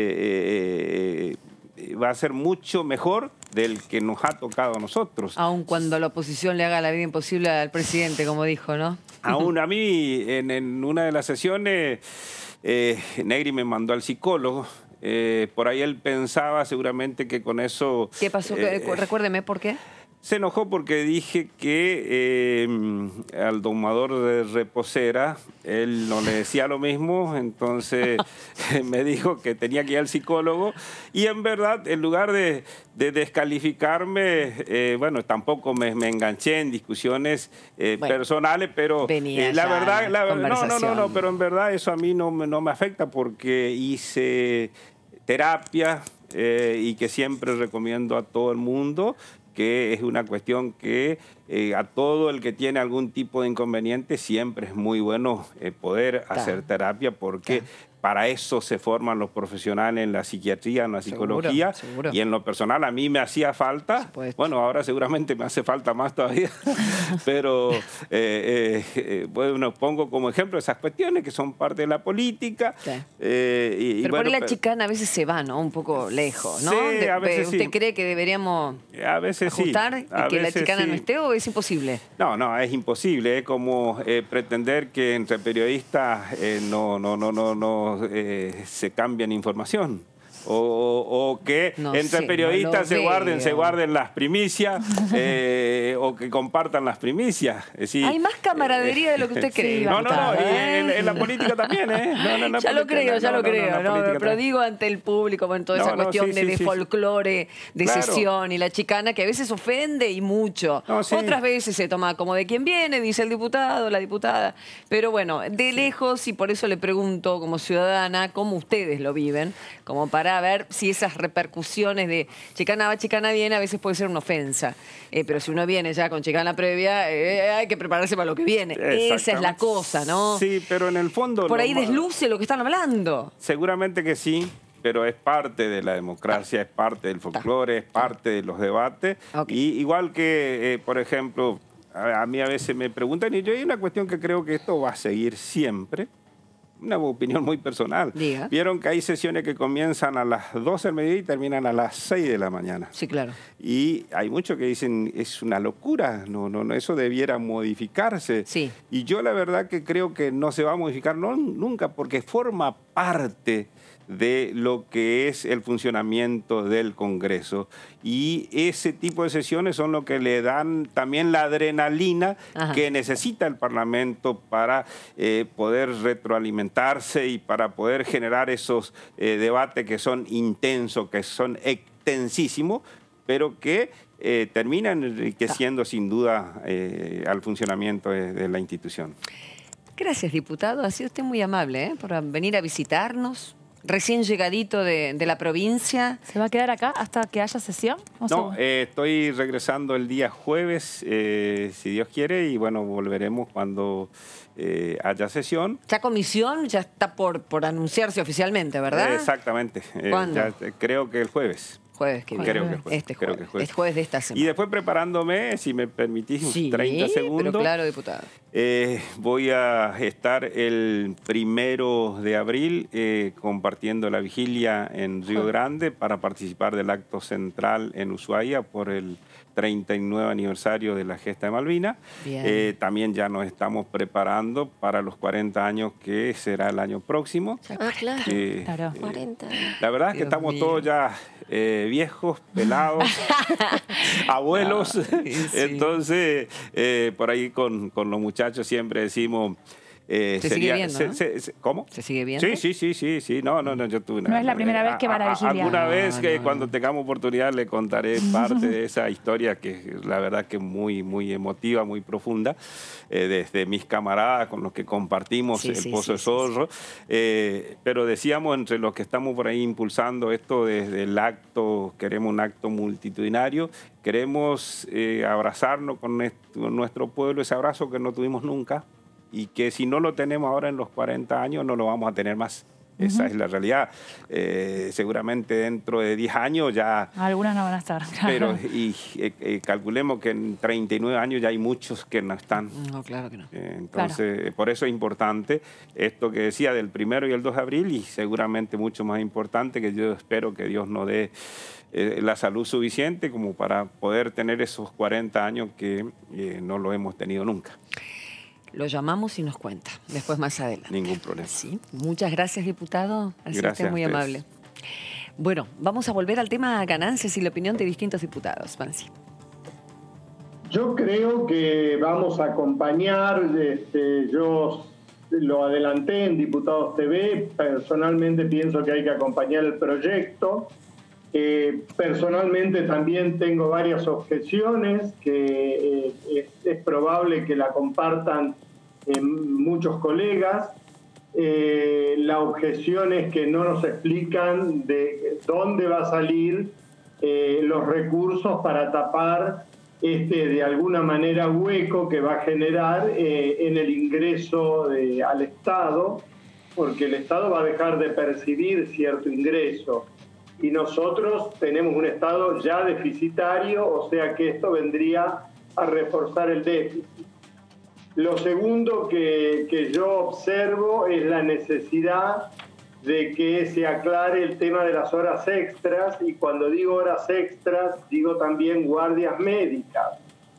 eh, eh, va a ser mucho mejor del que nos ha tocado a nosotros. Aun cuando la oposición le haga la vida imposible al presidente, como dijo, ¿no? Aún a mí, en, en una de las sesiones, eh, Negri me mandó al psicólogo. Eh, por ahí él pensaba seguramente que con eso... ¿Qué pasó? Eh, Recuérdeme, ¿por qué? Se enojó porque dije que eh, al domador de reposera él no le decía lo mismo, entonces me dijo que tenía que ir al psicólogo y en verdad en lugar de, de descalificarme, eh, bueno, tampoco me, me enganché en discusiones eh, bueno, personales, pero eh, la verdad, la, no, no, no, no, pero en verdad eso a mí no, no me afecta porque hice terapia eh, y que siempre recomiendo a todo el mundo, que es una cuestión que eh, a todo el que tiene algún tipo de inconveniente siempre es muy bueno eh, poder claro. hacer terapia porque claro. para eso se forman los profesionales en la psiquiatría, en la psicología seguro, seguro. Y en lo personal a mí me hacía falta, bueno, ahora seguramente me hace falta más todavía, pero eh, eh, eh, bueno, pongo como ejemplo esas cuestiones que son parte de la política. Sí. Eh, y, pero y bueno, por ahí la chicana a veces se va, ¿no? Un poco lejos, ¿no? Sí, de, a veces ¿Usted sí. cree que deberíamos a veces ajustar sí. y que la chicana sí. no esté o es imposible? No, no, es imposible. Es como eh, pretender que entre periodistas eh, no, no, no, no, no eh, se cambian información. O, o, o que no entre sé, periodistas no se, guarden, se guarden las primicias eh, o que compartan las primicias. Es decir, hay más camaradería eh, de lo que usted cree. No, no, no, ¿eh? en, en la política también, ¿eh? No, no, no, ya política, lo creo, ya no, lo no, creo. No, no, no, pero digo ante el público, bueno, toda no, esa cuestión no, sí, de, sí, de sí, folclore, de claro. sesión y la chicana que a veces ofende y mucho. No, sí. Otras veces se toma como de quién viene, dice el diputado, la diputada. Pero bueno, de lejos, y por eso le pregunto como ciudadana, cómo ustedes lo viven, como para ver si esas repercusiones de chicana va, chicana viene, a veces puede ser una ofensa. Eh, pero si uno viene ya con chicana previa, eh, hay que prepararse para lo que viene. Esa es la cosa, ¿no? Sí, pero en el fondo... Por ahí desluce lo que están hablando. Seguramente que sí, pero es parte de la democracia, es parte del folclore, es parte de los debates. Okay. Y igual que, eh, por ejemplo, a, a mí a veces me preguntan, y yo hay una cuestión que creo que esto va a seguir siempre, una opinión muy personal. Diga. Vieron que hay sesiones que comienzan a las doce del mediodía y terminan a las seis de la mañana. Sí, claro. Y hay muchos que dicen, es una locura, no, no, no, eso debiera modificarse. Sí. Y yo la verdad que creo que no se va a modificar no, nunca porque forma parte de lo que es el funcionamiento del Congreso. Y ese tipo de sesiones son lo que le dan también la adrenalina Ajá. que necesita el Parlamento para eh, poder retroalimentarse y para poder generar esos eh, debates que son intensos, que son extensísimos, pero que eh, terminan enriqueciendo sin duda eh, al funcionamiento de, de la institución. Gracias, diputado. Ha sido usted muy amable ¿eh? por venir a visitarnos. Recién llegadito de, de la provincia. ¿Se va a quedar acá hasta que haya sesión? No, eh, estoy regresando el día jueves, eh, si Dios quiere, y bueno, volveremos cuando eh, haya sesión. ¿Ya comisión? Ya está por, por anunciarse oficialmente, ¿verdad? Eh, exactamente. Eh, ¿Cuándo? Ya, creo que el jueves. Jueves que viene. Creo que el jueves. Este creo jueves. que el jueves. Este jueves de esta semana. Y después preparándome, si me permitís, sí, treinta segundos. Pero claro, diputado. Eh, voy a estar el primero de abril eh, compartiendo la vigilia en Río Grande para participar del acto central en Ushuaia por el treinta y nueve aniversario de la gesta de Malvinas. Eh, también ya nos estamos preparando para los cuarenta años que será el año próximo. Ah, claro. Eh, claro. cuarenta. La verdad es que Dios estamos mío. todos ya eh, viejos, pelados, abuelos. Ah, sí. Entonces, eh, por ahí con, con los muchachos siempre decimos... Eh, se sería, sigue viendo, se, ¿no? se, se, ¿Cómo? ¿Se sigue viendo? Sí, sí, sí, sí, sí. No, no, no, yo tuve una, No es la primera eh, vez que va a la vigilia. Alguna No, vez que no, cuando no. tengamos oportunidad le contaré parte de esa historia que la verdad que es muy, muy emotiva, muy profunda, eh, desde mis camaradas con los que compartimos Sí, el sí, Pozo sí, de sí, Zorro. Eh, pero decíamos, entre los que estamos por ahí impulsando esto desde el acto, queremos un acto multitudinario, queremos eh, abrazarnos con nuestro, nuestro pueblo, ese abrazo que no tuvimos nunca, y que si no lo tenemos ahora en los cuarenta años, no lo vamos a tener más. Esa uh-huh. es la realidad. Eh, seguramente dentro de diez años ya... Algunas no van a estar. Pero y, eh, eh, calculemos que en treinta y nueve años ya hay muchos que no están. No, claro que no. Eh, entonces, claro. por eso es importante esto que decía del primero y el dos de abril, y seguramente mucho más importante, que yo espero que Dios nos dé eh, la salud suficiente como para poder tener esos cuarenta años que eh, no lo hemos tenido nunca. Lo llamamos y nos cuenta, después más adelante. Ningún problema. Sí. Muchas gracias, diputado. Ha sido Gracias usted muy a ustedes. amable. Bueno, vamos a volver al tema ganancias y la opinión de distintos diputados. Mansi. Yo creo que vamos a acompañar, este, yo lo adelanté en Diputados T V, personalmente pienso que hay que acompañar el proyecto. Eh, personalmente también tengo varias objeciones que eh, es, es probable que la compartan eh, muchos colegas. Eh, la objeción es que no nos explican de dónde va a salir eh, los recursos para tapar este de alguna manera hueco que va a generar eh, en el ingreso de, al Estado, porque el Estado va a dejar de percibir cierto ingreso. Y nosotros tenemos un Estado ya deficitario, o sea que esto vendría a reforzar el déficit. Lo segundo que, que yo observo es la necesidad de que se aclare el tema de las horas extras, y cuando digo horas extras, digo también guardias médicas.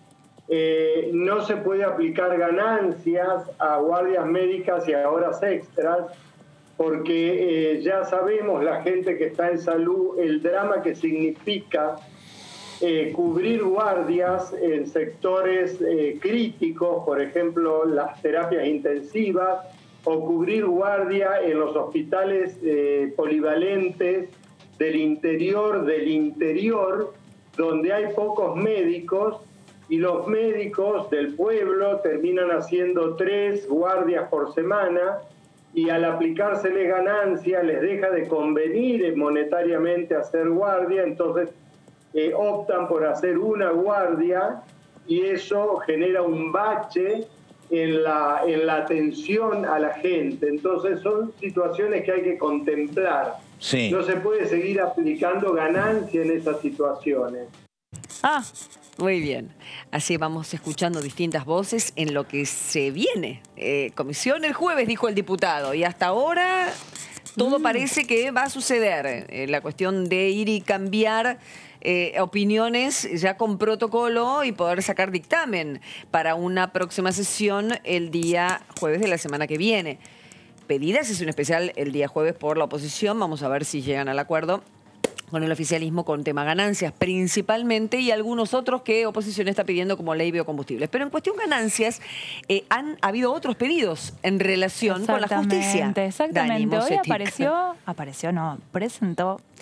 Eh, no se puede aplicar ganancias a guardias médicas y a horas extras, porque eh, ya sabemos, la gente que está en salud, el drama que significa eh, cubrir guardias en sectores eh, críticos, por ejemplo, las terapias intensivas, o cubrir guardia en los hospitales eh, polivalentes del interior del interior, donde hay pocos médicos, y los médicos del pueblo terminan haciendo tres guardias por semana, y al aplicárseles ganancia les deja de convenir monetariamente hacer guardia, entonces eh, optan por hacer una guardia, y eso genera un bache en la, en la atención a la gente. Entonces son situaciones que hay que contemplar. Sí. No se puede seguir aplicando ganancia en esas situaciones. Ah, muy bien. Así vamos escuchando distintas voces en lo que se viene. Eh, comisión el jueves, dijo el diputado, y hasta ahora todo mm. parece que va a suceder. Eh, la cuestión de ir y cambiar eh, opiniones ya con protocolo y poder sacar dictamen para una próxima sesión el día jueves de la semana que viene. Pedidas es un especial el día jueves por la oposición. Vamos a ver si llegan al acuerdo con el oficialismo con tema ganancias principalmente, y algunos otros que oposición está pidiendo como ley biocombustibles. Pero en cuestión ganancias eh, han habido otros pedidos en relación con la justicia. Exactamente. Dani Hoy Mosetti. apareció, apareció no, presentó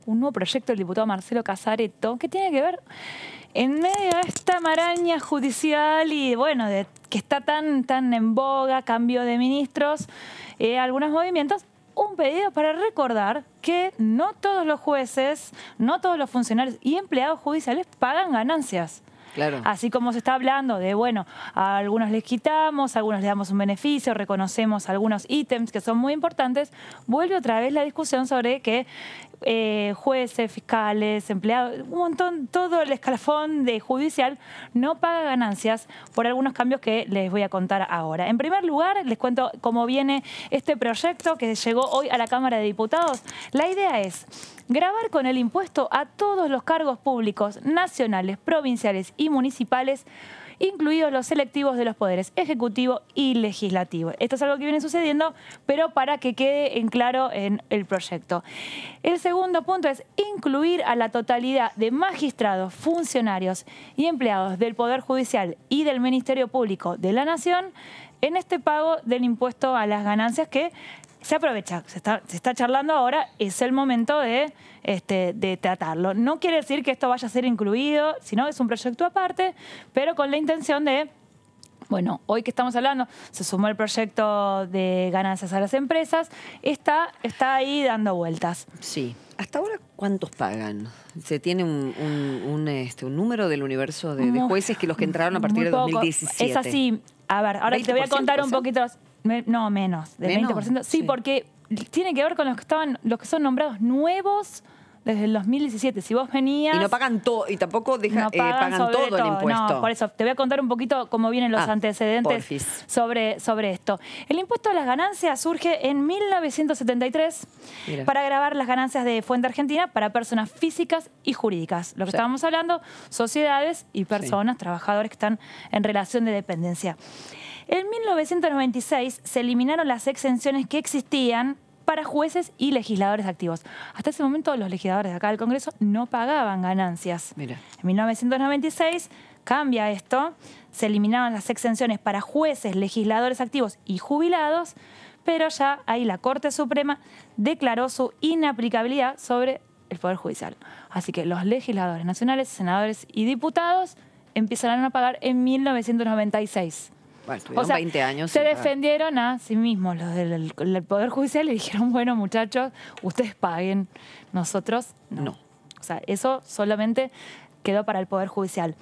un nuevo proyecto del diputado Marcelo Casareto que tiene que ver en medio de esta maraña judicial y bueno, de, que está tan, tan en boga, cambio de ministros, eh, algunos movimientos, un pedido para recordar que no todos los jueces, no todos los funcionarios y empleados judiciales pagan ganancias. Claro. Así como se está hablando de, bueno, a algunos les quitamos, a algunos les damos un beneficio, reconocemos algunos ítems que son muy importantes, vuelve otra vez la discusión sobre que eh, jueces, fiscales, empleados, un montón, todo el escalafón de judicial no paga ganancias por algunos cambios que les voy a contar ahora. En primer lugar, les cuento cómo viene este proyecto que llegó hoy a la Cámara de Diputados. La idea es gravar con el impuesto a todos los cargos públicos nacionales, provinciales y municipales, incluidos los selectivos de los poderes ejecutivo y legislativo. Esto es algo que viene sucediendo, pero para que quede en claro en el proyecto. El segundo punto es incluir a la totalidad de magistrados, funcionarios y empleados del Poder Judicial y del Ministerio Público de la Nación en este pago del impuesto a las ganancias que se aprovecha, se está, se está charlando ahora, es el momento de, este, de tratarlo. No quiere decir que esto vaya a ser incluido, sino es un proyecto aparte, pero con la intención de, bueno, hoy que estamos hablando, se sumó el proyecto de ganancias a las empresas, está, está ahí dando vueltas. Sí. ¿Hasta ahora cuántos pagan? ¿Se tiene un, un, un, este, un número del universo de, de jueces que los que entraron a partir de dos mil diecisiete? Es así. A ver, ahora te voy a contar un poquito... No, menos, de veinte por ciento. Sí, sí, porque tiene que ver con los que estaban, los que son nombrados nuevos desde el dos mil diecisiete. Si vos venías... Y no pagan todo, y tampoco deja, no pagan, eh, pagan todo, todo el impuesto. No, por eso, te voy a contar un poquito cómo vienen los ah, antecedentes sobre, sobre esto. El impuesto a las ganancias surge en mil novecientos setenta y tres Mira. para gravar las ganancias de fuente argentina para personas físicas y jurídicas. Lo que sí. estábamos hablando, sociedades y personas, sí. trabajadores que están en relación de dependencia. En mil novecientos noventa y seis se eliminaron las exenciones que existían para jueces y legisladores activos. Hasta ese momento los legisladores de acá del Congreso no pagaban ganancias. Mira. En mil novecientos noventa y seis cambia esto, se eliminaron las exenciones para jueces, legisladores activos y jubilados, pero ya ahí la Corte Suprema declaró su inaplicabilidad sobre el Poder Judicial. Así que los legisladores nacionales, senadores y diputados empezaron a pagar en mil novecientos noventa y seis. Bueno, o sea, veinte años. Se defendieron a sí mismos los del, del Poder Judicial y dijeron, bueno, muchachos, ustedes paguen, nosotros no. no. O sea, eso solamente quedó para el Poder Judicial.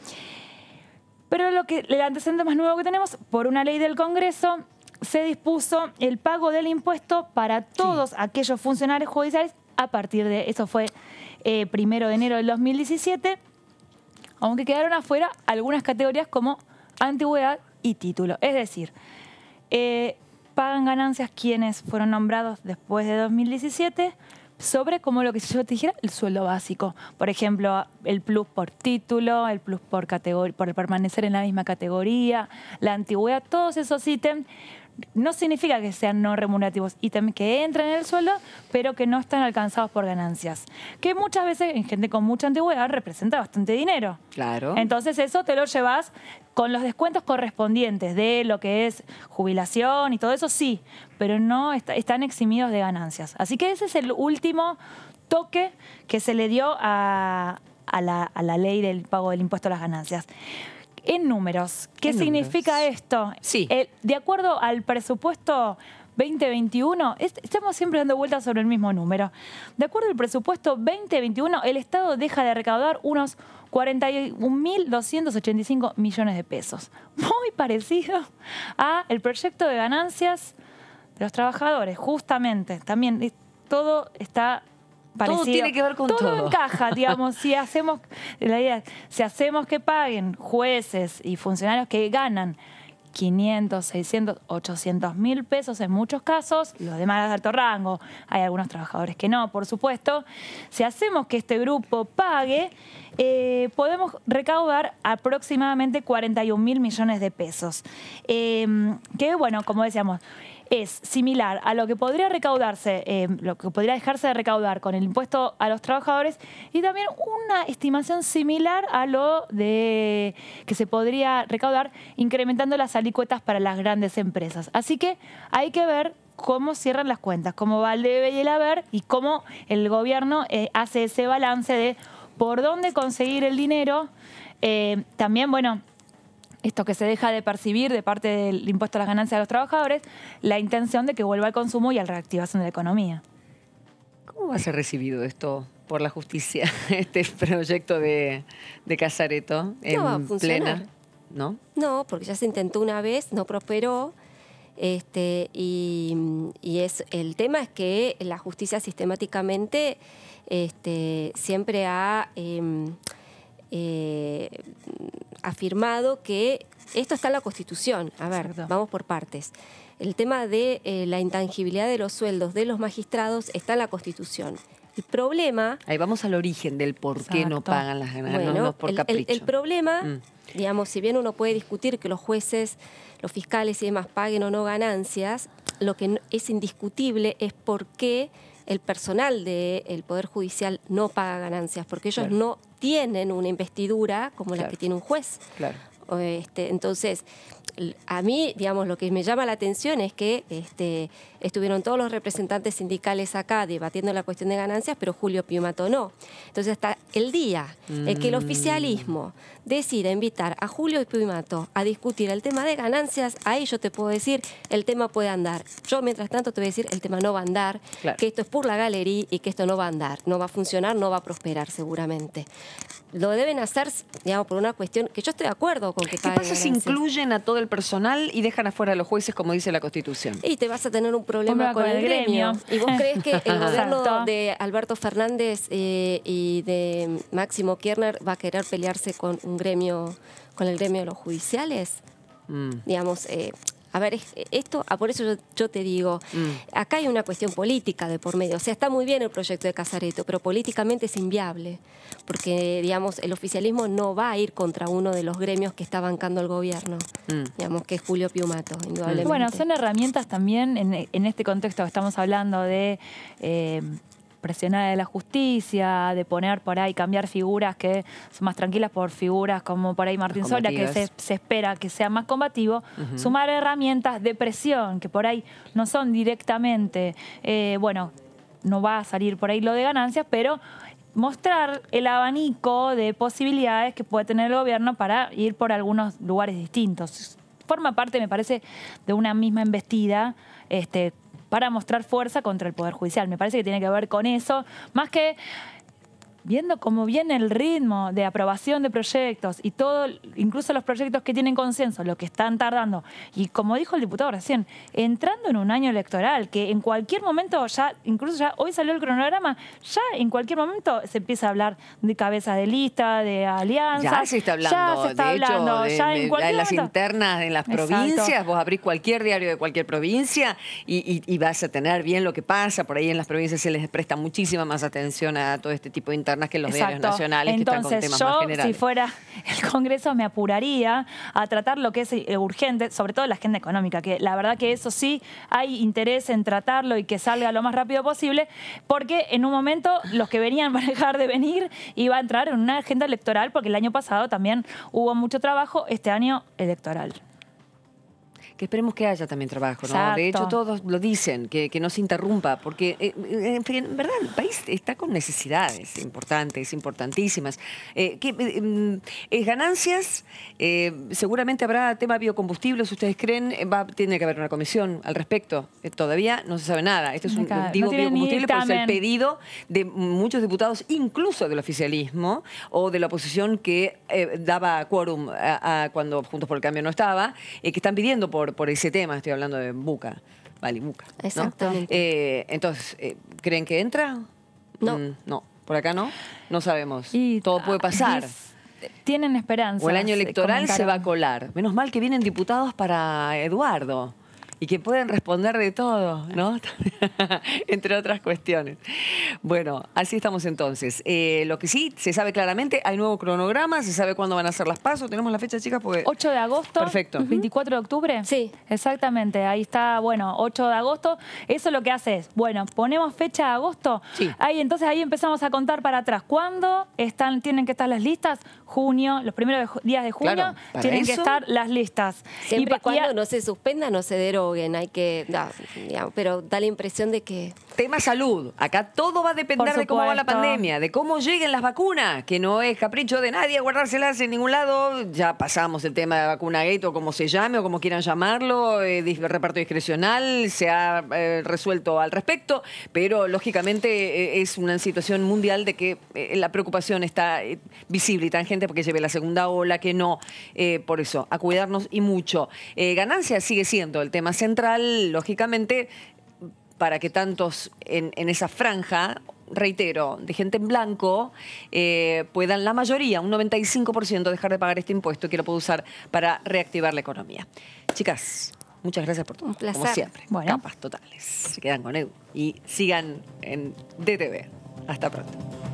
Pero lo que, el antecedente más nuevo que tenemos, por una ley del Congreso, se dispuso el pago del impuesto para todos sí. aquellos funcionarios judiciales a partir de, eso fue eh, primero de enero del dos mil diecisiete, aunque quedaron afuera algunas categorías como antigüedad y título. Es decir, eh, pagan ganancias quienes fueron nombrados después de dos mil diecisiete sobre, como lo que yo te dijera, el sueldo básico. Por ejemplo, el plus por título, el plus por, por permanecer en la misma categoría, la antigüedad, todos esos ítems. No significa que sean no remunerativos, ítems que entran en el sueldo, pero que no están alcanzados por ganancias. Que muchas veces, en gente con mucha antigüedad, representa bastante dinero. Claro. Entonces eso te lo llevas con los descuentos correspondientes de lo que es jubilación y todo eso, sí, pero no está, están eximidos de ganancias. Así que ese es el último toque que se le dio a, a, la, a la ley del pago del impuesto a las ganancias. En números, ¿qué ¿En significa números? esto? Sí. El, de acuerdo al presupuesto veinte veintiuno, es, estamos siempre dando vueltas sobre el mismo número. De acuerdo al presupuesto veinte veintiuno, el Estado deja de recaudar unos cuarenta y un mil doscientos ochenta y cinco millones de pesos. Muy parecido al proyecto de ganancias de los trabajadores, justamente. También todo está parecido. Todo tiene que ver con todo. Todo encaja, digamos, si hacemos, la idea es, si hacemos que paguen jueces y funcionarios que ganan quinientos, seiscientos, ochocientos mil pesos en muchos casos, los demás de alto rango, hay algunos trabajadores que no, por supuesto. Si hacemos que este grupo pague, eh, podemos recaudar aproximadamente cuarenta y un mil millones de pesos. Eh, que, bueno, como decíamos, es similar a lo que podría recaudarse, eh, lo que podría dejarse de recaudar con el impuesto a los trabajadores y también una estimación similar a lo de que se podría recaudar incrementando las alícuotas para las grandes empresas. Así que hay que ver cómo cierran las cuentas, cómo va el debe y el haber y cómo el gobierno eh, hace ese balance de por dónde conseguir el dinero. Eh, también, bueno, esto que se deja de percibir de parte del impuesto a las ganancias de los trabajadores, la intención de que vuelva al consumo y a la reactivación de la economía. ¿Cómo va a ser recibido esto por la justicia, este proyecto de, de Casareto en no va a funcionar. plena? ¿No? No, porque ya se intentó una vez, no prosperó. Este, y, y es, el tema es que la justicia sistemáticamente este, siempre ha eh, eh, afirmado que esto está en la Constitución. A ver, Exacto. vamos por partes. El tema de eh, la intangibilidad de los sueldos de los magistrados está en la Constitución. El problema... Ahí vamos al origen del por qué Exacto. no pagan las ganancias, bueno, no, no por el, capricho. El, el problema, mm. digamos, si bien uno puede discutir que los jueces, los fiscales y demás paguen o no ganancias, lo que es indiscutible es por qué el personal del Poder Judicial no paga ganancias, porque ellos claro. no tienen una investidura como claro. la que tiene un juez. Claro. Este, entonces, a mí, digamos, lo que me llama la atención es que este, estuvieron todos los representantes sindicales acá debatiendo la cuestión de ganancias, pero Julio Piumato no. Entonces, hasta el día mm. en que el oficialismo decida invitar a Julio Piumato a discutir el tema de ganancias, ahí yo te puedo decir, el tema puede andar. Yo, mientras tanto, te voy a decir, el tema no va a andar, claro. que esto es por la galería y que esto no va a andar, no va a funcionar, no va a prosperar seguramente. Lo deben hacer, digamos, por una cuestión que yo estoy de acuerdo con que paguen ¿Qué pasa si incluyen a todo el personal y dejan afuera a los jueces, como dice la Constitución? Y te vas a tener un problema con, con el gremio. gremio. ¿Y vos crees que el gobierno de Alberto Fernández eh, y de Máximo Kirchner va a querer pelearse con un gremio, con el gremio de los judiciales? Mm. Digamos... Eh, A ver, esto, por eso yo, yo te digo, mm. acá hay una cuestión política de por medio. O sea, está muy bien el proyecto de Casareto, pero políticamente es inviable. Porque, digamos, el oficialismo no va a ir contra uno de los gremios que está bancando el gobierno. Mm. Digamos, que es Julio Piumato, indudablemente. Bueno, son herramientas también en, en este contexto que estamos hablando de... Eh, presionar a la justicia, de poner por ahí, cambiar figuras que son más tranquilas por figuras como por ahí Martín Soria, que se, se espera que sea más combativo, uh-huh. sumar herramientas de presión que por ahí no son directamente, eh, bueno, no va a salir por ahí lo de ganancias, pero mostrar el abanico de posibilidades que puede tener el gobierno para ir por algunos lugares distintos. Forma parte, me parece, de una misma embestida, este, para mostrar fuerza contra el Poder Judicial. Me parece que tiene que ver con eso, más que viendo cómo viene el ritmo de aprobación de proyectos y todo, incluso los proyectos que tienen consenso, lo que están tardando. Y como dijo el diputado recién, entrando en un año electoral, que en cualquier momento ya, incluso ya hoy salió el cronograma, ya en cualquier momento se empieza a hablar de cabeza de lista, de alianzas. Ya se está hablando, ya se está de hablando, hecho, ya de, en cualquier de las momento. internas en las Exacto. provincias, vos abrís cualquier diario de cualquier provincia y, y, y vas a tener bien lo que pasa. Por ahí en las provincias se les presta muchísima más atención a todo este tipo de internas que los Exacto. diarios nacionales. Entonces, que están con temas yo, más generales. si fuera el Congreso, me apuraría a tratar lo que es eh, urgente, sobre todo la agenda económica, que la verdad que eso sí hay interés en tratarlo y que salga lo más rápido posible, porque en un momento los que venían van a dejar de venir y va a entrar en una agenda electoral, porque el año pasado también hubo mucho trabajo, este año electoral. Que esperemos que haya también trabajo, ¿no? Exacto. De hecho, todos lo dicen, que, que no se interrumpa, porque eh, en, en verdad el país está con necesidades importantes, importantísimas. Eh, que, eh, eh, ganancias, eh, seguramente habrá tema biocombustibles, ¿ustedes creen? Va, tiene que haber una comisión al respecto. Eh, todavía no se sabe nada. Este es un no digo no biocombustible porque es el pedido de muchos diputados, incluso del oficialismo o de la oposición que eh, daba quórum a, a cuando Juntos por el Cambio no estaba, eh, que están pidiendo por Por, por ese tema, estoy hablando de Buca, vale, Buca. ¿no? Exactamente. Eh, entonces, eh, ¿creen que entra? No. Mm, no, por acá no, no sabemos. Y, todo puede pasar. Tienen esperanza. O el año electoral se va a colar. Menos mal que vienen diputados para Eduardo y que pueden responder de todo, ¿no? Entre otras cuestiones. Bueno, así estamos entonces. Eh, lo que sí, se sabe claramente, hay nuevo cronograma, se sabe cuándo van a ser las pasos. ¿Tenemos la fecha, chicas? Porque... ocho de agosto. Perfecto. veinticuatro de octubre. Sí. Exactamente, ahí está, bueno, ocho de agosto. Eso lo que hace es, bueno, ponemos fecha de agosto. Sí. Ahí, entonces ahí empezamos a contar para atrás. ¿Cuándo están, tienen que estar las listas? junio, los primeros días de junio, Claro, para tienen eso, que estar las listas. Siempre y, y cuando y, no se suspenda, no se deroguen. Hay que, da, digamos, pero da la impresión de que... Tema salud. Acá todo va a depender de cómo va la supuesto. pandemia, de cómo lleguen las vacunas, que no es capricho de nadie guardárselas en ningún lado. Ya pasamos el tema de vacuna gate o como se llame o como quieran llamarlo, eh, reparto discrecional, se ha eh, resuelto al respecto, pero lógicamente eh, es una situación mundial de que eh, la preocupación está eh, visible y tangente porque lleve la segunda ola, que no. Eh, por eso, a cuidarnos y mucho. Eh, ganancia sigue siendo el tema central, lógicamente, para que tantos en, en esa franja, reitero, de gente en blanco, eh, puedan la mayoría, un noventa y cinco por ciento, dejar de pagar este impuesto que lo puede usar para reactivar la economía. Chicas, muchas gracias por todo. Un placer. Como siempre, bueno. capas totales. Se quedan con Edu y sigan en D T V. Hasta pronto.